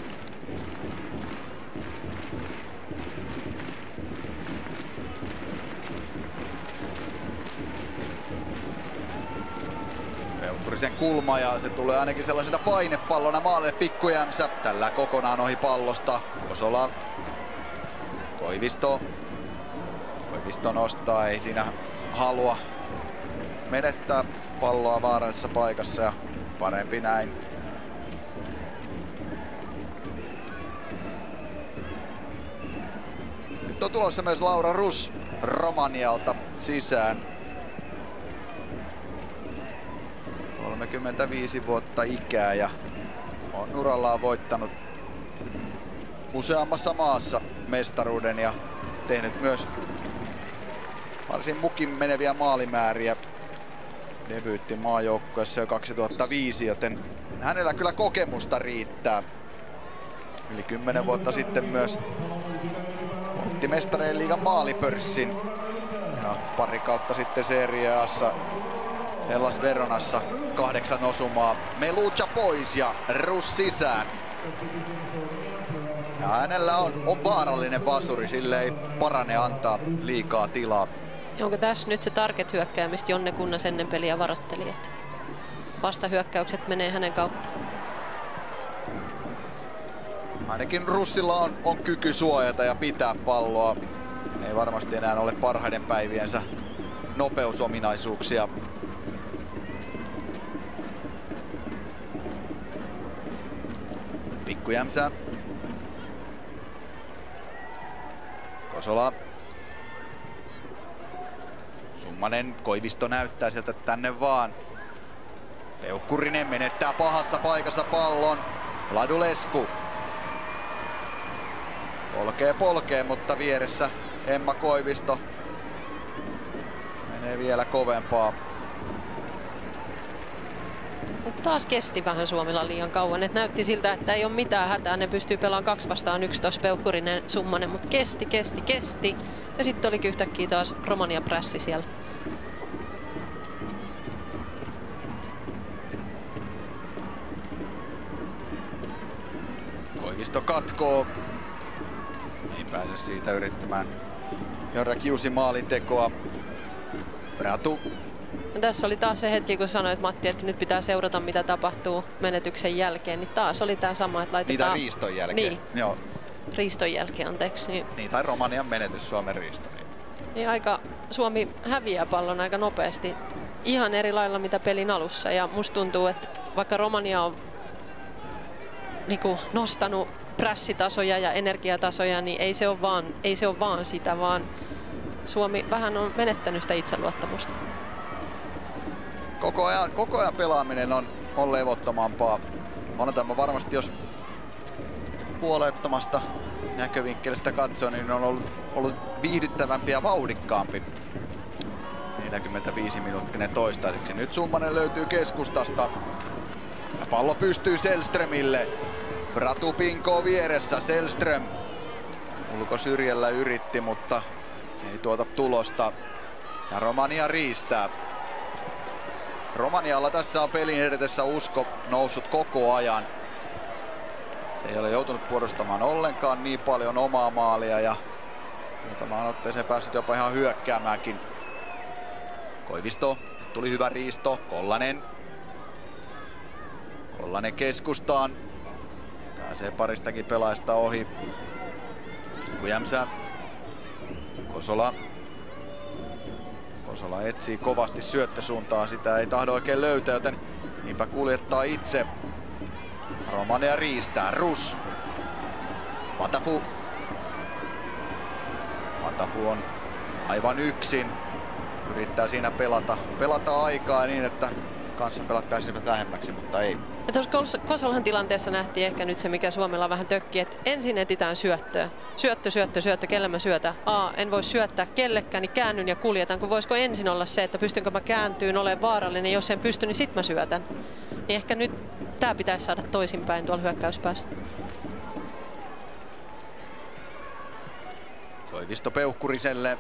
Peuhkurisen kulma ja se tulee ainakin sellaisena painepallona maalille Pikkujämsä. Tällä kokonaan ohi pallosta. Kosola. Koivisto. Koivisto nostaa, ei siinä halua menettää palloa vaarallisessa paikassa ja parempi näin. Nyt on tulossa myös Laura Rus Romanialta sisään. 35 vuotta ikää ja on urallaan voittanut useammassa maassa mestaruuden ja tehnyt myös varsin mukin meneviä maalimääriä. Debyytti maajoukkueessa jo 2005, joten hänellä kyllä kokemusta riittää. Yli 10 vuotta sitten myös voitti Mestarien liigan maalipörssin. Ja pari kautta sitten Serie A:ssa Hellas Veronassa 8 osumaa. Melucha pois ja Rus sisään. Ja hänellä on vaarallinen vasuri, sille ei parane antaa liikaa tilaa. Onko tässä nyt se target-hyökkääjä, mistä Jonne Kunnas ennen peliä varoitteli, että vastahyökkäykset menee hänen kautta? Ainakin Russilla on kyky suojata ja pitää palloa. Ei varmasti enää ole parhaiden päiviensä nopeusominaisuuksia. Pikkujämsä. Kosola. Summanen, Koivisto näyttää sieltä tänne vaan. Peuhkurinen menettää pahassa paikassa pallon. Ladulescu. Polkee, mutta vieressä Emma Koivisto menee vielä kovempaa. Taas kesti vähän Suomilla liian kauan. Et näytti siltä, että ei ole mitään hätää. Ne pystyy pelaamaan 2 vastaan 1 tuossa Peuhkurinen Summanen, mutta kesti. Ja sitten olikin yhtäkkiä taas Romania prässi siellä. Koivisto katkoo. Ei pääse siitä yrittämään Jorra Kiusin maalintekoa. Ratu. Ja tässä oli taas se hetki, kun sanoit Matti, että nyt pitää seurata, mitä tapahtuu menetyksen jälkeen. Niin taas oli tämä sama, että laitetaan... Niitä riiston jälkeen. Niin. Joo. Riiston jälkeen, anteeksi. Niin, tai Romanian menetys Suomen riisto. Niin aika Suomi häviää pallon aika nopeasti. Ihan eri lailla mitä pelin alussa. Ja musta tuntuu, että vaikka Romania on niinku nostanut prässitasoja ja energiatasoja, niin ei se ole vaan sitä, vaan Suomi vähän on menettänyt sitä itseluottamusta. Koko ajan pelaaminen on levottomampaa. On tämä varmasti, jos puolettomasta näkövinkkelistä katsoo, niin on ollut viihdyttävämpi ja vauhdikkaampi. 45-minuuttinen toistaiseksi. Nyt Summanen löytyy keskustasta. Ja pallo pystyy Selströmille. Ratu pinkoo vieressä. Selström ulkosyrjällä yritti, mutta ei tuota tulosta. Ja Romania riistää. Romanialla tässä on pelin edetessä usko noussut koko ajan. Se ei ole joutunut puolustamaan ollenkaan niin paljon omaa maalia ja muutamaan otteeseen päässyt jopa ihan hyökkäämäänkin. Koivisto, tuli hyvä riisto, Kollanen keskustaan. Pääsee paristakin pelaajasta ohi. Kujämsä. Kosola etsii kovasti syöttösuuntaa, sitä ei tahdo oikein löytää, joten niinpä kuljettaa itse. Romania riistää, Rus. Matafu on aivan yksin. Yrittää siinä pelata aikaa niin, että kanssapelat pääsivät lähemmäksi, mutta ei. Ja tuossa Kosolan tilanteessa nähtiin ehkä nyt se, mikä Suomella vähän tökki, että ensin etitään syöttöä. Syöttö, kelle mä syötän? En voi syöttää kellekään, niin käännyn ja kuljetan. Kun voisiko ensin olla se, että pystynkö mä kääntyyn, olen vaarallinen, jos en pysty, niin sit mä syötän. Niin ehkä nyt tää pitäisi saada toisinpäin tuolla hyökkäyspäässä. Koivisto Peukkuriselle.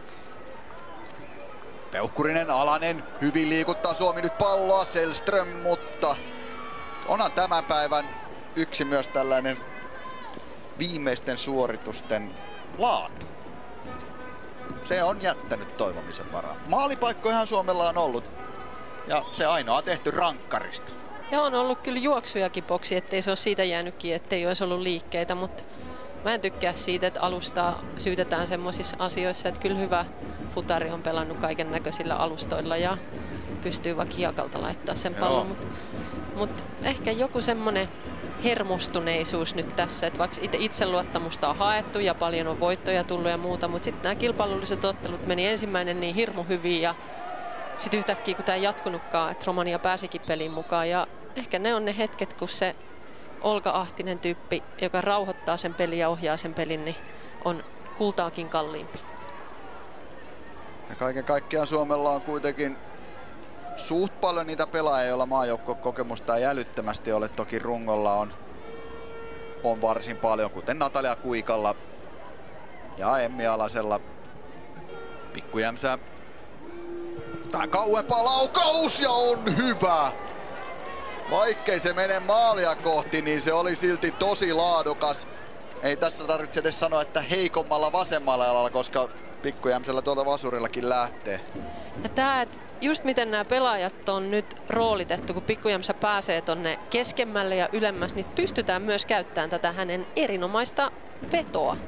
Peukkurinen, Alanen, hyvin liikuttaa Suomi nyt palloa, Sällström, mutta onhan tämän päivän yksi myös tällainen viimeisten suoritusten laatu. Se on jättänyt toivomisen varaa. Maalipaikkojahan Suomella on ollut ja se ainoa tehty rankkarista. Ja on ollut kyllä juoksujakin boksi, ettei se ole siitä jäänytkin, ettei olisi ollut liikkeitä, mutta mä en tykkää siitä, että alustaa syytetään semmoisissa asioissa, että kyllä hyvä futari on pelannut kaiken näköisillä alustoilla ja pystyy vaikka hiekalta laittaa sen pallon. Mutta ehkä joku semmoinen hermostuneisuus nyt tässä, että vaikka itseluottamusta on haettu ja paljon on voittoja tullut ja muuta, mutta sitten nämä kilpailulliset ottelut meni ensimmäinen niin hirmu hyvin ja sitten yhtäkkiä kun tämä ei jatkunutkaan, että Romania pääsikin peliin mukaan ja ehkä ne on ne hetket, kun se Olga Ahtinen tyyppi, joka rauhoittaa sen pelin ja ohjaa sen pelin, niin on kultaakin kalliimpi. Ja kaiken kaikkiaan Suomella on kuitenkin suht paljon niitä pelaajia, joilla maajoukkokokemusta ei älyttömästi ole. Toki rungolla on varsin paljon, kuten Natalia Kuikalla ja Emmi Alasella. Pikku Jämsä. Tää kauempaa laukaus ja on hyvä! Vaikkei se mene maalia kohti, niin se oli silti tosi laadukas. Ei tässä tarvitse edes sanoa, että heikommalla vasemmalla jalalla, koska Pikku Jämsällä tuolta vasurillakin lähtee. Ja tää, just miten nämä pelaajat on nyt roolitettu, kun Pikku Jämsä pääsee tonne keskemmälle ja ylemmäs, niin pystytään myös käyttämään tätä hänen erinomaista vetoa.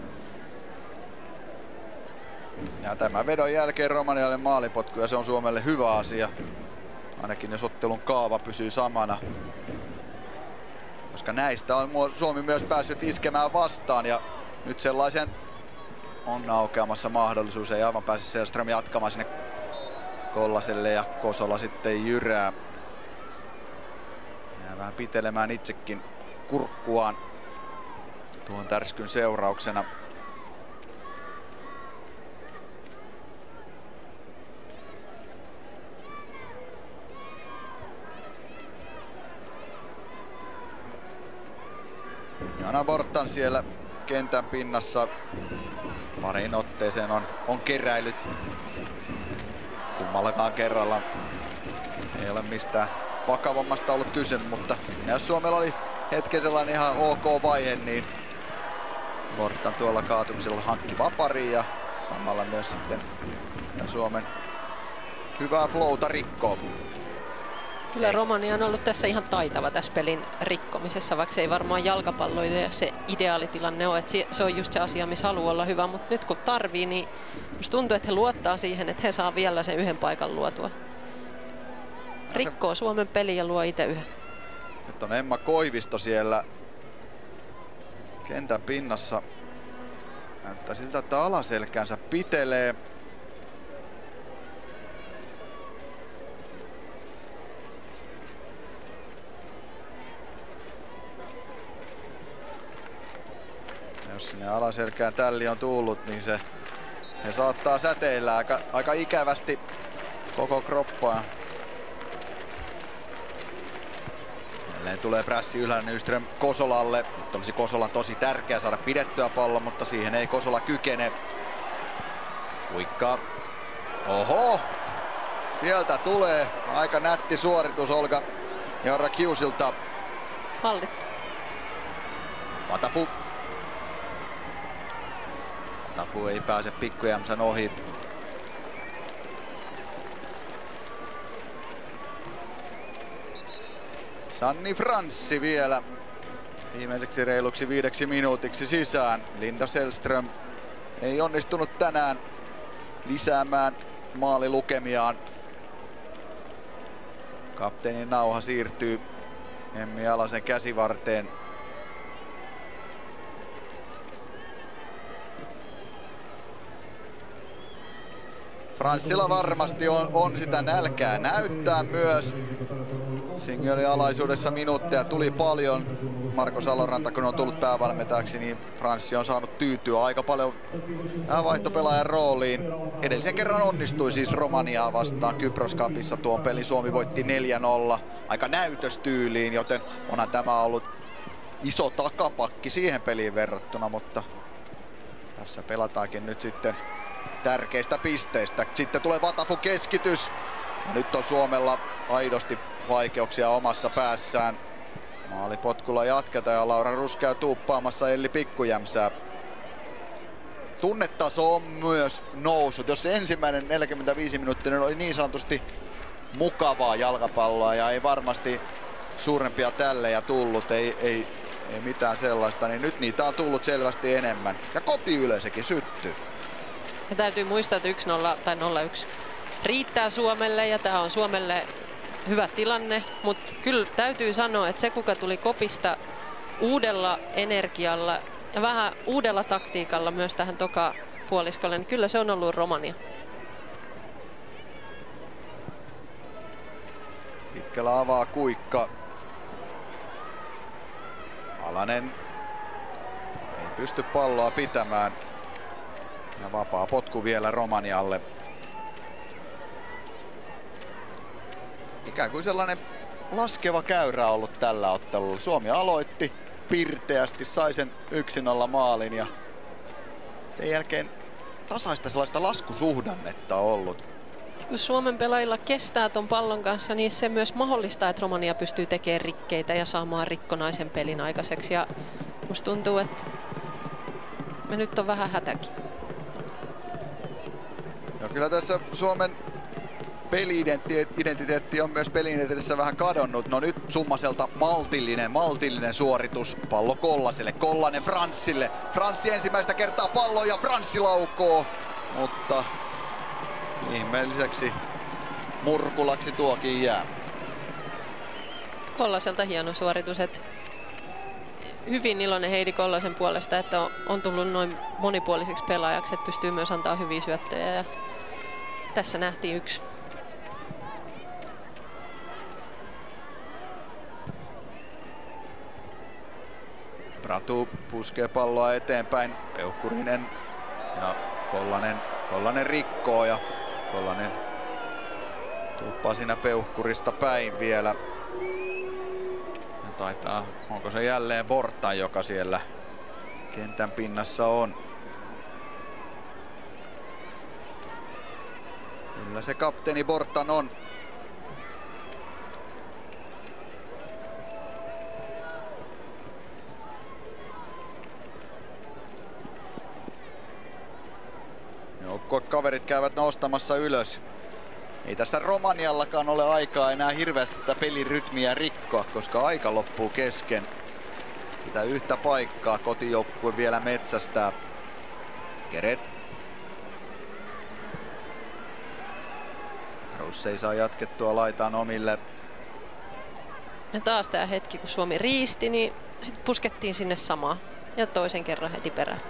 Ja tämän vedon jälkeen Romanialle maalipotku ja se on Suomelle hyvä asia. Ainakin jos ottelun kaava pysyy samana. Koska näistä on Suomi myös päässyt iskemään vastaan ja nyt sellaisen on aukeamassa mahdollisuus. Ei aivan pääse Sällström jatkamaan sinne Kollaselle ja Kosola sitten jyrää. Jää vähän pitelemään itsekin kurkkuaan tuon tärskyn seurauksena. Jana Bortan siellä kentän pinnassa pariin otteeseen on keräillyt. Kummallakaan kerralla ei ole mistään vakavammasta ollut kyse, mutta jos Suomella oli hetken sellainen ihan ok vaihe, niin Bortan tuolla kaatumisella hankki vapariin ja samalla myös sitten Suomen hyvää flowta rikkoo. Kyllä Romania on ollut tässä ihan taitava tässä pelin rikkomisessa, vaikka se ei varmaan jalkapalloille se ideaalitilanne ole. Että se on just se asia, missä haluaa olla hyvä, mutta nyt kun tarvii, niin musta tuntuu, että he luottaa siihen, että he saa vielä sen yhden paikan luotua. Rikkoo Suomen peli ja luo itse yhden. Nyt on Emma Koivisto siellä kentän pinnassa. Näyttää siltä, että alaselkänsä pitelee. Jos sinne alaselkään tälli on tullut, niin se saattaa säteillä aika ikävästi koko kroppaa. Jälleen tulee prässi ylhäällä Nyström Kosolalle. Nyt olisi Kosolan tosi tärkeää saada pidettyä pallo, mutta siihen ei Kosola kykene. Kuikka. Oho! Sieltä tulee aika nätti suoritus Olga Jarakiusilta. Hallittu. Vatafu. Vatafu ei pääse Pikku Jämsän ohi. Sanni Franssi vielä viimeiseksi reiluksi 5 minuutiksi sisään. Linda Sällström ei onnistunut tänään lisäämään maalilukemiaan. Kapteenin nauha siirtyy Emmi Alasen käsivarteen. Franssilla varmasti on sitä nälkää näyttää myös. Singelin alaisuudessa minuutteja tuli paljon. Marko Saloranta, kun on tullut päävalmentajaksi, niin Franssi on saanut tyytyä aika paljon vaihtopelaajan rooliin. Edellisen kerran onnistui siis Romaniaa vastaan Kypros Cupissa. Tuon pelin Suomi voitti 4-0 aika näytöstyyliin, joten onhan tämä ollut iso takapakki siihen peliin verrattuna, mutta tässä pelataankin nyt sitten tärkeistä pisteistä. Sitten tulee Vatafun keskitys. Ja nyt on Suomella aidosti vaikeuksia omassa päässään. Maalipotkulla jatketaan ja Laura Rusk käy tuuppaamassa Elli Pikkujämsää. Tunnetaso on myös noussut. Jos se ensimmäinen 45 minuuttinen oli niin sanotusti mukavaa jalkapalloa ja ei varmasti suurempia tällejä tullut, ei mitään sellaista, niin nyt niitä on tullut selvästi enemmän. Ja kotiyleisökin syttyy. Ja täytyy muistaa, että 1-0 tai 0-1 riittää Suomelle ja tämä on Suomelle hyvä tilanne, mutta kyllä täytyy sanoa, että se kuka tuli kopista uudella energialla ja vähän uudella taktiikalla myös tähän toka-puoliskolle, niin kyllä se on ollut Romania. Pitkällä avaa Kuikka. Alanen ei pysty palloa pitämään. Ja vapaa potku vielä Romanialle. Ikään kuin sellainen laskeva käyrä ollut tällä ottelulla. Suomi aloitti pirteästi, sai sen 1-0 maalin ja sen jälkeen tasaista sellaista laskusuhdannetta ollut. Ja kun Suomen pelaajilla kestää ton pallon kanssa, niin se myös mahdollistaa, että Romania pystyy tekemään rikkeitä ja saamaan rikkonaisen pelin aikaiseksi. Ja musta tuntuu, että me nyt on vähän hätäkin. Ja kyllä tässä Suomen peli-identiteetti on myös pelin edessä vähän kadonnut. No nyt Summaselta maltillinen suoritus. Pallo Kollaselle, Kollanen Franssille. Franssi ensimmäistä kertaa pallo ja Franssi laukoo. Mutta ihmeelliseksi murkulaksi tuokin jää. Kollaselta hieno suoritus. Että hyvin iloinen Heidi Kollasen puolesta, että on tullut noin monipuoliseksi pelaajaksi, että pystyy myös antaa hyviä syöttöjä. Ja tässä nähtiin yksi. Bratu puskee palloa eteenpäin. Peukkurinen ja Kollanen rikkoo ja Kollanen tuuppaa siinä Peukkurista päin vielä. Ja taitaa, onko se jälleen Borta, joka siellä kentän pinnassa on. Kyllä se kapteeni Bortan on. Kaverit käyvät nostamassa ylös. Ei tässä Romaniallakaan ole aikaa enää hirveästi tätä pelirytmiä rikkoa, koska aika loppuu kesken. Sitä yhtä paikkaa kotijoukkue vielä metsästää. Keret. Russ ei saa jatkettua laitaan omille. Ja taas tää hetki, kun Suomi riisti, niin sitten puskettiin sinne samaa. Ja toisen kerran heti perään.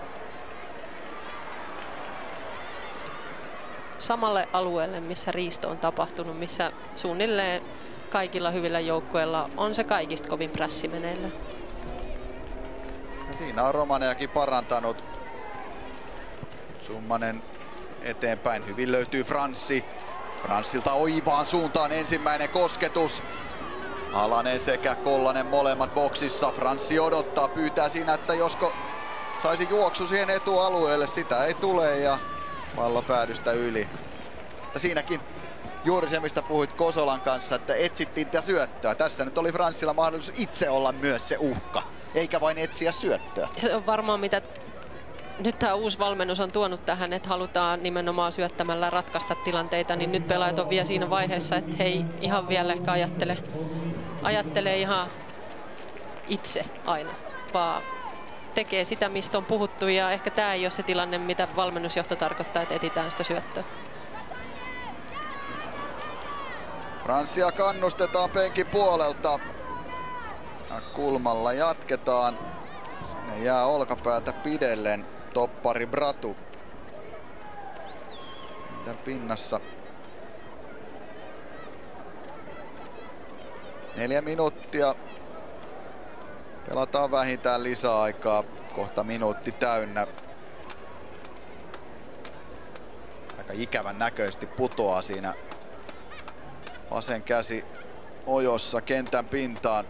Samalle alueelle, missä riisto on tapahtunut, missä suunnilleen kaikilla hyvillä joukkueilla on se kaikista kovin prässi meneillä. Ja siinä on Romaniakin parantanut. Summanen eteenpäin, hyvin löytyy Franssi. Franssilta oivaan suuntaan ensimmäinen kosketus. Alanen sekä Kollanen molemmat boksissa. Franssi odottaa, pyytää siinä, että josko saisi juoksu siihen etualueelle. Sitä ei tule ja pallo päädystä yli. Mutta siinäkin juuri se, mistä puhuit Kosolan kanssa, että etsittiin tätä syöttöä. Tässä nyt oli Franssilla mahdollisuus itse olla myös se uhka, eikä vain etsiä syöttöä. Se on varmaan mitä nyt tämä uusi valmennus on tuonut tähän, että halutaan nimenomaan syöttämällä ratkaista tilanteita, niin nyt pelaajat on vielä siinä vaiheessa, että he ei ihan vielä ehkä ajattele ihan itse aina, vaan tekee sitä, mistä on puhuttu, ja ehkä tämä ei ole se tilanne, mitä valmennusjohto tarkoittaa, että etsitään sitä syöttöä. Franssia kannustetaan penkin puolelta. Ja kulmalla jatketaan. Sinne jää olkapäätä pidellen toppari Bratu. Kentän pinnassa. 4 minuuttia. Pelataan vähintään lisäaikaa. Kohta minuutti täynnä. Aika ikävän näköisesti putoaa siinä. Vasen käsi ojossa kentän pintaan.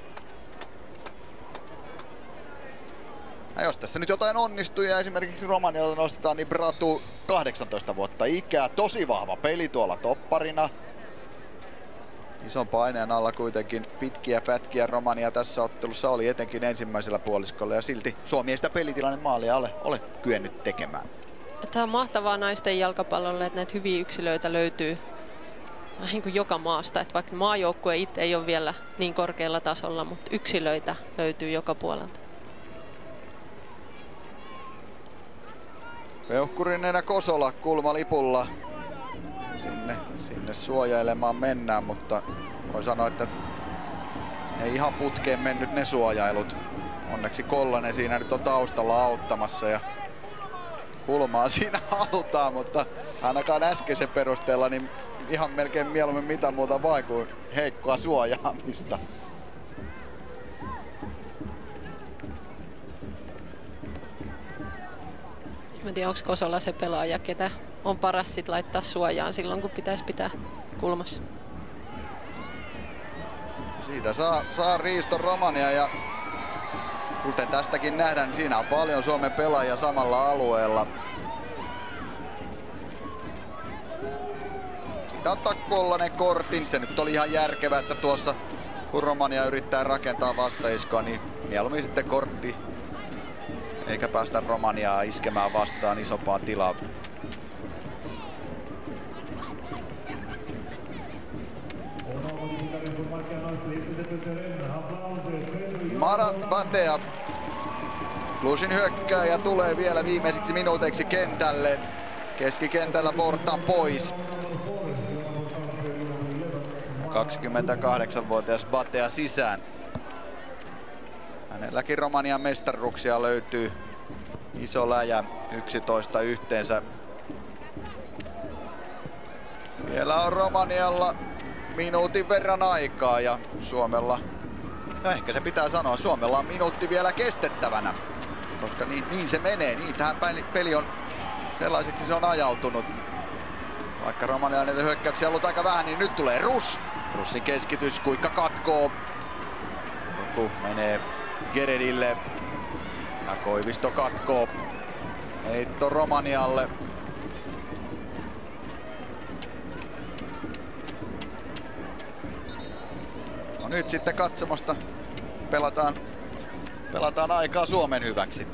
Ja jos tässä nyt jotain onnistuu ja esimerkiksi Romanialta nostetaan, niin Bratu 18 vuotta ikää. Tosi vahva peli tuolla topparina. Ison paineen alla kuitenkin pitkiä pätkiä Romania tässä ottelussa oli etenkin ensimmäisellä puoliskolla ja silti Suomi ei sitä pelitilanne maalia ole kyennyt tekemään. Tämä on mahtavaa naisten jalkapallolle, että näitä hyviä yksilöitä löytyy niin kuin joka maasta. Että vaikka maajoukkue itse ei ole vielä niin korkealla tasolla, mutta yksilöitä löytyy joka puolelta. Peuhkurinen ja Kosola kulmalipulla. Sinne suojailemaan mennään, mutta voi sanoa, että ei ihan putkeen mennyt ne suojailut. Onneksi Kollanen siinä nyt on taustalla auttamassa ja kulmaa siinä halutaan, mutta ainakaan äskeisen perusteella niin ihan melkein mieluummin mitä muuta vain kuin heikkoa suojaamista. Mä en tiedä, onko Kosola se pelaaja, ketä on paras sit laittaa suojaan silloin, kun pitäisi pitää kulmassa. Siitä saa riiston Romania ja kuten tästäkin nähdään, niin siinä on paljon Suomen pelaajia samalla alueella. Siitä ottaa Kollanen kortin. Se nyt oli ihan järkevää, että tuossa kun Romania yrittää rakentaa vastaiskoa, niin mieluummin sitten kortti. Eikä päästä Romaniaa iskemään vastaan isompaa tilaa. Marat Batea, Klusin hyökkääjä, tulee vielä viimeisiksi minuuteiksi kentälle. Keskikentällä Vortan pois. 28-vuotias Batea sisään. Hänelläkin Romanian mestaruuksia löytyy. Iso läjä, 11 yhteensä. Vielä on Romanialla minuutin verran aikaa ja Suomella, no ehkä se pitää sanoa, Suomella on minuutti vielä kestettävänä. Koska niin se menee, niin tähän peli on sellaiseksi se on ajautunut. Vaikka Romanialla näitä hyökkäyksiä on ollut aika vähän, niin nyt tulee Rus. Russin keskitys, Kuikka katkoo. Ruku menee Geredille. Ja Koivisto katkoo. Heitto Romanialle. No nyt sitten katsomosta pelataan aikaa Suomen hyväksi.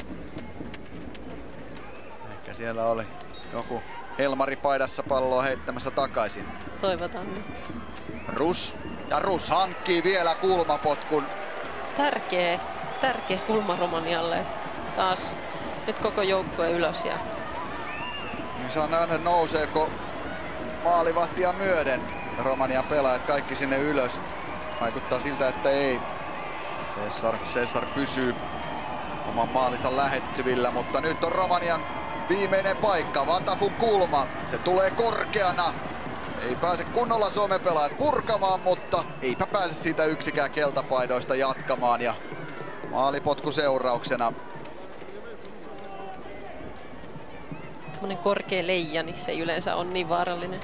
Ehkä siellä oli joku Helmari paidassa palloa heittämässä takaisin. Toivotaan. Rus. Ja Rus hankkii vielä kulmapotkun. Tärkeä kulma Romanialle. Et taas nyt koko joukkue ylös. Ja niin saa nähdä, nouseeko maalivahtia myöden Romanian pelaajat kaikki sinne ylös. Vaikuttaa siltä, että ei. Cesar pysyy oman maalinsa lähettyvillä, mutta nyt on Romanian viimeinen paikka. Vatafun kulma. Se tulee korkeana. Ei pääse kunnolla Suomen pelaajat purkamaan, mutta eipä pääse siitä yksikään keltapaidoista jatkamaan. Ja maalipotku seurauksena. Tämmönen korkea leija, niin se ei yleensä on niin vaarallinen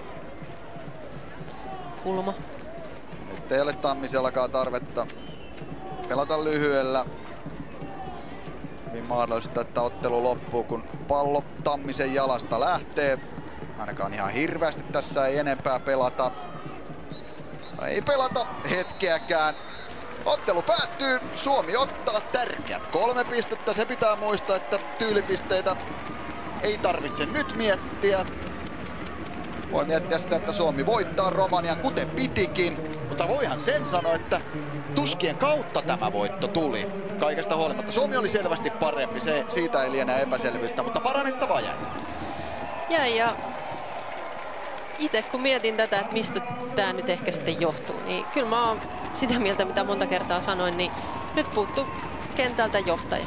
kulma. Nyt ei ole Tammisellakaan tarvetta pelata lyhyellä. Hyvin mahdollista, että ottelu loppuu, kun pallo Tammisen jalasta lähtee. Ainakaan ihan hirveästi tässä ei enempää pelata. Ei pelata hetkeäkään. Ottelu päättyy. Suomi ottaa tärkeät 3 pistettä. Se pitää muistaa, että tyylipisteitä ei tarvitse nyt miettiä. Voi miettiä sitä, että Suomi voittaa Romanian kuten pitikin. Mutta voihan sen sanoa, että tuskien kautta tämä voitto tuli. Kaikesta huolimatta. Suomi oli selvästi parempi. Siitä ei liene epäselvyyttä, mutta parannettavaa jäi. Ja itse kun mietin tätä, että mistä tämä nyt ehkä sitten johtuu, niin kyllä mä oon sitä mieltä, mitä monta kertaa sanoin, niin nyt puuttuu kentältä johtaja.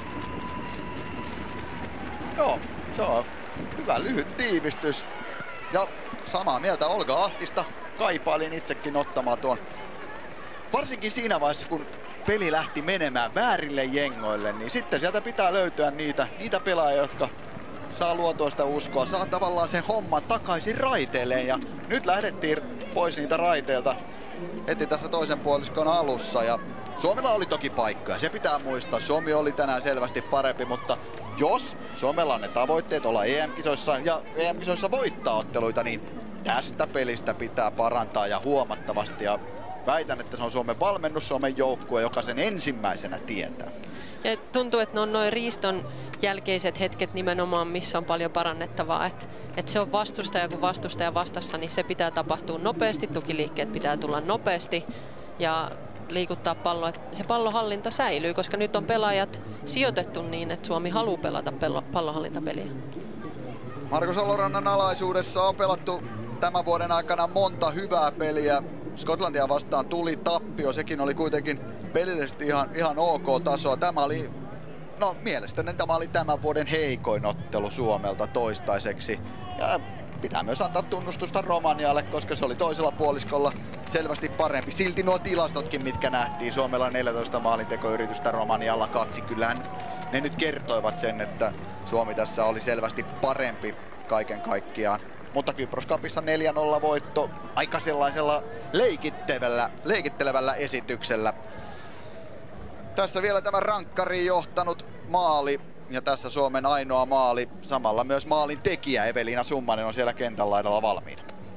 Joo, se on hyvä lyhyt tiivistys. Ja samaa mieltä Olga Ahtista kaipailin itsekin ottamaan tuon varsinkin siinä vaiheessa, kun peli lähti menemään väärille jengoille, niin sitten sieltä pitää löytyä niitä pelaajia, jotka saa luotua sitä uskoa, saa tavallaan sen homman takaisin raiteilleen. Ja nyt lähdettiin pois niitä raiteilta heti tässä toisen puoliskon alussa. Ja Suomella oli toki paikkoja, se pitää muistaa. Suomi oli tänään selvästi parempi, mutta jos Suomella on ne tavoitteet olla EM-kisoissa ja EM-kisoissa voittaa otteluita, niin tästä pelistä pitää parantaa ja huomattavasti. Ja väitän, että se on Suomen valmennus, Suomen joukkue, joka sen ensimmäisenä tietää. Ja tuntuu, että ne on noin riiston jälkeiset hetket nimenomaan, missä on paljon parannettavaa. Että se on vastustaja, kun vastustaja vastassa, niin se pitää tapahtua nopeasti, tukiliikkeet pitää tulla nopeasti ja liikuttaa palloa, että se pallohallinta säilyy, koska nyt on pelaajat sijoitettu niin, että Suomi haluaa pelata pallohallintapeliä. Marko Salorannan alaisuudessa on pelattu tämän vuoden aikana monta hyvää peliä. Skotlantia vastaan tuli tappio, sekin oli kuitenkin pelillisesti ihan ok tasoa. Mielestäni tämä oli tämän vuoden heikoin ottelu Suomelta toistaiseksi. Ja pitää myös antaa tunnustusta Romanialle, koska se oli toisella puoliskolla selvästi parempi. Silti nuo tilastotkin, mitkä nähtiin, Suomella 14 maalintekoyritystä, Romanialla 2. Kyllähän ne nyt kertoivat sen, että Suomi tässä oli selvästi parempi kaiken kaikkiaan. Mutta Kypros Cupissa 4-0 voitto aika sellaisella leikittelevällä esityksellä. Tässä vielä tämä rankkariin johtanut maali. Ja tässä Suomen ainoa maali. Samalla myös maalin tekijä Eveliina Summanen on siellä kentän laidalla valmiina.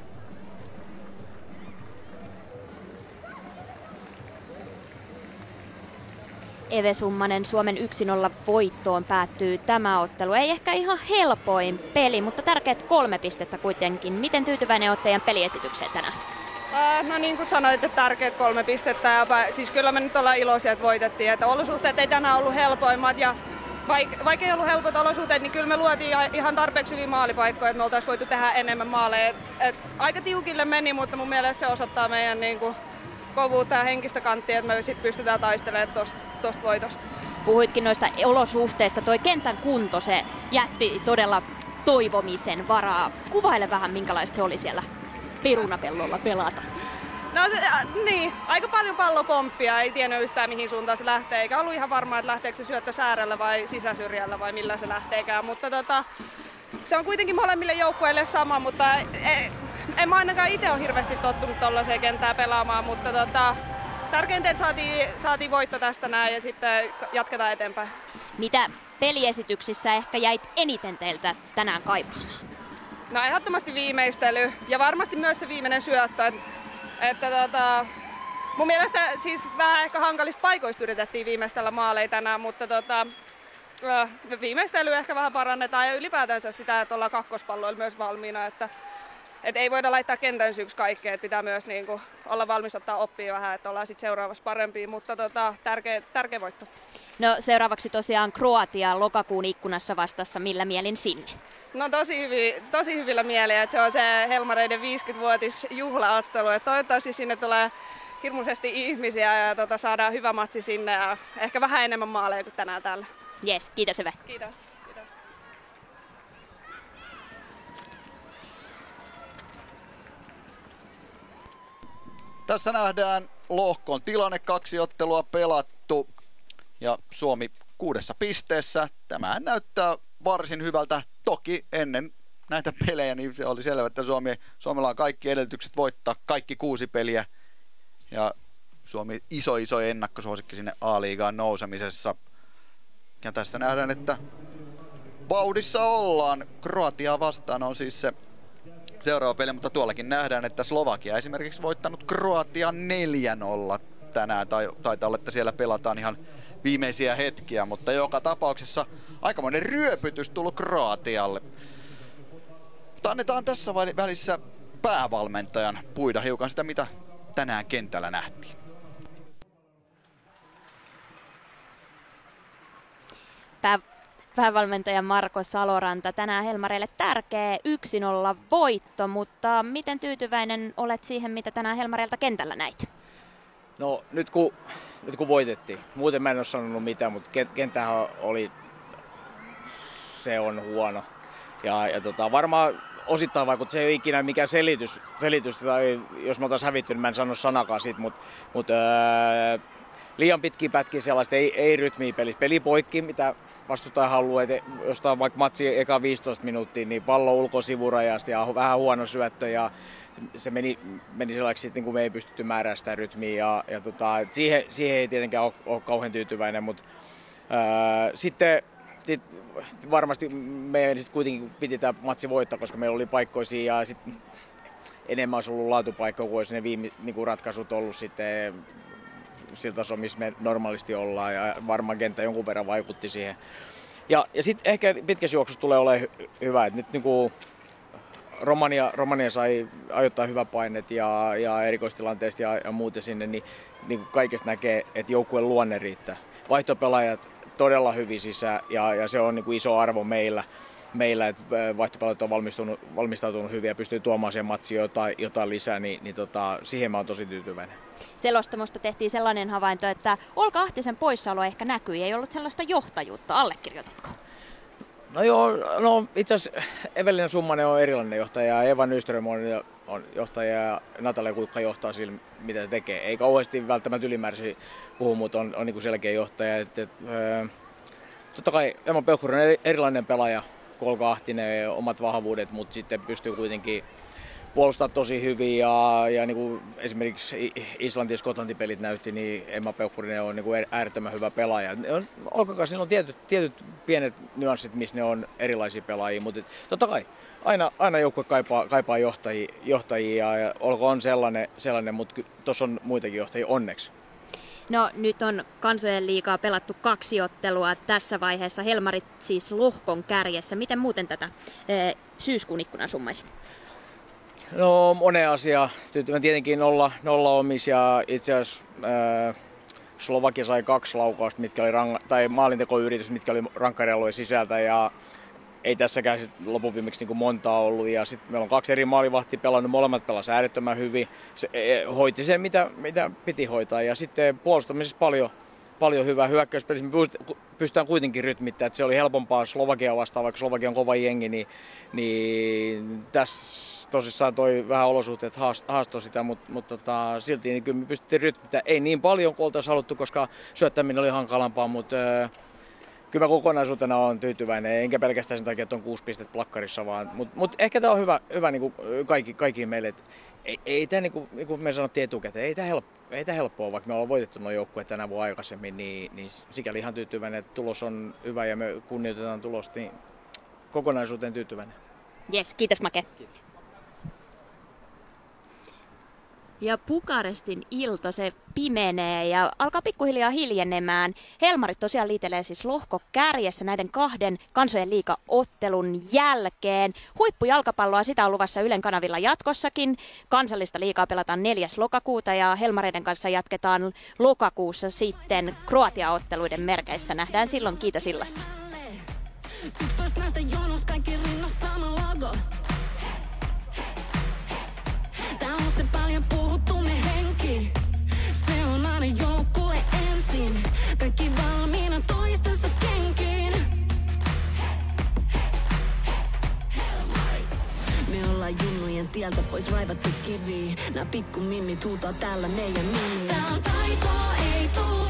Eve Summanen, Suomen 1-0 voittoon päättyy tämä ottelu. Ei ehkä ihan helpoin peli, mutta tärkeät 3 pistettä kuitenkin. Miten tyytyväinen olet teidän peliesitykseen tänään? No niin kuin sanoit, että tärkeät 3 pistettä. Ja siis kyllä me nyt ollaan iloisia, että voitettiin. Että olosuhteet ei tänään ollut helpoimmat. Ja vaikka ei ollut helpot olosuhteet, niin kyllä me luotiin ihan tarpeeksi hyviä maalipaikkoja, että me oltaisiin voitu tehdä enemmän maaleja. Aika tiukille meni, mutta mun mielestä se osoittaa meidän kovuutta ja henkistä kanttia, että me sit pystytään taistelemaan tuosta voitosta. Puhuitkin noista olosuhteista. Toi kentän kunto, se jätti todella toivomisen varaa. Kuvaile vähän, minkälaista se oli siellä perunapellolla pelata. No niin, aika paljon pallopomppia, ei tiennyt yhtään mihin suuntaan se lähtee, eikä ollut ihan varmaa, että lähteekö se syöttö säärellä vai sisäsyrjällä vai millä se lähteekään, mutta se on kuitenkin molemmille joukkueille sama, mutta en mä ainakaan itse ole hirveästi tottunut tollaiseen kentää pelaamaan, mutta tärkeintä, että saatiin voitto tästä näin ja sitten jatketaan eteenpäin. Mitä peliesityksissä ehkä jäit eniten teiltä tänään kaipaamaan? No ehdottomasti viimeistely ja varmasti myös se viimeinen syöttö. Että mun mielestä siis vähän ehkä hankalista paikoista yritettiin viimeistellä maaleja tänään, mutta viimeistely ehkä vähän parannetaan ja ylipäätänsä sitä, että ollaan kakkospalloilla myös valmiina. Että ei voida laittaa kentän syyksi kaikkea, että pitää myös olla valmis ottaa oppia vähän, että ollaan sitten seuraavassa parempia, mutta tärkeä voitto. No seuraavaksi tosiaan Kroatia lokakuun ikkunassa vastassa, millä mielin sinne? No tosi hyvillä mielin, että se on se Helmareiden 50-vuotis juhlaottelu, että toivottavasti sinne tulee hirmuisesti ihmisiä ja saadaan hyvä matsi sinne ja ehkä vähän enemmän maaleja kuin tänään täällä. Jes, kiitos Eve. Kiitos. Tässä nähdään lohkon tilanne, 2 ottelua pelattu ja Suomi 6 pisteessä. Tämä näyttää varsin hyvältä. Toki ennen näitä pelejä niin se oli selvä, että Suomella on kaikki edellytykset voittaa kaikki 6 peliä. Ja Suomi iso ennakkosuosikki sinne A-liigaan nousemisessa. Ja tässä nähdään, että vauhdissa ollaan. Kroatiaa vastaan on siis se seuraava peli, mutta tuollakin nähdään, että Slovakia esimerkiksi voittanut Kroatia 4-0 tänään. Taitaa olla, että siellä pelataan ihan viimeisiä hetkiä, mutta joka tapauksessa aikamoinen ryöpytys tullut Kroatialle. Mutta annetaan tässä välissä päävalmentajan puida hiukan sitä, mitä tänään kentällä nähtiin. Päävalmentaja Marko Saloranta, tänään Helmareille tärkeä 1-0 voitto, mutta miten tyytyväinen olet siihen, mitä tänään Helmareilta kentällä näit? No nyt kun voitettiin, muuten mä en ole sanonut mitään, mutta kenttähän se on huono. Ja varmaan osittain vaikutti. Se ei ole ikinä mikään selitys tai jos me oltaisiin hävitty, niin mä en sano sanakaan siitä, mutta liian pitkiä pätkiä sellaista, ei rytmiä pelissä. Peli poikki, mitä vastustaja haluaa, että jostain vaikka matsi eka 15 minuuttia, niin pallo ulkosivurajasta ja vähän huono syöttö ja se meni sellaiseksi, että niin me ei pystytty määräämään sitä rytmiä ja siihen ei tietenkään ole kauhean tyytyväinen, mutta sitten varmasti meidän kuitenkin piti tämä matsi voittaa, koska meillä oli paikkoisia ja sitten enemmän olisi ollut laatupaikkoja kuin olisi ne niin ratkaisut ollut sitten sillä tasolla, missä me normaalisti ollaan ja varmaan kenttä jonkun verran vaikutti siihen. Ja sitten ehkä pitkässä juoksussa tulee olemaan hyvä, että nyt niin kuin Romania sai ajoittaa hyvä painet ja erikoistilanteesta ja muuten sinne, niin kaikesta näkee, että joukkueen luonne riittää. Vaihtopelaajat todella hyvin sisään ja se on niin kuin iso arvo meillä, että vaihtopelaajat on valmistautunut hyvin ja pystyy tuomaan siihen matsiin jotain lisää, niin siihen mä oon tosi tyytyväinen. Selostamosta tehtiin sellainen havainto, että Olka Ahtisen poissaolo ehkä näkyi, ei ollut sellaista johtajuutta. Allekirjoitatko? No joo, itse asiassa Evelina Summanen on erilainen johtaja, Eva Nyström on johtaja ja Natalia Kuikka johtaa sillä, mitä se tekee. Ei kauheasti välttämättä ylimääräisiä puhu, mutta on niin kuin selkeä johtaja. Totta kai Emma Peuhkunen on erilainen pelaaja kuin Olka Ahtinen, omat vahvuudet, mutta sitten pystyy kuitenkin puolustaa tosi hyvin ja niin kuin esimerkiksi Islanti- ja Skotlanti-pelit näytti, niin Emma Peuhkurinen on niin kuin äärettömän hyvä pelaaja. Olkakaan siinä on tietyt pienet nyanssit, missä ne on erilaisia pelaajia, mutta totta kai aina joukkue kaipaa johtajia ja Olka on sellainen, mutta tuossa on muitakin johtajia onneksi. No nyt on Kansojen liigaa pelattu 2 ottelua tässä vaiheessa. Helmarit siis lohkon kärjessä. Miten muuten tätä syyskuun ikkunan summaisit? No moneen asiaan. Tyytyväinen tietenkin nolla omis ja itse asiassa Slovakia sai 2 laukausta, mitkä oli tai maalintekoyritys, mitkä oli rankkarialueen sisältä ja ei tässäkään sit lopun viimeksi niin kuin montaa ollut. Ja sitten meillä on 2 eri maalivahtia pelannut, molemmat pelasi äärettömän hyvin. Se hoiti sen, mitä piti hoitaa ja sitten puolustamisessa paljon hyvää hyökkäyspelissä. Me pystytään kuitenkin rytmittämään, että se oli helpompaa Slovakia vastaan, vaikka Slovakia on kova jengi, niin tässä tosissaan toi vähän olosuhteet haastoi sitä, mutta silti niin kyllä me pystyttiin rytmittämään. Ei niin paljon kuin oltaisiin haluttu, koska syöttäminen oli hankalampaa, mutta kyllä mä kokonaisuutena olen tyytyväinen, enkä pelkästään sen takia, että on 6 pistettä plakkarissa, vaan mutta ehkä tämä on hyvä niin kuin kaikkiin meille. Ei tämä, niin kuin me sanottiin etukäteen, ei tämä helppoa, vaikka me ollaan voitettu nuo joukkueet tänä vuonna aikaisemmin, niin sikäli ihan tyytyväinen, että tulos on hyvä ja me kunnioitetaan tulosta, niin kokonaisuuteen tyytyväinen. Jes, kiitos Make. Kiitos. Ja Bukarestin ilta se pimenee ja alkaa pikkuhiljaa hiljenemään. Helmarit tosiaan liitelee siis lohko kärjessä näiden 2 Kansojen liiga-ottelun jälkeen. Huippujalkapalloa sitä on luvassa Ylen kanavilla jatkossakin. Kansallista liigaa pelataan 4. lokakuuta ja Helmareiden kanssa jatketaan lokakuussa sitten Kroatia-otteluiden merkeissä. Nähdään silloin, kiitos illasta. 11 naisten jonos, kaikki rinnassa sama logo. Tää on se paljon puhuttu me henki. Se on aina joukkue ensin. Kaikki valmiina toistensa kenkiin. Me ollaan junnujen tieltä pois raivattu kivi. Nää pikku mimmit huutaa täällä meidän nimiä. Tää on taitoa, ei tuu.